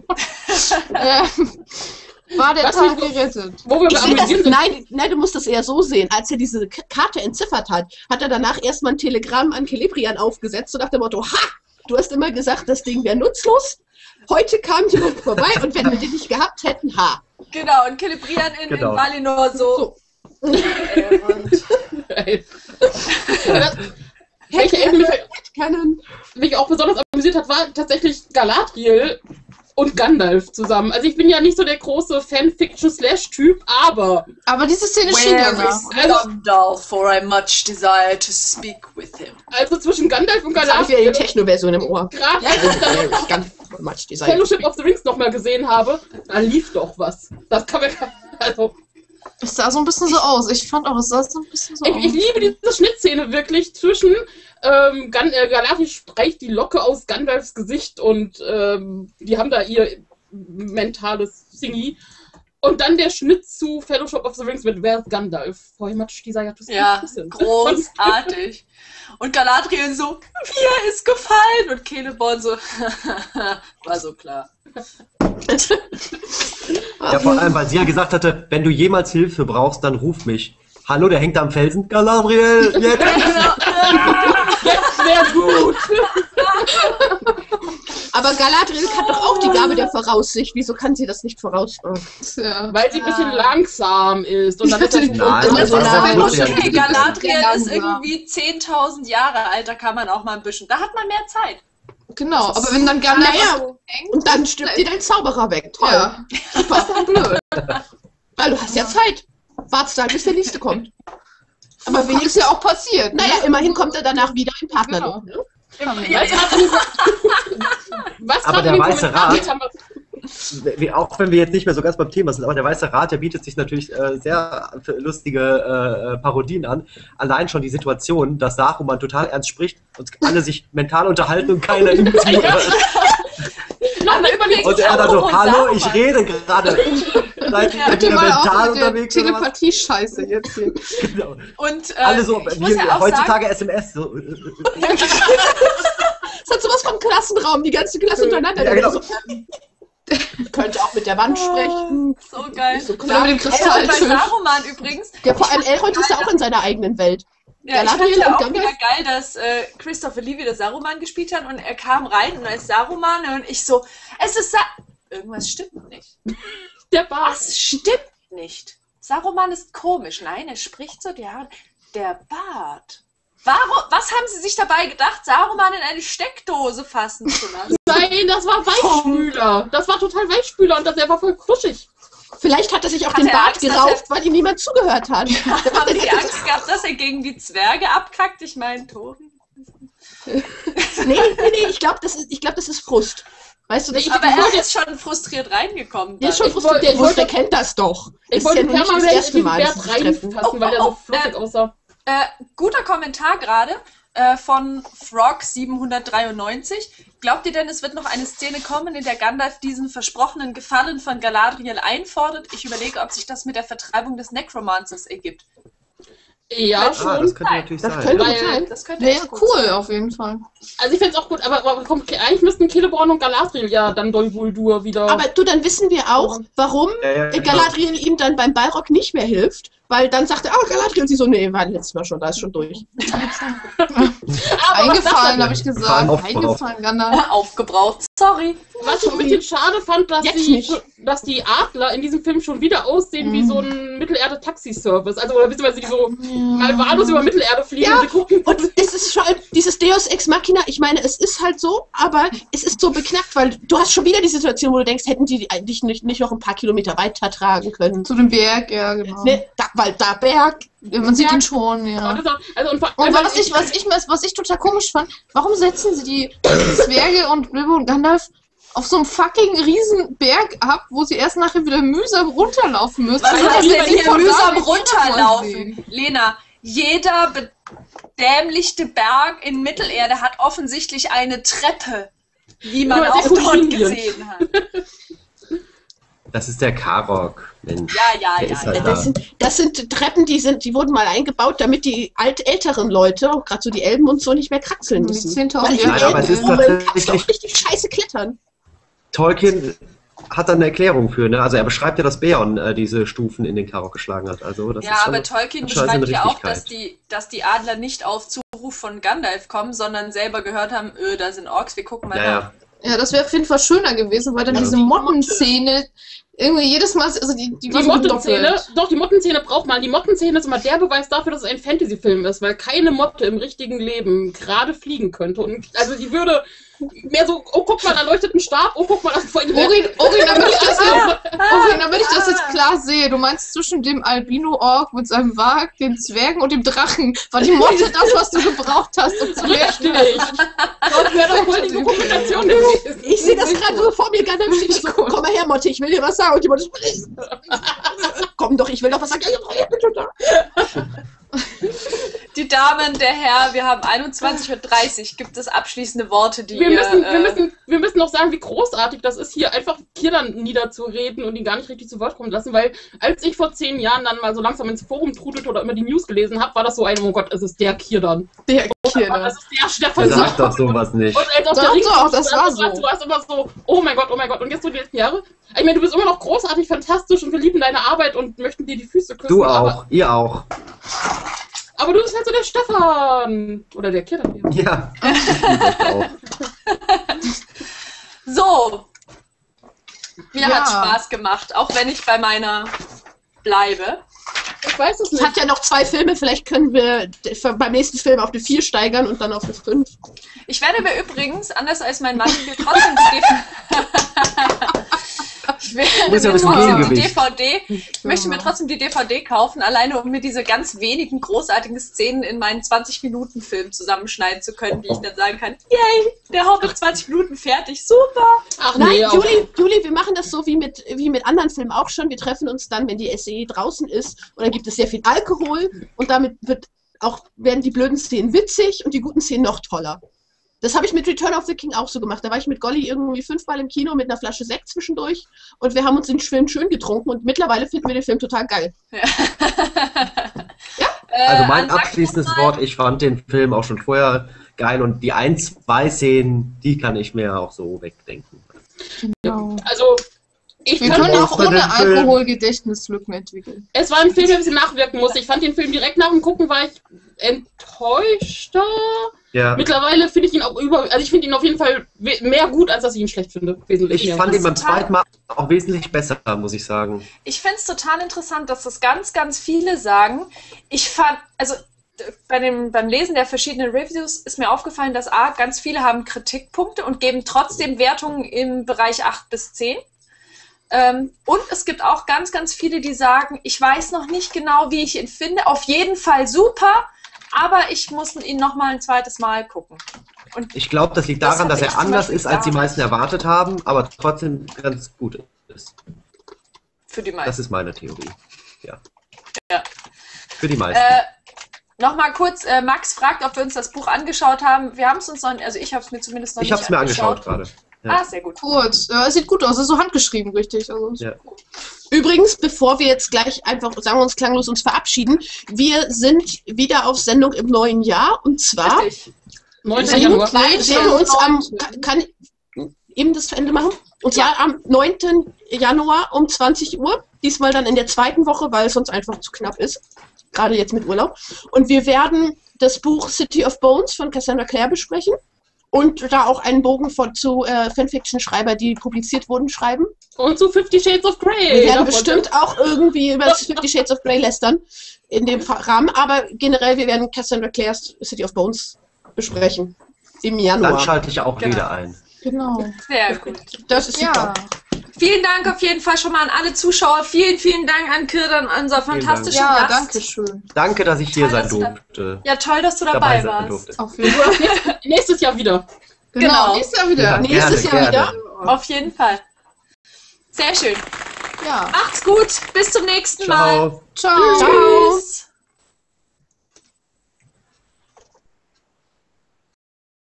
war der Was Tag nicht- gerettet. Wo wir Ich seh das, amüsiert sind. nein, du musst das eher so sehen. Als er diese Karte entziffert hat, hat er danach erstmal ein Telegramm an Celebrian aufgesetzt, so nach dem Motto, ha, du hast immer gesagt, das Ding wäre nutzlos. Heute kam jemand vorbei und wenn wir den nicht gehabt hätten, ha. Genau, und Celebrian in Genau. Valinor so. Elrond. Welche Elben mich Cannon. mich auch besonders amüsiert hat, war tatsächlich Galadriel und Gandalf zusammen. Also ich bin ja nicht so der große Fanfiction-Slash-Typ, aber diese Szene schien danach. Gandalf, for I much desire to speak with him. also zwischen Gandalf und Jetzt habe ich wieder die Techno-Version im Ohr. gerade als ich dann Ganz much Design. Fellowship of the Rings nochmal gesehen habe, da lief doch was. Das kann man, also Es sah so ein bisschen so aus. Ich fand auch, es sah so ein bisschen so aus. ich liebe diese Schnittszene wirklich zwischen Galadriel streicht die Locke aus Gandalfs Gesicht und die haben da ihr mentales Thingy. Und dann der Schnitt zu Fellowship of the Rings mit Where's Gandalf? For much desire to speak Ja, with him. großartig. Und Galadriel so, wie er ist gefallen. Und Celeborn so, war so klar. Ja, vor allem, weil sie ja gesagt hatte, wenn du jemals Hilfe brauchst, dann ruf mich. Hallo, der hängt da am Felsen. Galadriel, jetzt! Jetzt wäre gut. Aber Galadriel hat doch auch die Gabe der Voraussicht. Wieso kann sie das nicht voraussagen? Ja. Weil sie ein bisschen langsam ist. Und dann ist das Nein, das war sehr so kurz, ja. Galadriel Ja, ist langsam. irgendwie 10.000 Jahre alt, da kann man auch mal ein bisschen, da hat man mehr Zeit. Genau, aber wenn dann Gandalf Naja, und dann stirbt dir dein Zauberer weg. Toll. Ja. Was ist denn blöd? Weil du hast ja Zeit. Wartest halt, bis der nächste kommt. Aber Aber ist ja auch passiert. Ne? naja, immerhin kommt er danach wieder im Partner. Genau. Was Aber gerade der in den Weiße Kommentaren Rat- haben wir- Auch wenn wir jetzt nicht mehr so ganz beim Thema sind, aber der Weiße Rat, der bietet sich natürlich sehr lustige Parodien an. Allein schon die Situation, dass Saruman total ernst spricht und alle sich mental unterhalten und keiner ihm zuhört. Aber überlegt Und er dann so, hallo, ich rede gerade. Seid ihr Bitte wieder mal mental auf mit der unterwegs oder was? Telepathie-Scheiße jetzt hier. Genau. Und Alle so, ich muss wie ja auch heutzutage SMS. So. Das hat sowas vom Klassenraum, die ganze Klasse untereinander. Ja, genau. So, könnte auch mit der Wand sprechen. sagen, so geil. So Oder klar. mit dem Bei Kristalltisch. Saruman übrigens, Ja, vor allem Elrond ist ja auch in seiner eigenen Welt. ja, ich fand Galadriel ja und auch Gandalf? wieder geil, dass Christopher Lee wieder Saruman gespielt hat und er kam rein und als Saruman und ich so, es ist irgendwas stimmt nicht. Der Bart. Was stimmt nicht? Saruman ist komisch. Nein, er spricht so, der Bart. Warum, was haben sie sich dabei gedacht, Saruman in eine Steckdose fassen zu lassen? Nein, das war Weichspüler. Das war total Weichspüler und der war voll kuschig. Vielleicht hat er sich auch Hat den er Bart Angst, dass gerauft, weil ihm niemand zugehört hat. Haben sie Angst gehabt, dass er gegen die Zwerge abkackt? Ich meine, Tori. Nee, ich glaube, das ist Frust. Weißt du, das Aber er ist schon frustriert reingekommen. der ist schon Ich frustriert. wollte- Der ich wollte- Wulf kennt das doch. Ich Ist wollte ja nur nicht das permanent in erste diesen Mal, dass Bert sie sich treffen. reinfassen, weil der so fluffig aussah. Guter Kommentar gerade von Frog793. Glaubt ihr denn, es wird noch eine Szene kommen, in der Gandalf diesen versprochenen Gefallen von Galadriel einfordert? Ich überlege, ob sich das mit der Vertreibung des Necromancers ergibt. Ja, Ah, schon. das könnte natürlich Das sein. könnte Weil- gut sein. Das könnte Wäre echt gut cool, sein. auf jeden Fall. Also ich fände es auch gut, aber eigentlich müssten Celeborn und Galadriel ja dann Dol Guldur wieder... Aber du, dann wissen wir auch, warum Ja, genau. Galadriel ihm dann beim Balrog nicht mehr hilft. Weil dann sagt er, Galadriel, und sie so, nee, war letztes Mal schon, da ist schon durch. Eingefallen, habe ich gesagt. Aufgebraucht. Eingefallen, Gandalf. Aufgebraucht. Sorry. Was ich ein bisschen schade fand, dass Jetzt die, nicht. dass die Adler in diesem Film schon wieder aussehen wie so ein Mittelerde-Taxi-Service. Also, oder beziehungsweise die so mal wahllos über Mittelerde fliegen Ja, und sie gucken. Und es ist schon dieses Deus Ex Machina, ich meine, es ist halt so, aber es ist so beknackt, weil du hast schon wieder die Situation, wo du denkst, hätten die eigentlich nicht noch ein paar Kilometer weiter tragen können. Zu dem Berg, ja, genau. Ne, weil da Berg. Ja, man sieht ihn schon, ja. Also, und Und was ich total komisch fand, warum setzen sie die Zwerge und Bilbo und Gandalf auf so einem fucking riesen Berg ab, wo sie erst nachher wieder mühsam runterlaufen müssen? Was Weil heißt die denn hier von mühsam da nicht runterlaufen? vorsehen. Lena, jeder bedämlichte Berg in Mittelerde hat offensichtlich eine Treppe, wie man Ja, auch sehr cool dort Linien. gesehen hat. Das ist der Karok, Mensch. Ja, Der ja, ist ja. halt Das sind Treppen, die wurden mal eingebaut, damit die älteren Leute, auch gerade so die Elben und so, nicht mehr kraxeln Die müssen. 10.000 Weil Jahre Nein, aber es ist kannst du tatsächlich- auch richtig scheiße klettern. Tolkien hat da eine Erklärung für, ne? Also er beschreibt ja, dass Beorn diese Stufen in den Karok geschlagen hat. Also das ist Ja, schon aber Tolkien anscheinend beschreibt eine ja auch, Richtigkeit. dass die Adler nicht auf Zuruf von Gandalf kommen, sondern selber gehört haben, da sind Orks, wir gucken mal Ja, nach. ja. Ja, das wäre auf jeden Fall schöner gewesen, weil dann Ja. diese Mottenszene irgendwie jedes Mal, also die Die war so Mottenszene, gedoppelt. doch, die Mottenszene braucht man. Die Mottenszene ist immer der Beweis dafür, dass es ein Fantasy-Film ist, weil keine Motte im richtigen Leben gerade fliegen könnte. Und also die würde mehr so, oh guck mal, da leuchtet ein Stab, oh guck mal, das ist voll Orin, damit ich das jetzt klar sehe, du meinst zwischen dem Albino-Ork mit seinem Wag, den Zwergen und dem Drachen, war die Motte das, was du gebraucht hast, um zu lernen? Richtig. Dort wäre doch voll die Dokumentation gewesen. Ich sehe das gerade so vor mir, ganz ich so, komm mal her, Motte, ich will dir was sagen. Und die Motte so, komm doch, ich will doch was sagen. Ja, bitte da. Die Damen, der Herr, wir haben 21:30 Uhr. Gibt es abschließende Worte, die wir müssen noch sagen, wie großartig das ist, hier einfach Kirdan niederzureden und ihn gar nicht richtig zu Wort kommen lassen, weil als ich vor 10 Jahren dann mal so langsam ins Forum trudelte oder immer die News gelesen habe, war das so ein, oh Gott, es ist der Kirdan. Der Kirdan. Das ist der Stefan. Der sagt doch sowas nicht. Und als auf der das war so. Du warst immer so, oh mein Gott. Und jetzt so die letzten Jahre. Ich meine, du bist immer noch großartig, fantastisch und wir lieben deine Arbeit und möchten dir die Füße küssen. Du auch, ihr auch. Aber du bist halt so der Stefan. Oder der Kirdan. Ja, ich liebe euch auch. So. Mir Ja. hat Spaß gemacht, auch wenn ich bei meiner bleibe. Ich weiß es Es nicht. hat ja noch 2 Filme, vielleicht können wir beim nächsten Film auf eine 4 steigern und dann auf eine 5. Ich werde mir übrigens, anders als mein Mann, mir trotzdem die Muss ja ein bisschen Gegengewicht. Ich möchte mir trotzdem die DVD kaufen, alleine um mir diese ganz wenigen großartigen Szenen in meinen 20-Minuten-Film zusammenschneiden zu können, die ich dann sagen kann, yay, der Hobbit 20 Minuten fertig, super. Ach Nein, nee, Juli, wir machen das so wie mit anderen Filmen auch schon. Wir treffen uns dann, wenn die SE draußen ist, und dann gibt es sehr viel Alkohol und damit werden die blöden Szenen witzig und die guten Szenen noch toller. Das habe ich mit Return of the King auch so gemacht. Da war ich mit Golly irgendwie 5-mal im Kino mit einer Flasche Sekt zwischendurch und wir haben uns den Film schön getrunken und mittlerweile finden wir den Film total geil. Also mein abschließendes Wort, ich fand den Film auch schon vorher geil und die 1-2 Szenen, die kann ich mir auch so wegdenken. Genau. Also, ich Wir kann können auch für den ohne Film- Alkohol Gedächtnislücken entwickeln. Es war ein Film, der ein bisschen nachwirken musste. Ich fand den Film direkt nach dem Gucken, war ich enttäuschter. Ja. Mittlerweile finde ich ihn auch also ich finde ihn auf jeden Fall mehr gut, als dass ich ihn schlecht finde. Wesentlich Ich mehr. fand ihn beim total- zweiten Mal auch wesentlich besser, muss ich sagen. Ich finde es total interessant, dass das ganz, ganz viele sagen. Ich fand, also beim Lesen der verschiedenen Reviews ist mir aufgefallen, dass ganz viele haben Kritikpunkte und geben trotzdem Wertungen im Bereich 8 bis 10. Und es gibt auch ganz, ganz viele, die sagen, ich weiß noch nicht genau, wie ich ihn finde. Auf jeden Fall super, aber ich muss ihn noch mal ein zweites Mal gucken. Und Ich glaube, das liegt Das daran, dass hatte ich er zum anders Beispiel ist, als die gar meisten erwartet haben, aber trotzdem ganz gut ist. für die Das meisten. ist meine Theorie. Ja. Ja. Für die meisten. Nochmal kurz, Max fragt, ob wir uns das Buch angeschaut haben. Wir haben es uns noch, also ich habe es mir zumindest noch Ich nicht habe es mir angeschaut gerade. Ja. Ah, sehr gut. Kurz. Es sieht gut aus. Es ist so handgeschrieben, richtig. Also, Ja. Übrigens, bevor wir jetzt gleich einfach, sagen wir uns klanglos, uns verabschieden, wir sind wieder auf Sendung im neuen Jahr und zwar Richtig. 19. Januar. werden wir uns kann ich eben das zu Ende machen? Und zwar am 9. Januar um 20 Uhr, diesmal dann in der zweiten Woche, weil es sonst einfach zu knapp ist, gerade jetzt mit Urlaub. Und wir werden das Buch City of Bones von Cassandra Clare besprechen und da auch einen Bogen zu Fanfiction-Schreiber, die publiziert wurden, schreiben. Und zu 50 Shades of Grey. Wir werden Da bestimmt auch irgendwie über 50 Shades of Grey lästern in dem Rahmen, aber generell, wir werden Cassandra Clares City of Bones besprechen im Dann Januar. schalte ich auch Genau. wieder ein. genau. Sehr gut. Das ist super. Ja. Vielen Dank auf jeden Fall schon mal an alle Zuschauer. Vielen, vielen Dank an Kirdan, unser Vielen fantastischen Ja, Gast. danke schön. Danke, dass ich hier Toll, sein dass du da- durfte. Ja, toll, dass du dabei warst. Auf jeden Fall. Nächstes Jahr wieder. Genau. Nächstes Jahr wieder. Ja. Nächstes Gerne, Jahr gerne. wieder. Auf jeden Fall. Sehr schön. Ja. Macht's gut. Bis zum nächsten Mal. Ciao. Ciao. Tschüss.